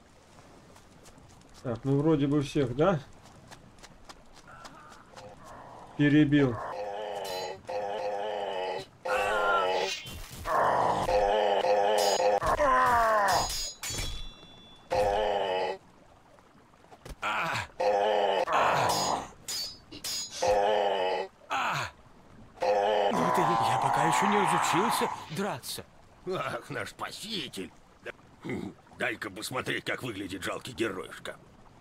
Так, ну вроде бы всех, да? Перебил. Я пока еще не разучился драться. Ах, наш спаситель. Да. Дай-ка посмотреть, как выглядит жалкий героишка.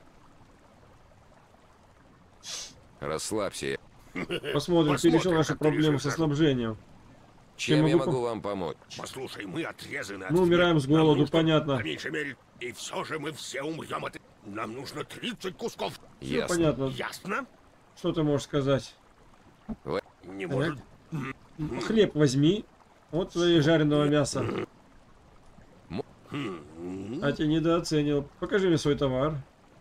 Расслабься. Посмотрим, ты решил наши проблемы со снабжением. Чем я могу могу вам помочь? Послушай, мы отрезаны от Мы умираем с смерти. Нам голоду, нужно, понятно. По меньшей мере, и все же мы все умрем от... Нам нужно тридцать кусков. Всё понятно. Ясно? Что ты можешь сказать? Вы... Не Так. может... Хлеб возьми. Вот твои жареного мяса. А тебя недооценил. Покажи мне свой товар.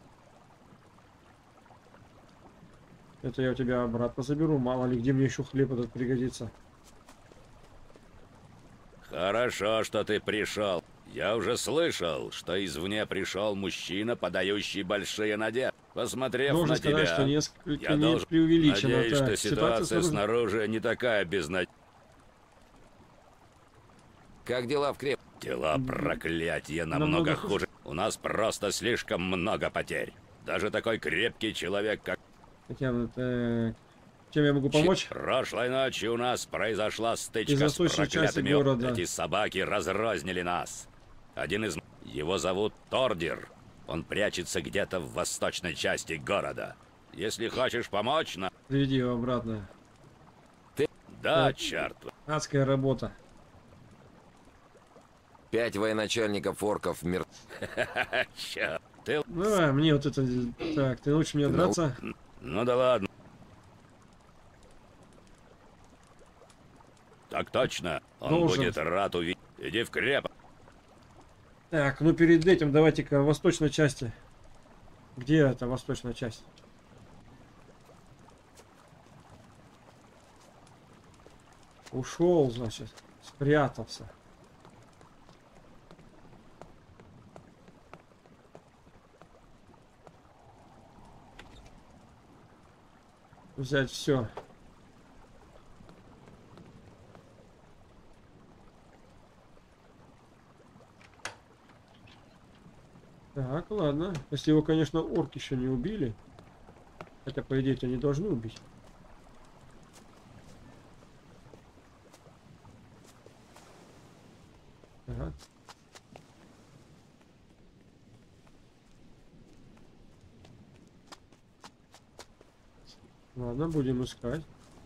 Это я у тебя обратно заберу. Мало ли, где мне еще хлеб этот пригодится. Хорошо, что ты пришел. Я уже слышал, что извне пришел мужчина, подающий большие надежды. Посмотрев Должен на сказать, тебя, что несколько я не должен... преувеличено. Надеюсь, Так, что ситуация ситуация снаружи- снаружи не такая безнадежная. Как дела в креп? Дела проклятия намного, Намного хуже. хуже. У нас просто слишком много потерь. Даже такой крепкий человек, как... Татьяна, так, чем я могу помочь? Прошлой ночью у нас произошла Из стычка с восточной части проклятыми. города. Эти собаки разрознили нас. Один из... Его зовут Тордир. Он прячется где-то в восточной части города. Если хочешь помочь нам... Приведи его обратно. Ты... Да, Так. черт. Адская работа. Пять военачальников орков мир. Черт. Ты... Давай, мне вот это... Так, ты научишь меня драться? Ну да ладно. Так точно. Он Должен. будет рад увидеть. Иди в крепость. Так, ну перед этим давайте-ка в восточной части. Где эта восточная часть? Ушел, значит. Спрятался. Взять все. Так, ладно. Если его, конечно, орки еще не убили. Хотя, по идее, они должны убить. Ага. Ладно, будем искать.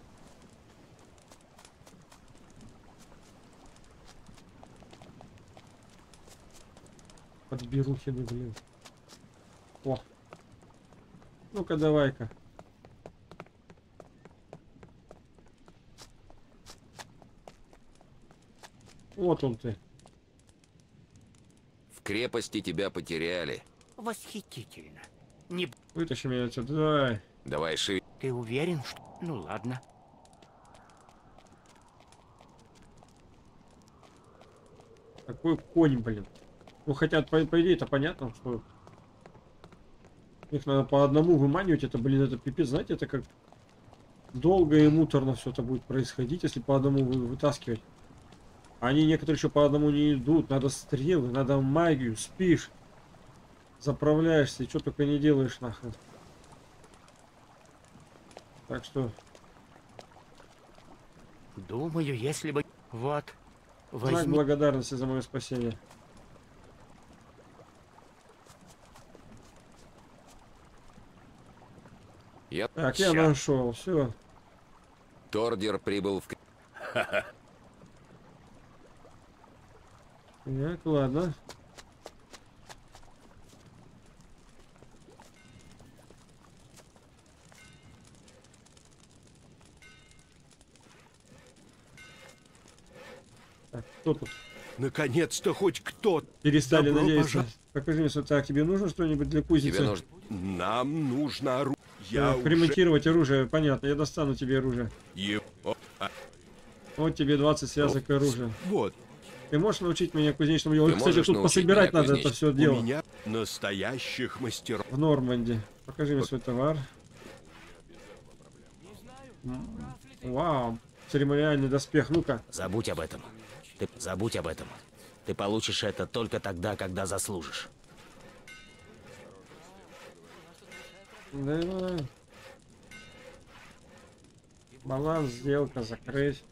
Подберухины, блин. О. Ну-ка, давай-ка. Вот он ты. В крепости тебя потеряли. Восхитительно. Не... Вытащи меня отсюда, давай. Давай, ши. Ты уверен, что... Ну ладно. Какой конь, блин. Ну, хотя, по, по идее, это понятно, что их надо по одному выманивать. Это, блин, это пипец. Знаете, это как долго и муторно все это будет происходить, если по одному вы, вытаскивать. Они некоторые еще по одному не идут. Надо стрелы, надо магию. Спишь, заправляешься и что только не делаешь нахрен. Так что... Думаю, если бы... Вот. Знак Возьми... благодарности за мое спасение. Я... Так, я нашел, все. Тордир прибыл в... Так, ладно. Так, кто тут? Наконец-то хоть кто-то. Перестали Добро надеяться. пожаловать. Покажи мне, что так, тебе нужно что-нибудь для кузницы? Тебе нужно... Нам нужно оружие. Я Я ремонтировать оружие, понятно, я достану тебе оружие. уже... Его... а, Вот тебе двадцать связок оружия. Вот. Ты можешь научить меня кузнечному делу? Ты Кстати, можешь тут научить пособирать меня надо это кузнечному? все У дело. меня настоящих мастеров. В Норманде. Покажи мне свой товар. М, Вау. Церемониальный доспех. Ну-ка. Забудь об этом. Ты забудь об этом. Ты получишь это только тогда, когда заслужишь. Давай. Баланс, сделка, закрыть.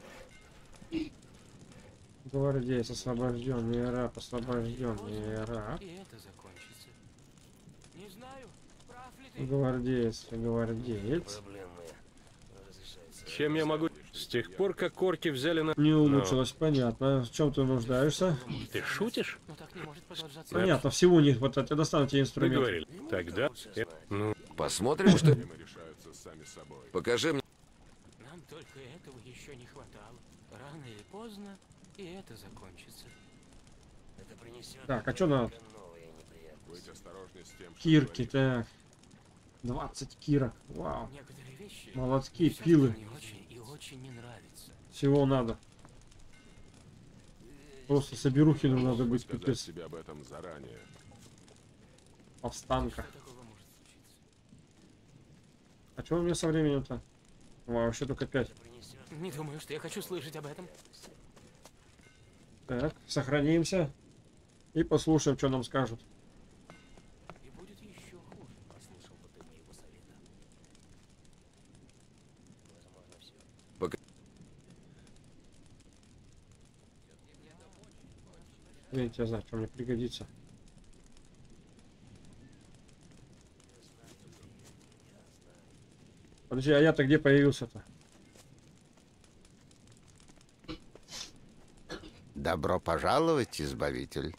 Гвардеец, освобожденный раб, освобожденный раб. И это закончится. Не знаю, прав ли ты. Гвардеец, гвардеец. Чем я могу... С тех пор, как орки взяли на... Не улучшилось, понятно. В чем ты нуждаешься? Ты шутишь? Но так не может продолжаться. Понятно, всего не хватает. Я достану тебе Вы инструмент. говорили. Тогда... э, Ну, Посмотрим, что... решаются сами собой. Покажи мне... Нам только этого еще не хватало. Рано или поздно и это закончится. Это принесет... Так, а что надо? Будь осторожней с тем, что Кирки, так. двадцать кирок. Вау. Некоторые вещи... Молотки, всё-таки пилы. мне очень и очень не нравится. Всего надо. Просто соберу хину, надо быть Сказать пипец. себе об этом заранее. Повстанка. А что у меня со временем-то? Вообще только пять. Не думаю, что я хочу слышать об этом. Так, сохранимся. И послушаем, что нам скажут. И будет еще хуже. Послушал бы ты моего совета. Возможно, все. Пока... Видите, я знаю, что мне пригодится. Подожди, а я-то где появился-то? Добро пожаловать, Избавитель.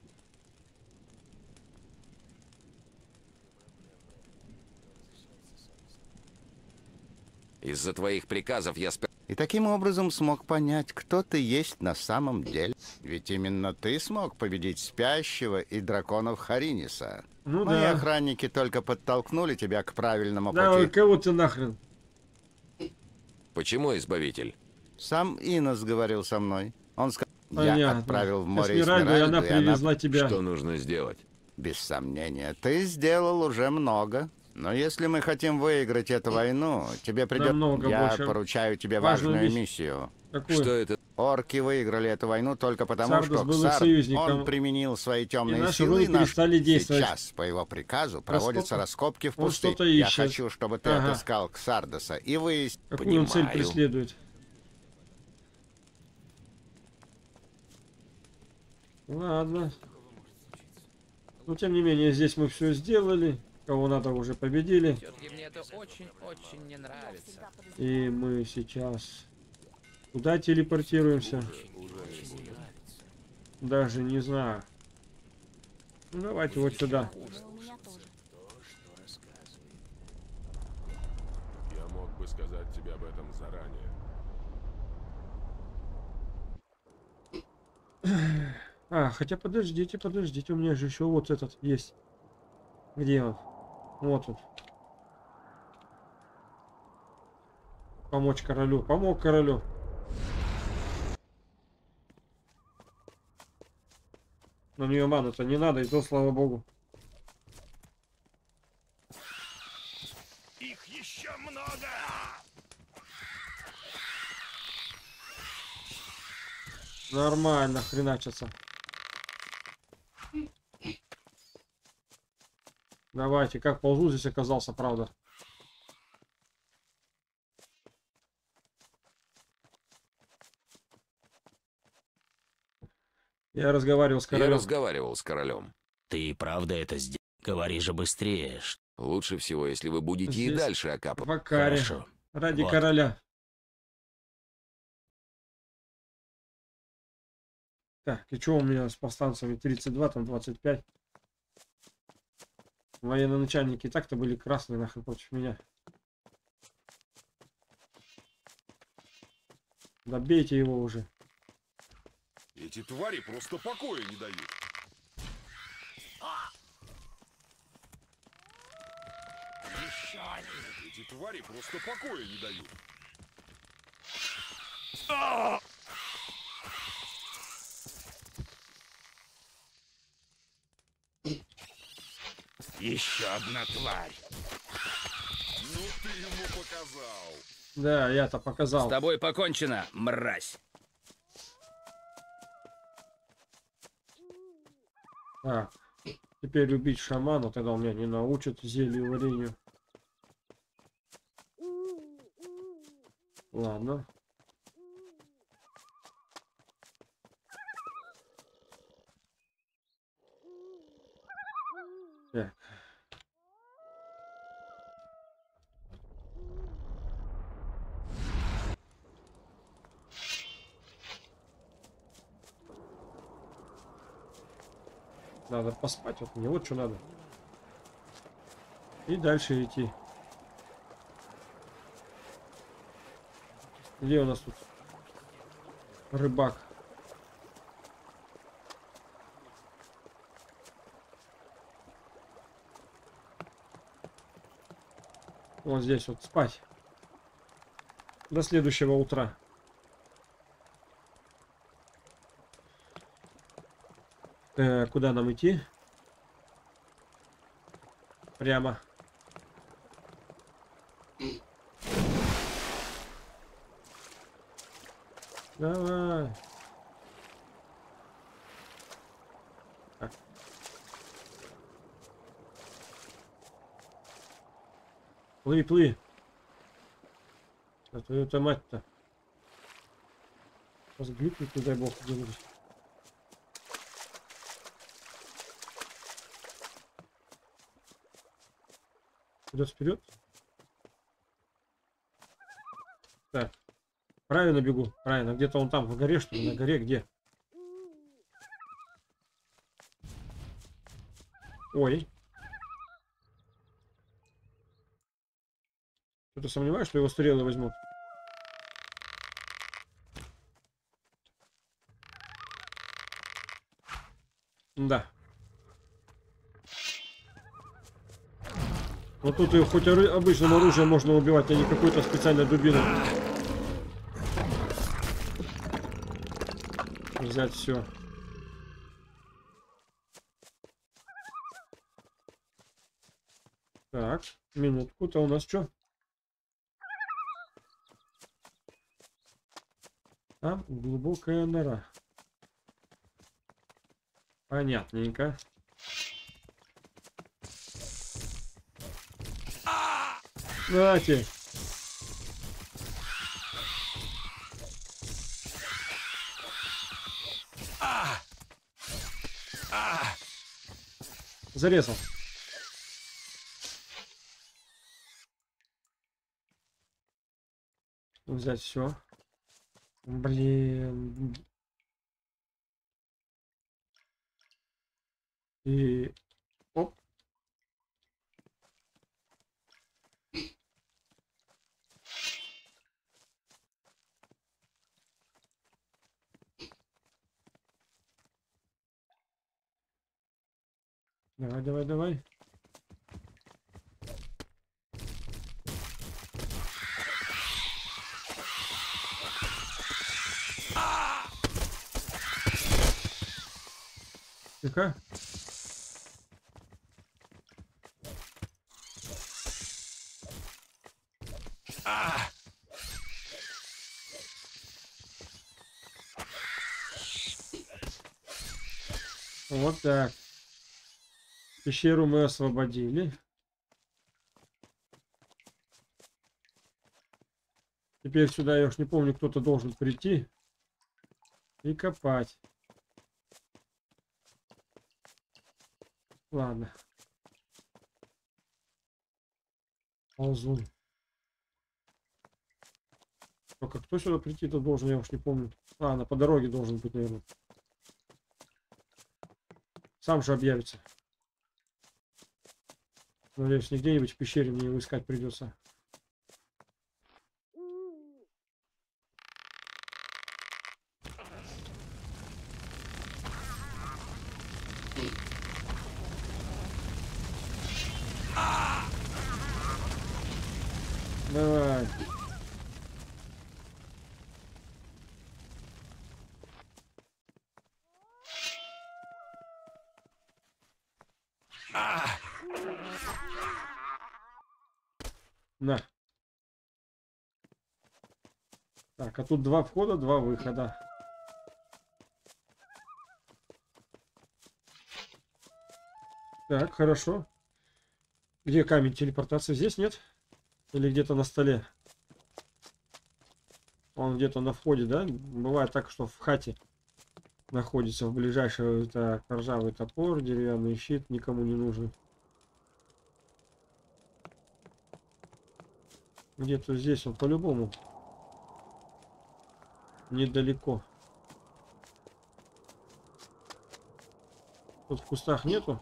Из-за твоих приказов я спер... И таким образом смог понять, кто ты есть на самом деле. Ведь именно ты смог победить Спящего и драконов Хариниса. Ну Мои да. охранники только подтолкнули тебя к правильному Да, пути. ой, кого ты нахрен? Почему Избавитель? Сам Инос говорил со мной. Он сказал, Понятно. я отправил в море Эсмеральду, и она привезла тебя. Что нужно сделать? Без сомнения, ты сделал уже много. Но если мы хотим выиграть эту войну, тебе придется... Намного Я больше. поручаю тебе Важную важную вещь. миссию. Какую? Что это? Орки выиграли эту войну только потому, Сардос что был их Ксар, союзником, он применил свои и темные наши силы, руны и наш... перестали действовать. Сейчас, по его приказу, проводятся раскопки в Он пустыне. что-то Я ищет. хочу, чтобы ты Ага. отыскал Ксардоса и выяснил... Какую он цель преследует? Ладно. Но тем не менее, здесь мы все сделали. Кого надо, уже победили. Все-таки мне это очень-очень не нравится. И мы сейчас куда телепортируемся? Даже не знаю. Ну, давайте вот сюда. Я мог бы сказать тебе об этом заранее. А, хотя подождите, подождите, у меня же еще вот этот есть. Где он? Вот он. Помочь королю. Помог королю. На нее ману-то не надо, и то слава богу. Их еще много! Нормально хреначится. Давайте, как ползу здесь оказался, правда. Я разговаривал с королем. Я разговаривал с королем. Ты и правда это сделал? Говори же быстрее. ш- Лучше всего, если вы будете и Здесь дальше окапывать. В Акаре. Хорошо. Ради Вот. короля. Так, и что у меня с повстанцами? тридцать два, там двадцать пять. Военно-начальники и так-то были красные нахрен против меня. Добейте его уже. Эти твари просто покоя не дают. Еще один! Эти твари просто покоя не дают. Еще одна тварь! Ну ты ему показал. Да, я-то показал. С тобой покончено, мразь. Так, теперь убить шамана, тогда у меня не научат зелью варенью. Ладно. Так. Надо поспать, вот мне вот что надо. И дальше идти. Где у нас тут рыбак? Вот здесь вот спать. До следующего утра. Э, куда нам идти? Прямо. Давай. Так. Плыви, плыви. А твою-то мать-то. Разглюкнуть, не дай бог, где-нибудь. Вперед, вперед. Так. Правильно бегу. Правильно. Где-то он там, в горе, что ли? На горе где? Ой. Что-то сомневаюсь, что его стрелы возьмут. Да. Вот тут и хоть ору... обычным оружием можно убивать, а не какой-то специальной дубиной. Взять все. Так, минутку-то у нас что? Там глубокая нора. Понятненько. Давайте. Зарезал. Взять все. Блин. И оп. Давай, давай, давай. Тихо. А! Вот так. Пещеру мы освободили. Теперь сюда, я уж не помню, кто-то должен прийти и копать. Ладно. Ползун. Только кто сюда прийти-то должен, я уж не помню. Ладно, по дороге должен быть, наверное. Сам же объявится. Надеюсь, не где-нибудь в пещере мне его искать придется. Давай. На. Так, а тут два входа, два выхода. Так, хорошо. Где камень телепортации? Здесь нет? Или где-то на столе? Он где-то на входе, да? Бывает так, что в хате находится в ближайшем. Так, ржавый топор, деревянный щит, никому не нужен. Где-то здесь он по-любому. Недалеко. Тут в кустах нету.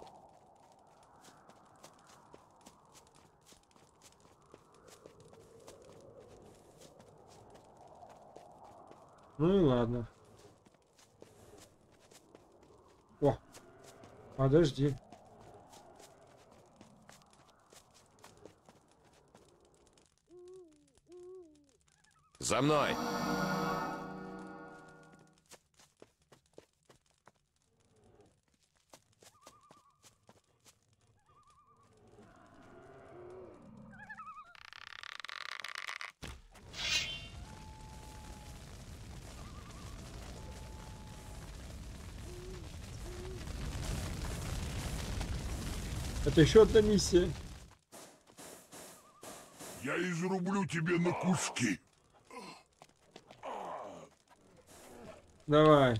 Ну и ладно. О, подожди. За мной! Это еще одна миссия. Я изрублю тебе на куски. Давай.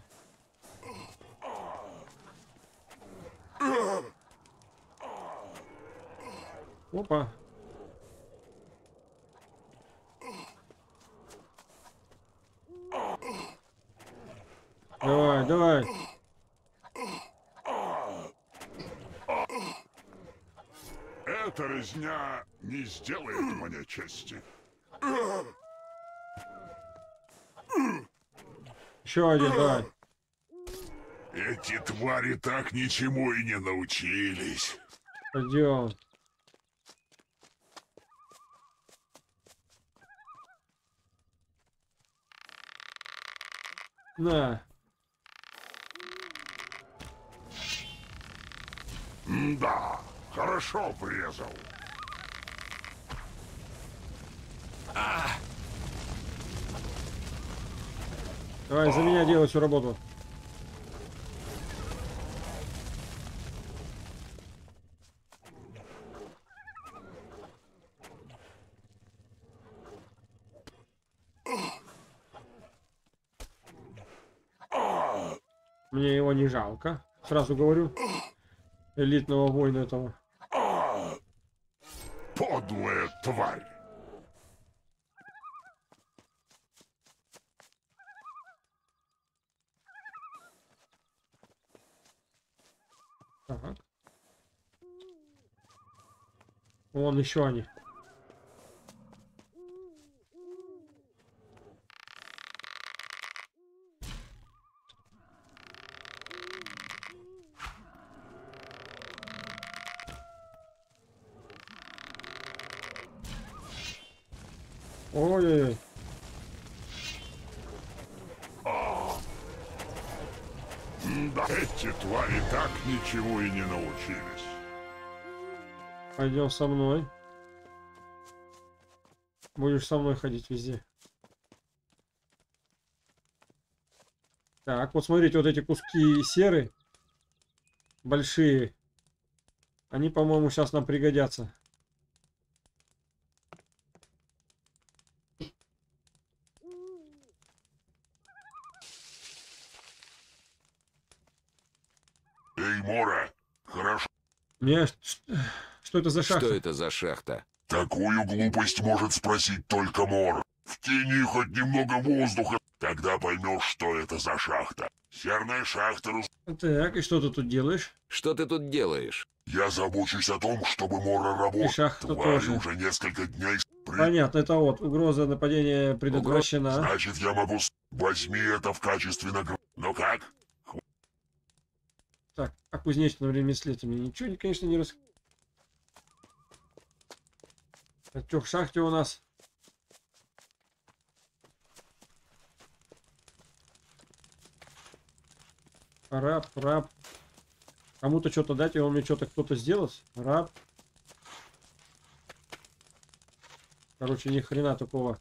Опа. Давай, давай. Эта резня не сделает мне чести. Еще один, давай. Эти твари так ничему и не научились. Пойдем. На. Да, хорошо врезал. А! Давай, за меня делай всю работу. Мне его не жалко. Сразу говорю. Элитного воина этого. Подлая тварь. Так. Вон еще они. Ой-ой-ой. Да, эти твари так ничего и не научились. Пойдем со мной. Будешь со мной ходить везде. Так, вот смотрите, вот эти куски серы большие. Они, по-моему, сейчас нам пригодятся. Эй, Мора, хорошо. Не, что это за шахта? Что это за шахта? Такую глупость может спросить только Мор. В тени хоть немного воздуха, тогда поймешь, что это за шахта. Серная шахта. Так, и что ты тут делаешь? Что ты тут делаешь? Я забочусь о том, чтобы Мора работала. И шахта Твари тоже. уже несколько дней... Понятно, это вот угроза нападения предотвращена. Значит, я могу... Возьми это в качестве награды. Ну как? Так, о кузнечном ремесле мне ничего, конечно, не рас... Так, что в шахте у нас? Раб, раб. Кому-то что-то дать, и он мне что-то кто-то сделать. Раб. Короче, ни хрена такого.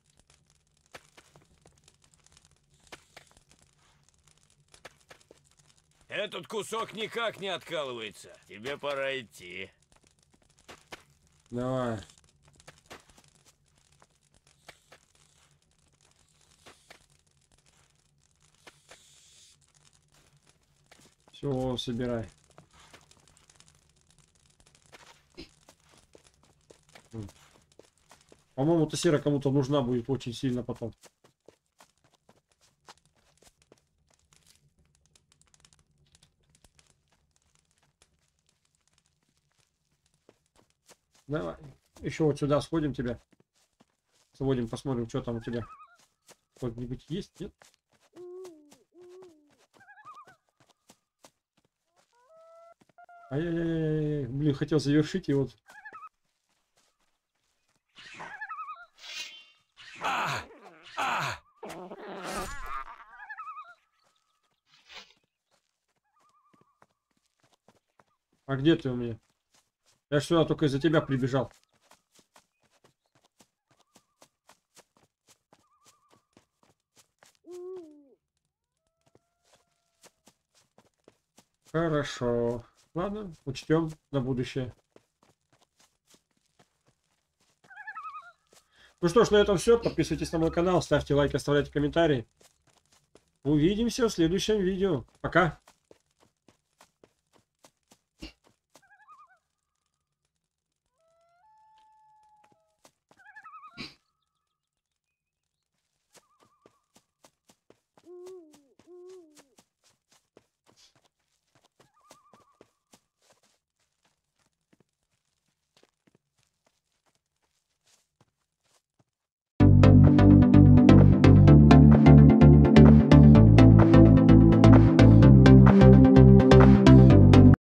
Этот кусок никак не откалывается. Тебе пора идти. Давай. Все, собирай. По-моему, эта сера кому-то нужна будет очень сильно потом. Давай. Еще вот сюда сходим тебя. Сводим, посмотрим, что там у тебя. Что-нибудь есть, нет? Ай-яй-яй-яй. Блин, хотел завершить и вот. А! А! А где ты у меня? Я ж сюда только из-за тебя прибежал. Хорошо. Ладно, учтем на будущее. Ну что ж, на этом все. Подписывайтесь на мой канал, ставьте лайки, оставляйте комментарии. Увидимся в следующем видео. Пока.